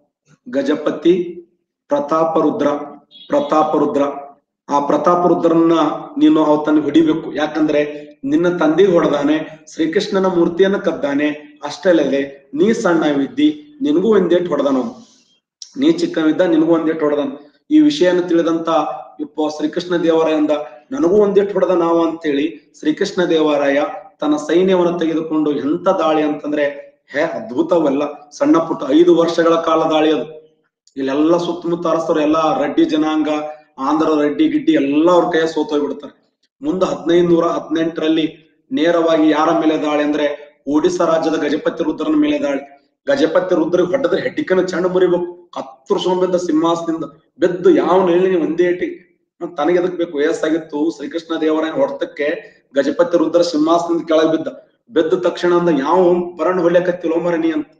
Speaker 1: ಗಜಪತಿ ಪ್ರತಾಪರುದ್ರ. ಆ ಪ್ರತಾಪರುದ್ರನ್ನ ನೀನು ಅವತನ್ನ ಹಿಡಿಬೇಕು. ಯಾಕಂದ್ರೆ ನಿನ್ನ ತಂದೆಗೆ ಹೊಡೆದಾನೆ, ಶ್ರೀಕೃಷ್ಣನ ಮೂರ್ತಿಯನ್ನ ಕದ್ದಾನೆ. ಅಷ್ಟೇ ಅಲ್ಲದೆ ನೀ ಸಣ್ಣವಿದ್ದಿ, ನಿನಗೂ ಒಂದೇಟ್ ಹೊಡೆದಾನ. ನೀ ಚಿಕ್ಕವಿದ್ದ, ನಿನಗೂ ಒಂದೇಟ್ ಹೊಡೆದಾನ. ಈ ವಿಷಯನ ತಿಳಿದಂತ ಶ್ರೀಕೃಷ್ಣ ದೇವರಾಯಿಂದ ನನಗೂ ಒಂದೇಟ್ ಹೊಡೆದ ನಾವು ಅಂತೇಳಿ ಶ್ರೀಕೃಷ್ಣ ದೇವರಾಯ ತನ್ನ ಸೈನ್ಯವನ್ನು ತೆಗೆದುಕೊಂಡು ಎಂತ ದಾಳಿ ಅಂತಂದ್ರೆ ಅದ್ಭುತವಲ್ಲ. ಸಣ್ಣ ಪುಟ್ಟ 5 ವರ್ಷಗಳ ಕಾಲ ದಾಳಿ ಅದು. ಇಲ್ಲೆಲ್ಲ ಸುತ್ತಮುತ್ತ ಅರಸರು ಎಲ್ಲಾ ರೆಡ್ಡಿ ಜನಾಂಗ, ಆಂಧ್ರ ರೆಡ್ಡಿ ಗಿಡ್ಡಿ ಎಲ್ಲ ಅವ್ರ ಕೈಯ ಸೋತೋಗ್ಬಿಡ್ತಾರೆ. ಮುಂದೆ 1518ರಲ್ಲಿ ನೇರವಾಗಿ ಯಾರ ಮೇಲೆ ದಾಳಿ ಅಂದ್ರೆ ಒಡಿಸ್ಸಾ ರಾಜ್ಯದ ಗಜಪತಿ ರುದ್ರನ ಮೇಲೆ ದಾಳಿ. ಗಜಪತಿ ರುದ್ರಿಗೆ ಹೊಡೆದ್ರೆ ಹೆಡ್ಡಿಕನ ಚೆಂಡು ಮುರಿಬೇಕು. ಕತ್ತರಿಸ್ಕೊಂಡ್ ಸಿಂಹಾಸನದಿಂದ ಬೆದ್ದು ಯಾವ ಹೇಳಿ ಒಂದೇ ಏಟಿ ತನಗೆ ಎದಕ್ ಬೇಕು? ವಯಸ್ಸಾಗಿತ್ತು ಶ್ರೀಕೃಷ್ಣ ದೇವರಾಯನ ಹೊಡೆತಕ್ಕೆ ಗಜಪತಿ ರುದ್ರ ಸಿಂಹಾಸನದಿಂದ ಕೆಳಗೆ ಬಿದ್ದ ತಕ್ಷಣ ಅಂದ ಯಾವ ಬರಣ್ಣ ಹೊಳ್ಯಕತ್ತಿಲೋ ಮರಣಿ ಅಂತ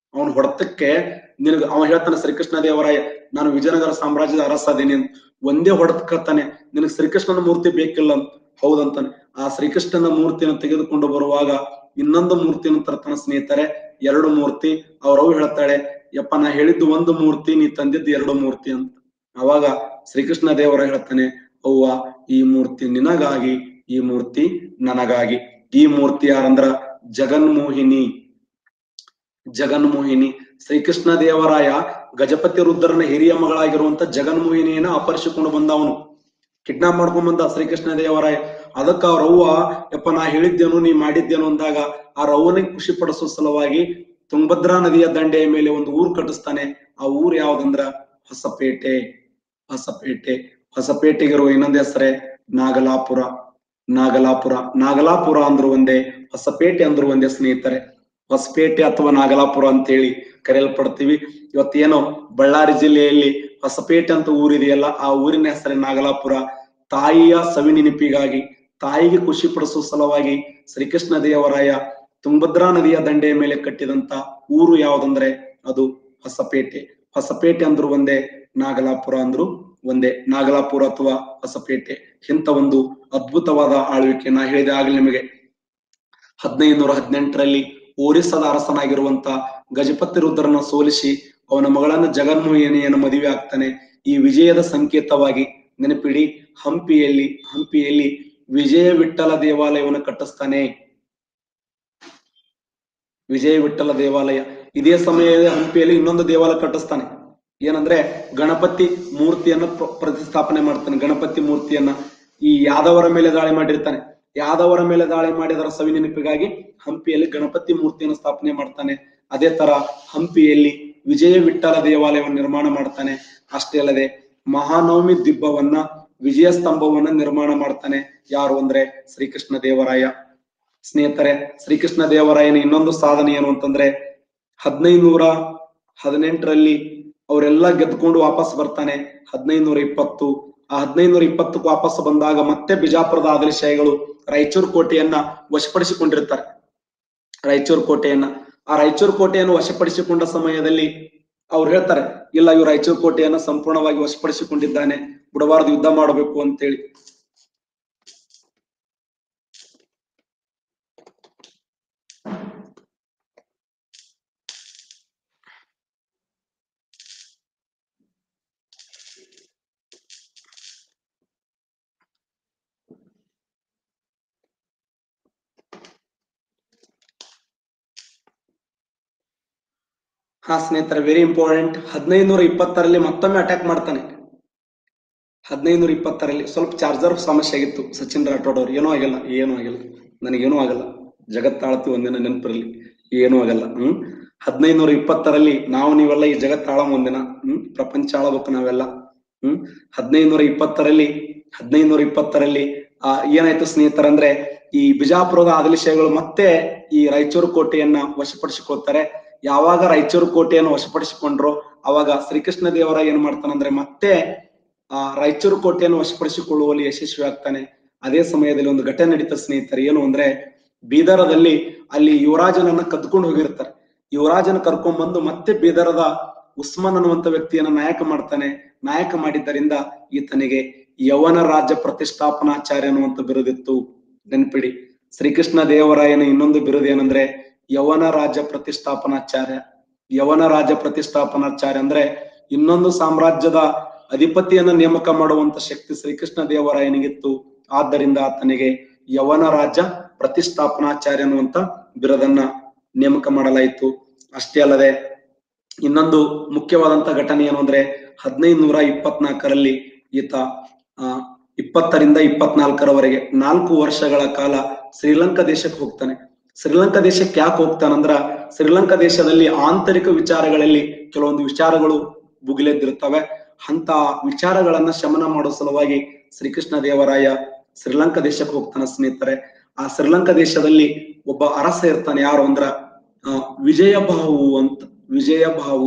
Speaker 1: ಅವನ ಹೊಡೆತಕ್ಕೆ ನಿನಗ ಅವ ಹೇಳ್ತಾನೆ ಶ್ರೀಕೃಷ್ಣ ದೇವರಾಯ ನಾನು ವಿಜಯನಗರ ಸಾಮ್ರಾಜ್ಯದ ಅರಸದೇನೆ ಅಂತ. ಒಂದೇ ಹೊಡೆತಕ್ಕತ್ತಾನೆ, ನಿನಗ್ ಶ್ರೀಕೃಷ್ಣನ ಮೂರ್ತಿ ಬೇಕಿಲ್ಲ ಅಂತ. ಹೌದಂತಾನೆ. ಆ ಶ್ರೀಕೃಷ್ಣನ ಮೂರ್ತಿಯನ್ನು ತೆಗೆದುಕೊಂಡು ಬರುವಾಗ ಇನ್ನೊಂದು ಮೂರ್ತಿಯನ್ನು ತರ್ತಾನ ಸ್ನೇಹಿತರೆ, 2 ಮೂರ್ತಿ. ಅವ್ರವ್ ಹೇಳ್ತಾಳೆ, ಯಪ್ಪ ನಾ ಹೇಳಿದ್ದು 1 ಮೂರ್ತಿ, ನೀ ತಂದಿದ್ದು 2 ಮೂರ್ತಿ ಅಂತ. ಅವಾಗ ಶ್ರೀಕೃಷ್ಣ ದೇವರ ಹೇಳ್ತಾನೆ, ಅವ್ವ ಈ ಮೂರ್ತಿ ನಿನಗಾಗಿ, ಈ ಮೂರ್ತಿ ನನಗಾಗಿ. ಈ ಮೂರ್ತಿ ಯಾರಂದ್ರ ಜಗನ್ಮೋಹಿನಿ. ಜಗನ್ಮೋಹಿನಿ ಶ್ರೀಕೃಷ್ಣ ದೇವರಾಯ ಗಜಪತಿ ರುದ್ರನ ಹಿರಿಯ ಮಗಳಾಗಿರುವಂತ ಜಗನ್ಮೋಹಿನಿಯನ್ನ ಅಪಹರಿಸಿಕೊಂಡು ಬಂದ. ಅವನು ಕಿಡ್ನಾಪ್ ಮಾಡ್ಕೊಂಡ್ ಬಂದ ಶ್ರೀಕೃಷ್ಣ ದೇವರಾಯ. ಅದಕ್ಕ ಅವ್ರವ್ವ ಯಪ್ಪ ನಾ ಹೇಳಿದ್ದೇನು ನೀ ಮಾಡಿದ್ದೇನು ಅಂದಾಗ ಆ ರವ್ವನಿಗೆ ಖುಷಿ ಪಡಿಸೋ ಸಲುವಾಗಿ ತುಂಗಭದ್ರಾ ನದಿಯ ದಂಡೆಯ ಮೇಲೆ ಒಂದು ಊರು ಕಟ್ಟಿಸ್ತಾನೆ. ಆ ಊರು ಯಾವ್ದಂದ್ರ ಹೊಸಪೇಟೆ. ಹೊಸಪೇಟೆ ಹೊಸಪೇಟೆಗಿರುವ ಇನ್ನೊಂದು ಹೆಸರೇ ನಾಗಲಾಪುರ. ನಾಗಲಾಪುರ ನಾಗಲಾಪುರ ಅಂದ್ರು ಒಂದೇ, ಹೊಸಪೇಟೆ ಅಂದ್ರು ಒಂದೇ ಸ್ನೇಹಿತರೆ. ಹೊಸಪೇಟೆ ಅಥವಾ ನಾಗಲಾಪುರ ಅಂತೇಳಿ ಕರೆಯಲ್ಪಡ್ತೀವಿ. ಇವತ್ತೇನೋ ಬಳ್ಳಾರಿ ಜಿಲ್ಲೆಯಲ್ಲಿ ಹೊಸಪೇಟೆ ಅಂತ ಊರಿದೆಯಲ್ಲ, ಆ ಊರಿನ ಹೆಸರೇ ನಾಗಲಾಪುರ. ತಾಯಿಯ ಸವಿ ನೆನಪಿಗಾಗಿ, ತಾಯಿಗೆ ಖುಷಿ ಪಡಿಸುವ ಸಲುವಾಗಿ ಶ್ರೀಕೃಷ್ಣ ದೇವರಾಯ ತುಂಗಭದ್ರಾ ನದಿಯ ದಂಡೆಯ ಮೇಲೆ ಕಟ್ಟಿದಂತ ಊರು ಯಾವ್ದಂದ್ರೆ ಅದು ಹೊಸಪೇಟೆ. ಹೊಸಪೇಟೆ ಅಂದ್ರು ಒಂದೇ, ನಾಗಲಾಪುರ ಅಂದ್ರು ಒಂದೇ. ನಾಗಲಾಪುರ ಅಥವಾ ಹೊಸಪೇಟೆ ಇಂಥ ಒಂದು ಅದ್ಭುತವಾದ ಆಳ್ವಿಕೆ. ನಾ ಹೇಳಿದೆ ಆಗ್ಲಿ ನಿಮಗೆ, 1518ರಲ್ಲಿ ಒರಿಸ್ಸಾದ ಅರಸನಾಗಿರುವಂತ ಗಜಪತಿ ರುದ್ರನ ಸೋಲಿಸಿ ಅವನ ಮಗಳನ್ನ ಜಗನ್ಮೋಹಿನಿಯನ್ನು ಮದುವೆ ಆಗ್ತಾನೆ. ಈ ವಿಜಯದ ಸಂಕೇತವಾಗಿ ನೆನಪಿಡಿ, ಹಂಪಿಯಲ್ಲಿ ವಿಜಯ ವಿಠ್ಠಲ ದೇವಾಲಯವನ್ನು ಕಟ್ಟಿಸ್ತಾನೆ. ವಿಜಯ ವಿಠ್ಠಲ ದೇವಾಲಯ. ಇದೇ ಸಮಯದ ಹಂಪಿಯಲ್ಲಿ ಇನ್ನೊಂದು ದೇವಾಲಯ ಕಟ್ಟಿಸ್ತಾನೆ. ಏನಂದ್ರೆ ಗಣಪತಿ ಮೂರ್ತಿಯನ್ನ ಪ್ರತಿಷ್ಠಾಪನೆ ಮಾಡ್ತಾನೆ. ಗಣಪತಿ ಮೂರ್ತಿಯನ್ನ ಈ ಯಾದವರ ಮೇಲೆ ದಾಳಿ ಮಾಡಿರ್ತಾನೆ. ಯಾದವರ ಮೇಲೆ ದಾಳಿ ಮಾಡಿದರ ಸವಿ ನೆನಪಿಗಾಗಿ ಹಂಪಿಯಲ್ಲಿ ಗಣಪತಿ ಮೂರ್ತಿಯನ್ನು ಸ್ಥಾಪನೆ ಮಾಡ್ತಾನೆ. ಅದೇ ತರ ಹಂಪಿಯಲ್ಲಿ ವಿಜಯ ವಿಠ್ಠಲ ದೇವಾಲಯವನ್ನು ನಿರ್ಮಾಣ ಮಾಡ್ತಾನೆ. ಅಷ್ಟೇ ಅಲ್ಲದೆ ಮಹಾನವಮಿ ದಿಬ್ಬವನ್ನ, ವಿಜಯ ಸ್ತಂಭವನ್ನ ನಿರ್ಮಾಣ ಮಾಡ್ತಾನೆ. ಯಾರು ಅಂದ್ರೆ ಶ್ರೀಕೃಷ್ಣ ದೇವರಾಯ. ಸ್ನೇಹಿತರೆ, ಶ್ರೀಕೃಷ್ಣ ದೇವರಾಯನ ಇನ್ನೊಂದು ಸಾಧನೆ ಏನು ಅಂತಂದ್ರೆ 1518ರಲ್ಲಿ ಅವರೆಲ್ಲ ಗೆದ್ಕೊಂಡು ವಾಪಸ್ ಬರ್ತಾನೆ. 1520 ಆ 1520ಕ್ಕೂ ವಾಪಸ್ ಬಂದಾಗ ಮತ್ತೆ ಬಿಜಾಪುರದ ಆದಿಲ್ಶಾಹಿಗಳು ರಾಯಚೂರು ಕೋಟೆಯನ್ನ ವಶಪಡಿಸಿಕೊಂಡಿರ್ತಾರೆ. ರಾಯಚೂರು ಕೋಟೆಯನ್ನ ವಶಪಡಿಸಿಕೊಂಡ ಸಮಯದಲ್ಲಿ ಅವ್ರು ಹೇಳ್ತಾರೆ, ಇಲ್ಲ ಇವ್ರು ರಾಯಚೂರು ಕೋಟೆಯನ್ನ ಸಂಪೂರ್ಣವಾಗಿ ವಶಪಡಿಸಿಕೊಂಡಿದ್ದಾನೆ, ಬಿಡಬಾರದು, ಯುದ್ಧ ಮಾಡಬೇಕು ಅಂತೇಳಿ. ಹಾ ಸ್ನೇಹಿತರೆ, ವೆರಿ ಇಂಪಾರ್ಟೆಂಟ್. 1520ರಲ್ಲಿ ಮತ್ತೊಮ್ಮೆ ಅಟ್ಯಾಕ್ ಮಾಡ್ತಾನೆ. 1520ರಲ್ಲಿ ಸ್ವಲ್ಪ ಚಾರ್ಜರ್ ಸಮಸ್ಯೆ ಆಗಿತ್ತು. ಸಚಿನ್ ರಾಠೋಡ್ ಅವ್ರು ಏನೂ ಆಗಿಲ್ಲ, ನನಗೇನೂ ಆಗಲ್ಲ, ಜಗತ್ತಾಳತಿ ಒಂದಿನ ನೆನಪಿರಲಿ, ಏನೂ ಆಗಲ್ಲ. 1520ರಲ್ಲಿ ನಾವು ನೀವೆಲ್ಲ ಈ ಜಗತ್ತಾಳ ಒಂದಿನ ಪ್ರಪಂಚ ಆಳಬೇಕು ನಾವೆಲ್ಲ. 1520ರಲ್ಲಿ ಏನಾಯ್ತು ಸ್ನೇಹಿತರಂದ್ರೆ, ಈ ಬಿಜಾಪುರದ ಆದಿಲ್ಶಾಹಿಗಳು ಮತ್ತೆ ಈ ರಾಯಚೂರು ಕೋಟೆಯನ್ನ ವಶಪಡಿಸಿಕೊಳ್ತಾರೆ. ಯಾವಾಗ ರಾಯಚೂರು ಕೋಟೆಯನ್ನು ವಶಪಡಿಸಿಕೊಂಡ್ರು ಅವಾಗ ಶ್ರೀಕೃಷ್ಣ ದೇವರಾಯ ಏನ್ ಮಾಡ್ತಾನಂದ್ರೆ ಮತ್ತೆ ಆ ರಾಯಚೂರು ಕೋಟೆಯನ್ನು ವಶಪಡಿಸಿಕೊಳ್ಳುವಲ್ಲಿ ಯಶಸ್ವಿ ಆಗ್ತಾನೆ. ಅದೇ ಸಮಯದಲ್ಲಿ ಒಂದು ಘಟನೆ ನಡೀತ ಸ್ನೇಹಿತರೆ. ಏನು ಅಂದ್ರೆ, ಬೀದರದಲ್ಲಿ ಅಲ್ಲಿ ಯುವರಾಜನನ್ನ ಕದ್ಕೊಂಡು ಹೋಗಿರ್ತಾರೆ. ಯುವರಾಜನ ಕರ್ಕೊಂಡ್ ಬಂದು ಮತ್ತೆ ಬೀದರದ ಉಸ್ಮಾನ್ ಅನ್ನುವಂತ ವ್ಯಕ್ತಿಯನ್ನ ನಾಯಕ ಮಾಡ್ತಾನೆ. ನಾಯಕ ಮಾಡಿದ್ದರಿಂದ ಈತನಿಗೆ ಯವನ ರಾಜ್ಯ ಪ್ರತಿಷ್ಠಾಪನಾಚಾರ್ಯ ಅನ್ನುವಂತ ಬಿರುದಿತ್ತು. ನೆನ್ಪಿಡಿ, ಶ್ರೀಕೃಷ್ಣ ದೇವರಾಯನ ಇನ್ನೊಂದು ಬಿರುದು ಏನಂದ್ರೆ ಯವನ ರಾಜ್ಯ ಪ್ರತಿಷ್ಠಾಪನಾಚಾರ್ಯ. ಯವನ ರಾಜ್ಯ ಪ್ರತಿಷ್ಠಾಪನಾಚಾರ್ಯ ಅಂದ್ರೆ ಇನ್ನೊಂದು ಸಾಮ್ರಾಜ್ಯದ ಅಧಿಪತಿಯನ್ನ ನೇಮಕ ಮಾಡುವಂತ ಶಕ್ತಿ ಶ್ರೀಕೃಷ್ಣ ದೇವರಾಯನಿಗಿತ್ತು. ಆದ್ದರಿಂದ ಆತನಿಗೆ ಯವನ ರಾಜ್ಯ ಪ್ರತಿಷ್ಠಾಪನಾಚಾರ್ಯ ಅನ್ನುವಂತ ಬಿರುದನ್ನ ನೇಮಕ ಮಾಡಲಾಯಿತು. ಅಷ್ಟೇ ಅಲ್ಲದೆ ಇನ್ನೊಂದು ಮುಖ್ಯವಾದಂತ ಘಟನೆ ಏನು ಅಂದ್ರೆ 1524ರಲ್ಲಿ ಈತ 20ರಿಂದ 24ರವರೆಗೆ 4 ವರ್ಷಗಳ ಕಾಲ ಶ್ರೀಲಂಕಾ ದೇಶಕ್ಕೆ ಹೋಗ್ತಾನೆ. ಶ್ರೀಲಂಕಾ ದೇಶಕ್ಕೆ ಯಾಕೆ ಹೋಗ್ತಾನಂದ್ರ, ಶ್ರೀಲಂಕಾ ದೇಶದಲ್ಲಿ ಆಂತರಿಕ ವಿಚಾರಗಳಲ್ಲಿ ಕೆಲವೊಂದು ವಿಚಾರಗಳು ಭುಗಿಲೆದ್ದಿರ್ತವೆ. ಅಂತ ವಿಚಾರಗಳನ್ನ ಶಮನ ಮಾಡೋ ಸಲುವಾಗಿ ಶ್ರೀಕೃಷ್ಣ ದೇವರಾಯ ಶ್ರೀಲಂಕಾ ದೇಶಕ್ಕೆ ಹೋಗ್ತಾನೆ ಸ್ನೇಹಿತರೆ. ಆ ಶ್ರೀಲಂಕಾ ದೇಶದಲ್ಲಿ ಒಬ್ಬ ಅರಸ ಇರ್ತಾನೆ. ಯಾರು ಅಂದ್ರ ವಿಜಯಬಾಹು ಅಂತ. ವಿಜಯಬಾಹು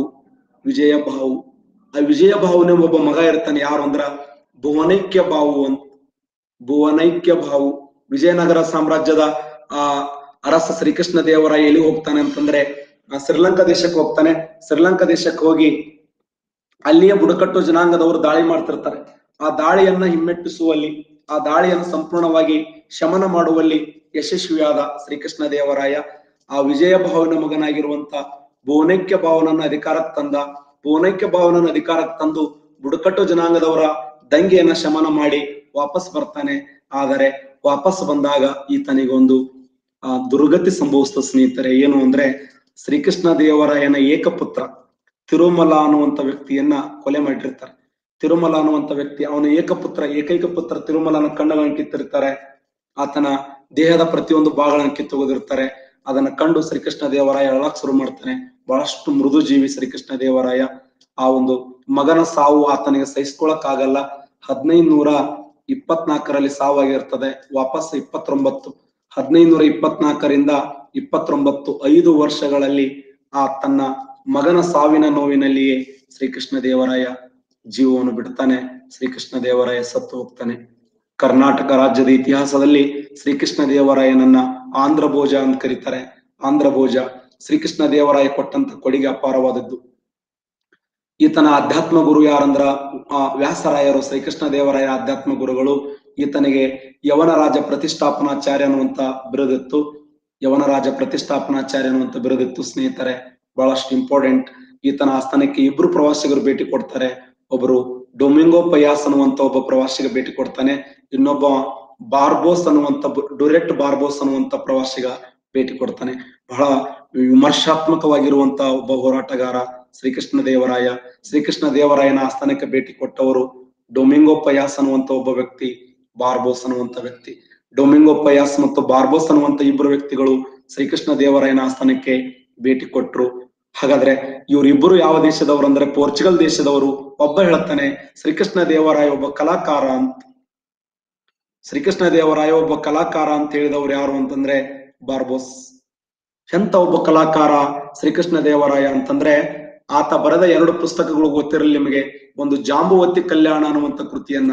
Speaker 1: ಆ ವಿಜಯಬಾಹುನ ಒಬ್ಬ ಮಗ ಇರ್ತಾನೆ. ಯಾರು ಅಂದ್ರ ಭುವನೈಕ್ಯ ಬಾಹು ಅಂತ. ಭುವನೈಕ್ಯ ಬಾಹು ವಿಜಯನಗರ ಸಾಮ್ರಾಜ್ಯದ ಅರಸ ಶ್ರೀಕೃಷ್ಣ ದೇವರಾಯ ಎಲ್ಲಿ ಹೋಗ್ತಾನೆ ಅಂತಂದ್ರೆ ಶ್ರೀಲಂಕಾ ದೇಶಕ್ಕೆ ಹೋಗ್ತಾನೆ. ಶ್ರೀಲಂಕಾ ದೇಶಕ್ಕೆ ಹೋಗಿ ಅಲ್ಲಿಯ ಬುಡಕಟ್ಟು ಜನಾಂಗದವರು ದಾಳಿ ಮಾಡ್ತಿರ್ತಾರೆ. ಆ ದಾಳಿಯನ್ನ ಹಿಮ್ಮೆಟ್ಟಿಸುವಲ್ಲಿ, ಆ ದಾಳಿಯನ್ನು ಸಂಪೂರ್ಣವಾಗಿ ಶಮನ ಮಾಡುವಲ್ಲಿ ಯಶಸ್ವಿಯಾದ ಶ್ರೀಕೃಷ್ಣ ದೇವರಾಯ ಆ ವಿಜಯ ಭಾವನ ಮಗನಾಗಿರುವಂತ ಬೋನೈಕ್ಯ ಭಾವನನ್ನ ಅಧಿಕಾರಕ್ಕೆ ತಂದ. ಬೋನೈಕ್ಯ ಭಾವನನ್ನ ಅಧಿಕಾರಕ್ಕೆ ತಂದು ಬುಡಕಟ್ಟು ಜನಾಂಗದವರ ದಂಗೆಯನ್ನ ಶಮನ ಮಾಡಿ ವಾಪಸ್ ಬರ್ತಾನೆ. ಆದರೆ ವಾಪಸ್ ಬಂದಾಗ ಈತನಿಗೊಂದು ದುರ್ಗತಿ ಸಂಭವಿಸಿದ ಸ್ನೇಹಿತರೆ. ಏನು ಅಂದ್ರೆ ಶ್ರೀಕೃಷ್ಣ ದೇವರಾಯನ ಏಕಪುತ್ರ ತಿರುಮಲ ಅನ್ನುವಂತ ವ್ಯಕ್ತಿಯನ್ನ ಕೊಲೆ ಮಾಡಿರ್ತಾರೆ. ತಿರುಮಲ ಅನ್ನುವಂತ ವ್ಯಕ್ತಿ, ಅವನ ಏಕೈಕ ಪುತ್ರ ತಿರುಮಲನ ಕಣ್ಣುಗಳನ್ನು ಕಿತ್ತಿರ್ತಾರೆ. ಆತನ ದೇಹದ ಪ್ರತಿಯೊಂದು ಭಾಗಗಳನ್ನು ಕಿತ್ತುವುದಿರ್ತಾರೆ. ಅದನ್ನ ಕಂಡು ಶ್ರೀಕೃಷ್ಣ ದೇವರಾಯ ಅಳಕ್ ಶುರು ಮಾಡ್ತಾನೆ. ಬಹಳಷ್ಟು ಮೃದು ಜೀವಿ ಶ್ರೀಕೃಷ್ಣ ದೇವರಾಯ. ಆ ಒಂದು ಮಗನ ಸಾವು ಆತನಿಗೆ ಸಹಿಸ್ಕೊಳಕ್ ಆಗಲ್ಲ. 1524ರಲ್ಲಿ ಸಾವಾಗಿರ್ತದೆ. ವಾಪಸ್ 1524ರಿಂದ 29 5 ವರ್ಷಗಳಲ್ಲಿ ಆ ತನ್ನ ಮಗನ ಸಾವಿನ ನೋವಿನಲ್ಲಿಯೇ ಶ್ರೀಕೃಷ್ಣ ದೇವರಾಯ ಜೀವವನ್ನು ಬಿಡ್ತಾನೆ. ಶ್ರೀಕೃಷ್ಣ ದೇವರಾಯ ಸತ್ತು ಹೋಗ್ತಾನೆ. ಕರ್ನಾಟಕ ರಾಜ್ಯದ ಇತಿಹಾಸದಲ್ಲಿ ಶ್ರೀಕೃಷ್ಣ ದೇವರಾಯನನ್ನ ಆಂಧ್ರ ಭೋಜ ಅಂತ ಕರೀತಾರೆ. ಆಂಧ್ರ ಭೋಜ ಶ್ರೀಕೃಷ್ಣ ದೇವರಾಯ ಕೊಟ್ಟಂತ ಕೊಡುಗೆ ಅಪಾರವಾದದ್ದು. ಈತನ ಅಧ್ಯಾತ್ಮ ಗುರು ಯಾರಂದ್ರ ವ್ಯಾಸರಾಯರು, ಶ್ರೀಕೃಷ್ಣ ದೇವರಾಯ ಅಧ್ಯಾತ್ಮ ಗುರುಗಳು. ಈತನಿಗೆ ಯವನರಾಜ ಪ್ರತಿಷ್ಠಾಪನಾಚಾರ್ಯ ಅನ್ನುವಂತ ಬಿರುದಿತ್ತು. ಯವನರಾಜ ಪ್ರತಿಷ್ಠಾಪನಾಚಾರ್ಯ ಅನ್ನುವಂತ ಬಿರುದಿತ್ತು ಸ್ನೇಹಿತರೆ. ಬಹಳಷ್ಟು ಇಂಪಾರ್ಟೆಂಟ್. ಈತನ ಆಸ್ಥಾನಕ್ಕೆ ಇಬ್ರು ಪ್ರವಾಸಿಗರು ಭೇಟಿ ಕೊಡ್ತಾರೆ. ಒಬ್ಬರು ಡೊಮಿಂಗೋ ಪಯಾಸ್ ಅನ್ನುವಂತ ಒಬ್ಬ ಪ್ರವಾಸಿಗ ಭೇಟಿ ಕೊಡ್ತಾನೆ. ಇನ್ನೊಬ್ಬ ಬಾರ್ಬೋಸ್ ಅನ್ನುವಂತ ಬಾರ್ಬೋಸ್ ಅನ್ನುವಂತ ಪ್ರವಾಸಿಗ ಭೇಟಿ ಕೊಡ್ತಾನೆ. ಬಹಳ ವಿಮರ್ಶಾತ್ಮಕವಾಗಿರುವಂತ ಒಬ್ಬ ಹೋರಾಟಗಾರ ಶ್ರೀಕೃಷ್ಣ ದೇವರಾಯ. ಶ್ರೀಕೃಷ್ಣ ದೇವರಾಯನ ಆಸ್ಥಾನಕ್ಕೆ ಭೇಟಿ ಕೊಟ್ಟವರು ಡೊಮಿಂಗೋ ಪಯಾಸ್ ಅನ್ನುವಂತ ಒಬ್ಬ ವ್ಯಕ್ತಿ, ಬಾರ್ಬೋಸ್ ಅನ್ನುವಂತ ವ್ಯಕ್ತಿ. ಡೊಮಿಂಗೋ ಪಯಾಸ್ ಮತ್ತು ಬಾರ್ಬೋಸ್ ಅನ್ನುವಂತ ಇಬ್ಬರು ವ್ಯಕ್ತಿಗಳು ಶ್ರೀಕೃಷ್ಣ ದೇವರಾಯನ ಆಸ್ಥಾನಕ್ಕೆ ಭೇಟಿ ಕೊಟ್ರು. ಹಾಗಾದ್ರೆ ಇವರಿಬ್ಬರು ಯಾವ ದೇಶದವರು ಅಂದ್ರೆ ಪೋರ್ಚುಗಲ್ ದೇಶದವರು. ಒಬ್ಬ ಹೇಳ್ತಾನೆ ಶ್ರೀಕೃಷ್ಣ ದೇವರಾಯ ಒಬ್ಬ ಕಲಾಕಾರ ಅಂತ. ಶ್ರೀಕೃಷ್ಣ ದೇವರಾಯ ಒಬ್ಬ ಕಲಾಕಾರ ಅಂತ ಹೇಳಿದವರು ಯಾರು ಅಂತಂದ್ರೆ ಬಾರ್ಬೋಸ್. ಎಂತ ಒಬ್ಬ ಕಲಾಕಾರ ಶ್ರೀಕೃಷ್ಣ ದೇವರಾಯ ಅಂತಂದ್ರೆ ಆತ ಬರೆದ 2 ಪುಸ್ತಕಗಳು ಗೊತ್ತಿರಲಿ ನಿಮಗೆ. ಒಂದು ಜಾಂಬುವತಿ ಕಲ್ಯಾಣ ಅನ್ನುವಂತ ಕೃತಿಯನ್ನ,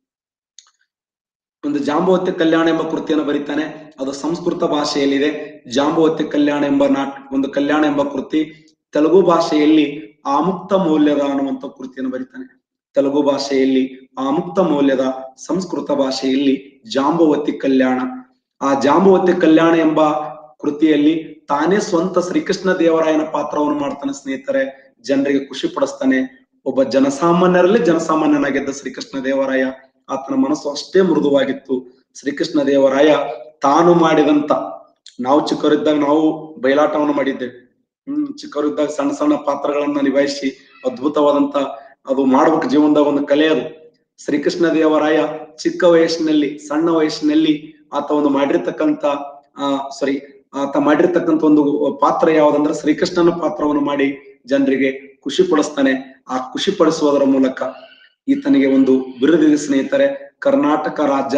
Speaker 1: ಒಂದು ಜಾಂಬುವತಿ ಕಲ್ಯಾಣ ಎಂಬ ಕೃತಿಯನ್ನು ಬರೀತಾನೆ. ಅದು ಸಂಸ್ಕೃತ ಭಾಷೆಯಲ್ಲಿದೆ. ಜಾಂಬುವತಿ ಕಲ್ಯಾಣ ಎಂಬ ಒಂದು ಕಲ್ಯಾಣ ಎಂಬ ಕೃತಿ. ತೆಲುಗು ಭಾಷೆಯಲ್ಲಿ ಆಮುಕ್ತ ಮೌಲ್ಯದ ಅನ್ನುವಂತ ಕೃತಿಯನ್ನು ಬರೀತಾನೆ. ತೆಲುಗು ಭಾಷೆಯಲ್ಲಿ ಆಮುಕ್ತ ಮೌಲ್ಯದ, ಸಂಸ್ಕೃತ ಭಾಷೆಯಲ್ಲಿ ಜಾಂಬುವತಿ ಕಲ್ಯಾಣ. ಆ ಜಾಂಬುವತಿ ಕಲ್ಯಾಣ ಎಂಬ ಕೃತಿಯಲ್ಲಿ ತಾನೇ ಸ್ವಂತ ಶ್ರೀಕೃಷ್ಣ ದೇವರಾಯನ ಪಾತ್ರವನ್ನು ಮಾಡ್ತಾನೆ ಸ್ನೇಹಿತರೆ. ಜನರಿಗೆ ಖುಷಿ ಪಡಿಸ್ತಾನೆ. ಒಬ್ಬ ಜನಸಾಮಾನ್ಯರಲ್ಲಿ ಜನಸಾಮಾನ್ಯನಾಗಿದ್ದ ಶ್ರೀಕೃಷ್ಣ ದೇವರಾಯ. ಆತನ ಮನಸ್ಸು ಅಷ್ಟೇ ಮೃದುವಾಗಿತ್ತು. ಶ್ರೀಕೃಷ್ಣ ದೇವರಾಯ ತಾನು ಮಾಡಿದಂತ, ನಾವು ಚಿಕ್ಕವರಿದ್ದಾಗ ನಾವು ಬಯಲಾಟವನ್ನು ಮಾಡಿದ್ದೇವೆ. ಚಿಕ್ಕವರಿದ್ದಾಗ ಸಣ್ಣ ಸಣ್ಣ ಪಾತ್ರಗಳನ್ನ ನಿಭಾಯಿಸಿ ಅದ್ಭುತವಾದಂತ ಅದು ಮಾಡ್ಬೇಕು ಜೀವನದಾಗ ಒಂದು ಕಲೆ ಅದು. ಶ್ರೀಕೃಷ್ಣ ದೇವರಾಯ ಚಿಕ್ಕ ವಯಸ್ಸಿನಲ್ಲಿ, ಸಣ್ಣ ವಯಸ್ಸಿನಲ್ಲಿ ಆತ ಒಂದು ಮಾಡಿರ್ತಕ್ಕಂತ ಆತ ಮಾಡಿರ್ತಕ್ಕಂಥ ಒಂದು ಪಾತ್ರ ಯಾವ್ದಂದ್ರೆ ಶ್ರೀಕೃಷ್ಣನ ಪಾತ್ರವನ್ನು ಮಾಡಿ ಜನರಿಗೆ ಖುಷಿ ಪಡಿಸ್ತಾನೆ. ಆ ಖುಷಿ ಪಡಿಸುವುದರ ಮೂಲಕ ಈತನಿಗೆ ಒಂದು ಬಿರುದಿದೆ ಸ್ನೇಹಿತರೆ. ಕರ್ನಾಟಕ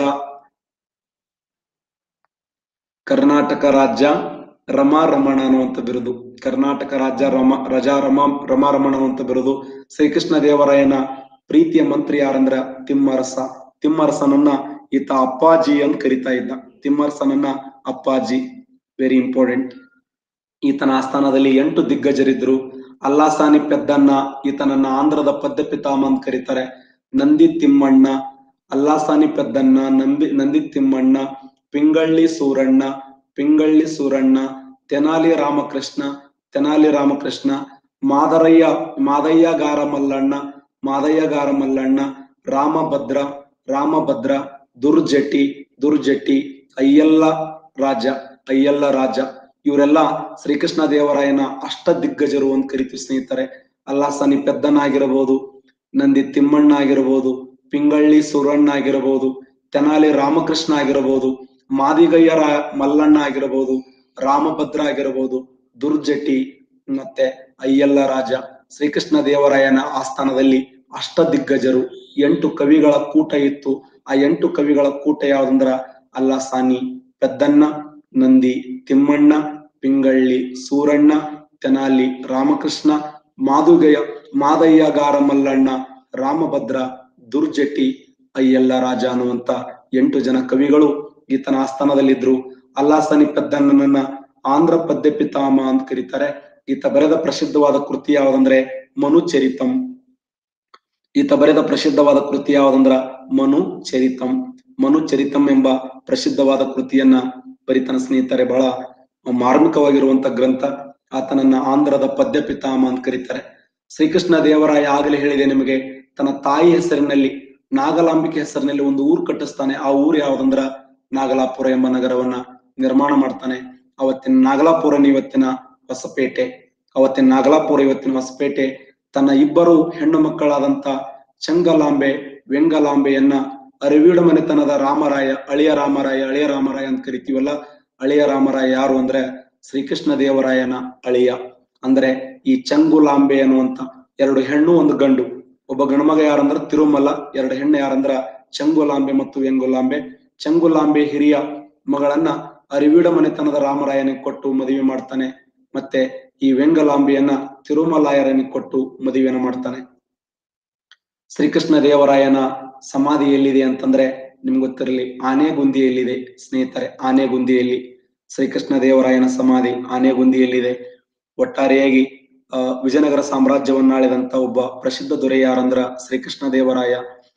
Speaker 1: ರಾಜ್ಯ ರಮಾರಮಣ ಅನ್ನುವಂತ ಬಿರುದು. ಕರ್ನಾಟಕ ರಾಜ್ಯ ರಮಾರಮಣ ಅನ್ನುವಂತ ಬಿರುದು. ಶ್ರೀಕೃಷ್ಣ ದೇವರಾಯನ ಪ್ರೀತಿಯ ಮಂತ್ರಿ ಯಾರಂದ್ರ ತಿಮ್ಮರಸನನ್ನ ಈತ ಅಪ್ಪಾಜಿ ಅಂತ ಕರಿತಾ ಇದ್ದ. ತಿಮ್ಮರಸನನ್ನ ಅಪ್ಪಾಜಿ, ವೆರಿ ಇಂಪಾರ್ಟೆಂಟ್. ಈತನ ಆಸ್ಥಾನದಲ್ಲಿ 8 ದಿಗ್ಗಜರಿದ್ರು. ಅಲ್ಲಾಸಾನಿ ಪೆದ್ದನ್ನ ಈತನನ್ನ ಆಂಧ್ರದ ಪದ್ಯ ಪಿತಾಮ ಅಂತ ಕರೀತಾರೆ. ನಂದಿ ತಿಮ್ಮಣ್ಣ, ಅಲ್ಲಾಸಾನಿ ಪೆದ್ದನ್ನ, ನಂದಿ ತಿಮ್ಮಣ್ಣ, ಪಿಂಗಳ್ಳಿ ಸೂರಣ್ಣ, ತೆನಾಲಿ ರಾಮಕೃಷ್ಣ, ಮಾದಯ್ಯಗಾರ ಮಲ್ಲಣ್ಣ, ರಾಮಭದ್ರ, ದುರ್ಜಟಿ, ಅಯ್ಯಲ್ಲ ರಾಜ. ಇವರೆಲ್ಲ ಶ್ರೀಕೃಷ್ಣ ದೇವರಾಯನ ಅಷ್ಟ ದಿಗ್ಗಜರು ಅಂತ ಕರಿತೀವಿ ಸ್ನೇಹಿತರೆ. ಅಲ್ಲಾಸಾನಿ ಪೆದ್ದಣ್ಣ ಆಗಿರಬಹುದು, ನಂದಿ ತಿಮ್ಮಣ್ಣ ಆಗಿರಬಹುದು, ಪಿಂಗಳ್ಳಿ ಸೂರಣ್ಣ ಆಗಿರಬಹುದು, ತೆನಾಲಿ ರಾಮಕೃಷ್ಣ ಆಗಿರಬಹುದು, ಮಾದಿಗಯ್ಯ ಮಲ್ಲಣ್ಣ ಆಗಿರಬಹುದು, ರಾಮಭದ್ರ ಆಗಿರಬಹುದು, ದುರ್ಜಟಿ ಮತ್ತೆ ಅಯ್ಯಲ್ಲ ರಾಜ. ಶ್ರೀಕೃಷ್ಣ ದೇವರಾಯನ ಆಸ್ಥಾನದಲ್ಲಿ ಅಷ್ಟ ದಿಗ್ಗಜರು, 8 ಕವಿಗಳ ಕೂಟ ಇತ್ತು. ಆ 8 ಕವಿಗಳ ಕೂಟ ಯಾವ್ದಂದ್ರ ಅಲ್ಲಾಸಾನಿ ಪೆದ್ದಣ್ಣ, ನಂದಿ ತಿಮ್ಮಣ್ಣ, ಪಿಂಗಳ್ಳಿ ಸೂರಣ್ಣ, ತೆನಾಲಿ ರಾಮಕೃಷ್ಣ, ಮಾದಯ್ಯಗಾರ ಮಲ್ಲಣ್ಣ, ರಾಮಭದ್ರ, ದುರ್ಜಟಿ, ಅಯ್ಯಲ್ಲ ರಾಜ ಅನ್ನುವಂತ 8 ಜನ ಕವಿಗಳು ಈತನ ಆಸ್ಥಾನದಲ್ಲಿದ್ರು. ಅಲ್ಲಾಸಾನಿ ಪೆದ್ದಣ್ಣನನ್ನ ಆಂಧ್ರ ಪದ್ಯ ಪಿತಾಮ ಅಂತ ಕರೀತಾರೆ. ಈತ ಬರೆದ ಪ್ರಸಿದ್ಧವಾದ ಕೃತಿ ಯಾವುದಂದ್ರೆ ಮನುಚರಿತಂ. ಈತ ಬರೆದ ಪ್ರಸಿದ್ಧವಾದ ಕೃತಿ ಯಾವುದಂದ್ರ ಮನುಚರಿತಂ. ಮನುಚರಿತಂ ಎಂಬ ಪ್ರಸಿದ್ಧವಾದ ಕೃತಿಯನ್ನ ಬರಿತಾನ ಸ್ನೇಹಿತರೆ. ಬಹಳ ಮಾರ್ಮಿಕವಾಗಿರುವಂತ ಗ್ರಂಥ. ಆತನನ್ನ ಆಂಧ್ರದ ಪದ್ಯ ಪಿತಾಮಹ ಅಂತ ಕರೀತಾರೆ. ಶ್ರೀಕೃಷ್ಣ ದೇವರಾಯ ಆಗಲೇ ಹೇಳಿದೆ ನಿಮಗೆ, ತನ್ನ ತಾಯಿ ಹೆಸರಿನಲ್ಲಿ ನಾಗಲಾಂಬಿಕೆ ಹೆಸರಿನಲ್ಲಿ ಒಂದು ಊರು ಕಟ್ಟಿಸ್ತಾನೆ. ಆ ಊರು ಯಾವ್ದಂದ್ರ ನಾಗಲಾಪುರ ಎಂಬ ನಗರವನ್ನ ನಿರ್ಮಾಣ ಮಾಡ್ತಾನೆ. ಅವತ್ತಿನ ನಾಗಲಾಪುರ ಇವತ್ತಿನ ಹೊಸಪೇಟೆ. ಅವತ್ತಿನ ನಾಗಲಾಪುರ ಇವತ್ತಿನ ಹೊಸಪೇಟೆ. ತನ್ನ ಇಬ್ಬರು ಹೆಣ್ಣು ಮಕ್ಕಳಾದಂತ ಚಂಗಲಾಂಬೆ ವೆಂಗಲಾಂಬೆಯನ್ನ ಅರಿವೀಡ ಮನೆತನದ ರಾಮರಾಯ, ಅಳಿಯ ರಾಮರಾಯ ಅಂತ ಕರಿತೀವಲ್ಲ, ಅಳಿಯ ರಾಮರಾಯ ಯಾರು ಅಂದ್ರೆ ಶ್ರೀಕೃಷ್ಣ ದೇವರಾಯನ ಅಳಿಯ. ಅಂದ್ರೆ ಈ ಚಂಗುಲಾಂಬೆ ಅನ್ನುವಂತ ಎರಡು ಹೆಣ್ಣು ಒಂದು ಗಂಡು. ಒಬ್ಬ ಗಣಮಗ ಯಾರಂದ್ರ ತಿರುಮಲ, ಎರಡು ಹೆಣ್ಣು ಯಾರಂದ್ರ ಚಂಗುಲಾಂಬೆ ಮತ್ತು ವೆಂಗುಲಾಂಬೆ. ಚಂಗುಲಾಂಬೆ ಹಿರಿಯ ಮಗಳನ್ನ ಅರಿವೀಡ ಮನೆತನದ ರಾಮರಾಯನಿಗೆ ಕೊಟ್ಟು ಮದುವೆ ಮಾಡ್ತಾನೆ. ಮತ್ತೆ ಈ ವೆಂಗಲಾಂಬೆಯನ್ನ ತಿರುಮಲಾಯರನಿಗೆ ಕೊಟ್ಟು ಮದುವೆಯನ್ನು ಮಾಡ್ತಾನೆ. ಶ್ರೀಕೃಷ್ಣ ದೇವರಾಯನ ಸಮಾಧಿ ಎಲ್ಲಿದೆ ಅಂತಂದ್ರೆ ನಿಮ್ಗೆ ಗೊತ್ತಿರಲಿ, ಆನೆಗುಂದಿಯಲ್ಲಿದೆ ಸ್ನೇಹಿತರೆ. ಆನೆಗುಂದಿಯಲ್ಲಿ ಶ್ರೀಕೃಷ್ಣ ದೇವರಾಯನ ಸಮಾಧಿ ಆನೆಗುಂದಿಯಲ್ಲಿದೆ. ಒಟ್ಟಾರೆಯಾಗಿ ವಿಜಯನಗರ ಸಾಮ್ರಾಜ್ಯವನ್ನಾಳಿದಂತ ಒಬ್ಬ ಪ್ರಸಿದ್ಧ ದೊರೆ ಯಾರಂದ್ರ ಶ್ರೀಕೃಷ್ಣ ದೇವರಾಯ.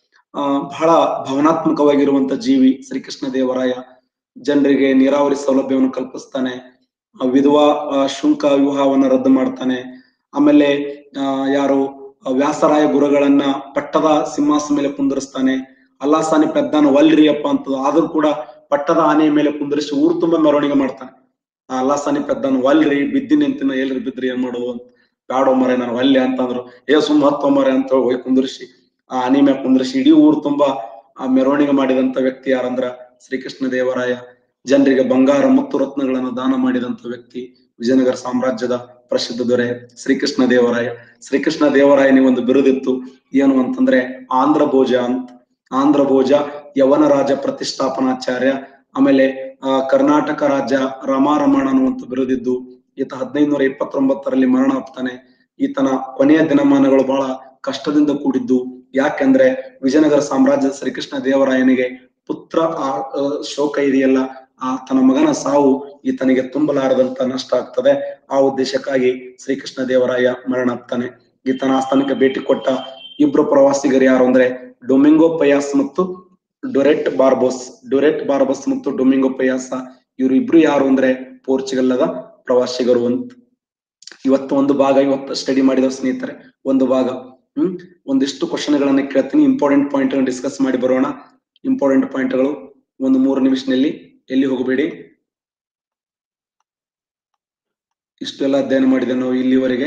Speaker 1: ಬಹಳ ಭಾವನಾತ್ಮಕವಾಗಿರುವಂತ ಜೀವಿ ಶ್ರೀಕೃಷ್ಣ ದೇವರಾಯ. ಜನರಿಗೆ ನೀರಾವರಿ ಸೌಲಭ್ಯವನ್ನು ಕಲ್ಪಿಸ್ತಾನೆ. ವಿಧವಾ ಶುಂಕ ವಿವಾಹವನ್ನ ರದ್ದು ಮಾಡ್ತಾನೆ. ಆಮೇಲೆ ಯಾರು ವ್ಯಾಸರಾಯ ಗುರುಗಳನ್ನ ಪಟ್ಟದ ಸಿಂಹಾಸನ ಮೇಲೆ ಕುಂದಿರಿಸ್ತಾನೆ. ಅಲ್ಲಾಸಾನಿ ಪೆದ್ದಾನ ವಲ್ರಿಯಪ್ಪ ಅಂತ ಆದ್ರೂ ಕೂಡ ಪಟ್ಟದ ಆನೆಯ ಮೇಲೆ ಕುಂದಿರಿಸಿ ಊರು ತುಂಬಾ ಮೆರವಣಿಗೆ ಮಾಡ್ತಾನೆ. ಆ ಅಲ್ಲಾಸಾನಿ ಪೆದ್ದಾನ ವಲ್ರಿ ಬಿದ್ದಿ ನಿಂತಿನ ಎಲ್ರಿ ಬಿದ್ರಿ ಏನ್ ಮಾಡೋದು ಅಂತ, ಬ್ಯಾಡೋ ಮರೆ ನಾನು ವಲ್ಲೆ ಅಂತಂದ್ರು. ಸುಮ್ಮ ಹತ್ತೊಂಬರೆ ಅಂತ ಹೋಗಿ ಕುಂದಿರಿಸಿ ಆ ಆನೆ ಮೇಲೆ ಕುಂದಿರಿಸಿ ಇಡೀ ಊರು ತುಂಬಾ ಮೆರವಣಿಗೆ ಮಾಡಿದಂತ ವ್ಯಕ್ತಿ ಯಾರಂದ್ರ ಶ್ರೀಕೃಷ್ಣ ದೇವರಾಯ. ಜನರಿಗೆ ಬಂಗಾರ ಮತ್ತು ರತ್ನಗಳನ್ನು ದಾನ ಮಾಡಿದಂತ ವ್ಯಕ್ತಿ, ವಿಜಯನಗರ ಸಾಮ್ರಾಜ್ಯದ ಪ್ರಸಿದ್ಧ ದೊರೆ ಶ್ರೀಕೃಷ್ಣ ದೇವರಾಯ. ಶ್ರೀಕೃಷ್ಣ ದೇವರಾಯನಿಗೆ ಒಂದು ಬಿರುದಿತ್ತು, ಏನು ಅಂತಂದ್ರೆ ಆಂಧ್ರ ಭೋಜ ಅಂತ. ಆಂಧ್ರ ಭೋಜ, ಯವನ ರಾಜ ಪ್ರತಿಷ್ಠಾಪನಾಚಾರ್ಯ, ಆಮೇಲೆ ಕರ್ನಾಟಕ ರಾಜ್ಯ ರಾಮಾರಮಣ ಅನ್ನುವಂತ ಬಿರುದಿದ್ದು. ಈತ 1529ರಲ್ಲಿ ಮರಣ ಹೊತ್ತಾನೆ. ಈತನ ಕೊನೆಯ ದಿನಮಾನಗಳು ಬಹಳ ಕಷ್ಟದಿಂದ ಕೂಡಿದ್ದು. ಯಾಕೆಂದ್ರೆ ವಿಜಯನಗರ ಸಾಮ್ರಾಜ್ಯದ ಶ್ರೀಕೃಷ್ಣ ದೇವರಾಯನಿಗೆ ಪುತ್ರ ಶೋಕ ಇದೆಯಲ್ಲ, ತನ್ನ ಮಗನ ಸಾವು ಈತನಿಗೆ ತುಂಬಲಾರದಂತ ನಷ್ಟ ಆಗ್ತದೆ. ಆ ಉದ್ದೇಶಕ್ಕಾಗಿ ಶ್ರೀಕೃಷ್ಣ ದೇವರಾಯ ಮರಣ ಆಗ್ತಾನೆ. ಈತನ ಆಸ್ಥಾನಕ್ಕೆ ಭೇಟಿ ಕೊಟ್ಟ ಇಬ್ರು ಪ್ರವಾಸಿಗರು ಯಾರು ಅಂದ್ರೆ ಡೊಮಿಂಗೋ ಪಯಾಸ್ ಮತ್ತು ಡೊರೆಟ್ ಬಾರ್ಬಸ್ ಮತ್ತು ಡೊಮಿಂಗೋ ಪಯಾಸ. ಇವ್ರು ಇಬ್ರು ಯಾರು ಅಂದ್ರೆ ಪೋರ್ಚುಗಲ್ದ ಪ್ರವಾಸಿಗರು ಅಂತ. ಇವತ್ತು ಒಂದು ಭಾಗ ಇವತ್ತು ಸ್ಟಡಿ ಮಾಡಿದ ಸ್ನೇಹಿತರೆ, ಒಂದು ಭಾಗ ಒಂದಿಷ್ಟು ಕ್ವಶನ್ಗಳನ್ನ ಕೇಳ್ತೀನಿ. ಇಂಪಾರ್ಟೆಂಟ್ ಪಾಯಿಂಟ್ ಡಿಸ್ಕಸ್ ಮಾಡಿ ಬರೋಣ. ಇಂಪಾರ್ಟೆಂಟ್ ಪಾಯಿಂಟ್ಗಳು ಒಂದು 3 ನಿಮಿಷದಲ್ಲಿ, ಎಲ್ಲಿ ಹೋಗಬೇಡಿ. ಇಷ್ಟೆಲ್ಲ ಅಧ್ಯಯನ ಮಾಡಿದೆ ನಾವು ಇಲ್ಲಿವರೆಗೆ.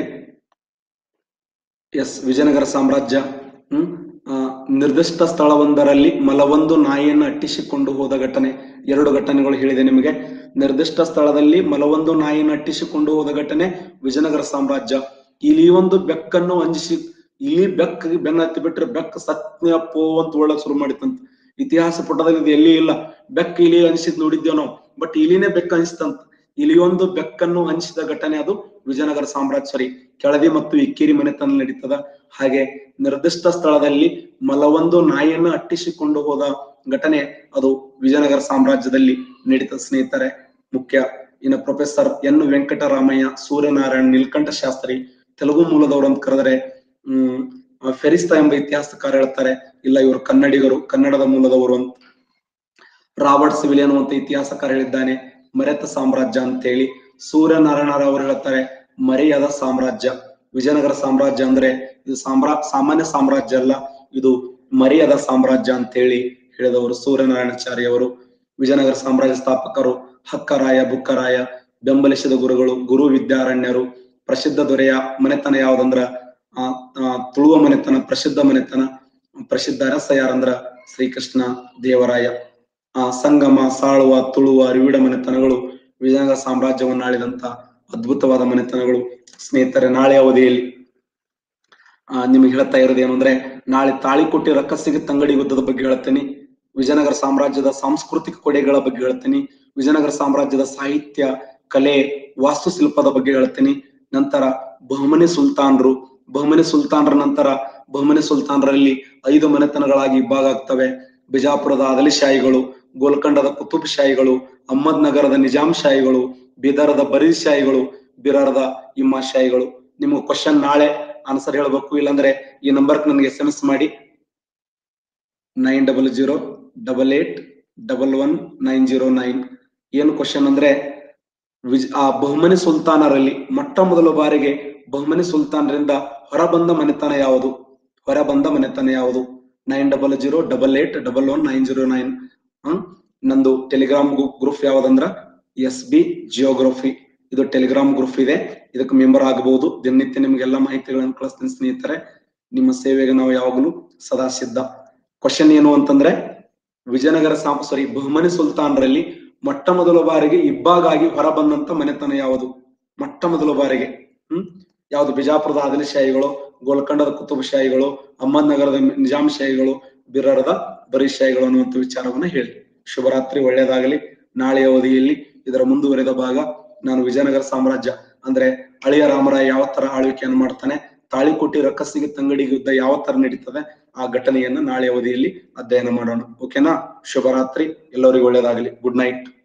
Speaker 1: ವಿಜಯನಗರ ಸಾಮ್ರಾಜ್ಯ ನಿರ್ದಿಷ್ಟ ಸ್ಥಳವೊಂದರಲ್ಲಿ ಮಲವೊಂದು ನಾಯಿಯನ್ನು ಅಟ್ಟಿಸಿಕೊಂಡು ಹೋದ ಘಟನೆ. 2 ಘಟನೆಗಳು ಹೇಳಿದೆ ನಿಮಗೆ. ನಿರ್ದಿಷ್ಟ ಸ್ಥಳದಲ್ಲಿ ಮಲವೊಂದು ನಾಯಿಯನ್ನು ಅಟ್ಟಿಸಿಕೊಂಡು ಹೋದ ಘಟನೆ ವಿಜಯನಗರ ಸಾಮ್ರಾಜ್ಯ. ಇಲ್ಲಿ ಒಂದು ಬೆಕ್ಕನ್ನು ಅಂಜಿಸಿ, ಇಲ್ಲಿ ಬೆಕ್ಕಿಗೆ ಬೆನ್ನ ಹತ್ತಿ ಬಿಟ್ರೆ ಬೆಕ್ಕ ಸತ್ಯಪೋ ಅಂತ ಒಳಗ್ ಶುರು ಮಾಡಿತ್ತಂತ. ಇತಿಹಾಸ ಪುಟದಲ್ಲಿ ಇದು ಎಲ್ಲಿ ಇಲ್ಲ. ಬೆಕ್ಕ ಇಲಿ ಅನಿಸಿದ್ ನೋಡಿದ್ದೇವ್ ನಾವು, ಬಟ್ ಇಲಿನೇ ಬೆಕ್ಕ ಅನಿಸ್ತಂತ. ಇಲಿಯೊಂದು ಬೆಕ್ಕನ್ನು ಅನಿಸಿದ ಘಟನೆ ಅದು ವಿಜಯನಗರ ಸಾಮ್ರಾಜ್ಯ. ಕೆಳದಿ ಮತ್ತು ಇಕ್ಕೇರಿ ಮನೆತನ ನಡೀತದ. ಹಾಗೆ ನಿರ್ದಿಷ್ಟ ಸ್ಥಳದಲ್ಲಿ ಮಲವೊಂದು ನಾಯಿಯನ್ನು ಅಟ್ಟಿಸಿಕೊಂಡು ಹೋದ ಘಟನೆ ಅದು ವಿಜಯನಗರ ಸಾಮ್ರಾಜ್ಯದಲ್ಲಿ ನಡೀತದ ಸ್ನೇಹಿತರೆ. ಮುಖ್ಯ ಇನ್ನು ಪ್ರೊಫೆಸರ್ ಎನ್ ವೆಂಕಟರಾಮಯ್ಯ, ಸೂರ್ಯನಾರಾಯಣ ನೀಲಕಂಠ ಶಾಸ್ತ್ರಿ, ತೆಲುಗು ಮೂಲದವರು ಅಂತ ಕರೆದರೆ ಫೆರಿಸ್ತಾ ಎಂಬ ಇತಿಹಾಸಕಾರ ಹೇಳ್ತಾರೆ, ಇಲ್ಲ ಇವರು ಕನ್ನಡಿಗರು, ಕನ್ನಡದ ಮೂಲದವರು ಅಂತ. ರಾಬರ್ಟ್ ಸಿವಿಲಿಯನ್ ಅಂತ ಇತಿಹಾಸಕಾರ ಹೇಳಿದ್ದಾನೆ ಮರೆತ ಸಾಮ್ರಾಜ್ಯ ಅಂತ ಹೇಳಿ. ಸೂರ್ಯನಾರಾಯಣ ಅವರು ಹೇಳ್ತಾರೆ ಮರೆಯದ ಸಾಮ್ರಾಜ್ಯ. ವಿಜಯನಗರ ಸಾಮ್ರಾಜ್ಯ ಅಂದ್ರೆ ಇದು ಸಾಮಾನ್ಯ ಸಾಮ್ರಾಜ್ಯ ಅಲ್ಲ, ಇದು ಮರೆಯದ ಸಾಮ್ರಾಜ್ಯ ಅಂತ ಹೇಳಿ ಹೇಳಿದವರು ಸೂರ್ಯನಾರಾಯಣಾಚಾರ್ಯ ಅವರು. ವಿಜಯನಗರ ಸಾಮ್ರಾಜ್ಯ ಸ್ಥಾಪಕರು ಹಕ್ಕರಾಯ, ಬುಕ್ಕರಾಯ, ಬೆಂಬಲಿಸಿದ ಗುರುಗಳು ಗುರು ವಿದ್ಯಾರಣ್ಯರು. ಪ್ರಸಿದ್ಧ ದೊರೆಯ ಮನೆತನ ಯಾವ್ದಂದ್ರ ತುಳುವ ಮನೆತನ, ಪ್ರಸಿದ್ಧ ಮನೆತನ. ಪ್ರಸಿದ್ಧ ಅರಸ ಯಾರಂದ್ರ ಶ್ರೀಕೃಷ್ಣ ದೇವರಾಯ. ಸಂಗಮ, ಸಾಳುವ, ತುಳುವ, ಅರಿವೀಡ ಮನೆತನಗಳು ವಿಜಯನಗರ ಸಾಮ್ರಾಜ್ಯವನ್ನು ಆಳಿದಂತ ಅದ್ಭುತವಾದ ಮನೆತನಗಳು. ಸ್ನೇಹಿತರೆ, ನಾಳೆ ಅವಧಿಯಲ್ಲಿ ನಿಮ್ಗೆ ಹೇಳ್ತಾ ಇರೋದು ಏನು ಅಂದ್ರೆ, ನಾಳೆ ತಾಳಿಕೋಟೆ ರಕ್ಕಸಿಗೆ ತಂಗಡಿ ಯುದ್ಧದ ಬಗ್ಗೆ ಹೇಳ್ತೇನೆ. ವಿಜಯನಗರ ಸಾಮ್ರಾಜ್ಯದ ಸಾಂಸ್ಕೃತಿಕ ಕೊಡೆಗಳ ಬಗ್ಗೆ ಹೇಳ್ತೇನೆ. ವಿಜಯನಗರ ಸಾಮ್ರಾಜ್ಯದ ಸಾಹಿತ್ಯ, ಕಲೆ, ವಾಸ್ತುಶಿಲ್ಪದ ಬಗ್ಗೆ ಹೇಳ್ತೇನೆ. ನಂತರ ಬಹುಮನಿ ಸುಲ್ತಾನರ ನಂತರ ಬಹುಮನಿ ಸುಲ್ತಾನರಲ್ಲಿ 5 ಮನೆತನಗಳಾಗಿ ವಿಭಾಗ ಆಗ್ತವೆ. ಬಿಜಾಪುರದ ಆದಲಿಶಾಹಿಗಳು, ಗೋಲ್ಕಂಡದ ಕುತುಬ್ ಶಾಹಿಗಳು, ಅಹ್ಮದ್ ನಗರದ ನಿಜಾಂ ಶಾಹಿಗಳು, ಬೀದರದ ಬರೀದ್ ಶಾಹಿಗಳು, ಬಿರಾರದ ಇಮ್ಮಾಶಾಹಿಗಳು. ನಿಮ್ಗೆ ಕ್ವಶನ್ ನಾಳೆ ಆನ್ಸರ್ ಹೇಳ್ಬೇಕು, ಇಲ್ಲಾಂದ್ರೆ ಈ ನಂಬರ್ ನನಗೆ SMS ಮಾಡಿ 900888110909. ಏನು ಕ್ವಶನ್ ಅಂದ್ರೆ ಆ ಬಹುಮನಿ ಸುಲ್ತಾನರಲ್ಲಿ ಮೊಟ್ಟ ಮೊದಲ ಬಾರಿಗೆ ಬಹುಮನಿ ಸುಲ್ತಾನರಿಂದ ಹೊರಬಂದ ಮನೆತನ ಯಾವುದು? ಹೊರಬಂದ ಮನೆತನ ಯಾವುದು? 900888110909. ನಂದು ಟೆಲಿಗ್ರಾಮ್ ಗ್ರೂಪ್ ಯಾವ್ದಂದ್ರ SB ಜಿಯೋಗ್ರಫಿ. ಇದು ಟೆಲಿಗ್ರಾಮ್ ಗ್ರೂಪ್ ಇದೆ, ಇದಕ್ಕೆ ಮೆಂಬರ್ ಆಗಬಹುದು. ದಿನನಿತ್ಯ ನಿಮ್ಗೆಲ್ಲಾ ಮಾಹಿತಿಗಳನ್ನು ಕಳಿಸ್ತೀನಿ ಸ್ನೇಹಿತರೆ. ನಿಮ್ಮ ಸೇವೆಗೆ ನಾವು ಯಾವಾಗಲೂ ಸದಾ ಸಿದ್ಧ. ಕ್ವಶನ್ ಏನು ಅಂತಂದ್ರೆ ವಿಜಯನಗರ ಬಹುಮನಿ ಸುಲ್ತಾನರಲ್ಲಿ ಮೊಟ್ಟ ಮೊದಲ ಬಾರಿಗೆ ಇಬ್ಬಾಗಾಗಿ ಹೊರಬಂದಂತ ಮನೆತನ ಯಾವುದು? ಮೊಟ್ಟ ಮೊದಲ ಬಾರಿಗೆ ಯಾವುದು? ಬಿಜಾಪುರದ ಆದಿಲಶಾಹಿಗಳು, ಗೋಲ್ಕೊಂಡದ ಕುತುಬಶಾಹಿಗಳು, ಅಹಮದ್ನಗರದ ನಿಜಾಮ್ ಶಾಹಿಗಳು, ಬಿರಾರದ ಬರೀಶಾಹಿಗಳು ಅನ್ನುವಂಥ ವಿಚಾರವನ್ನ ಹೇಳಿ. ಶುಭರಾತ್ರಿ, ಒಳ್ಳೆಯದಾಗಲಿ. ನಾಳೆ ಅವಧಿಯಲ್ಲಿ ಇದರ ಮುಂದುವರೆದ ಭಾಗ ನಾನು ವಿಜಯನಗರ ಸಾಮ್ರಾಜ್ಯ ಅಂದ್ರೆ ಹಳೆಯ ರಾಮರಾಯ ಯಾವ ತರ ಆಳ್ವಿಕೆಯನ್ನು ಮಾಡ್ತಾನೆ, ತಾಳಿಕೋಟೆ ರಕ್ಕಸಿಗೆ ತಂಗಡಿಗೆ ಯುದ್ಧ ಯಾವ ತರ ನಡೀತದೆ, ಆ ಘಟನೆಯನ್ನ ನಾಳೆ ಅವಧಿಯಲ್ಲಿ ಅಧ್ಯಯನ ಮಾಡೋಣ. ಓಕೆನಾ? ಶುಭರಾತ್ರಿ, ಎಲ್ಲರಿಗೂ ಒಳ್ಳೆಯದಾಗಲಿ. Good night.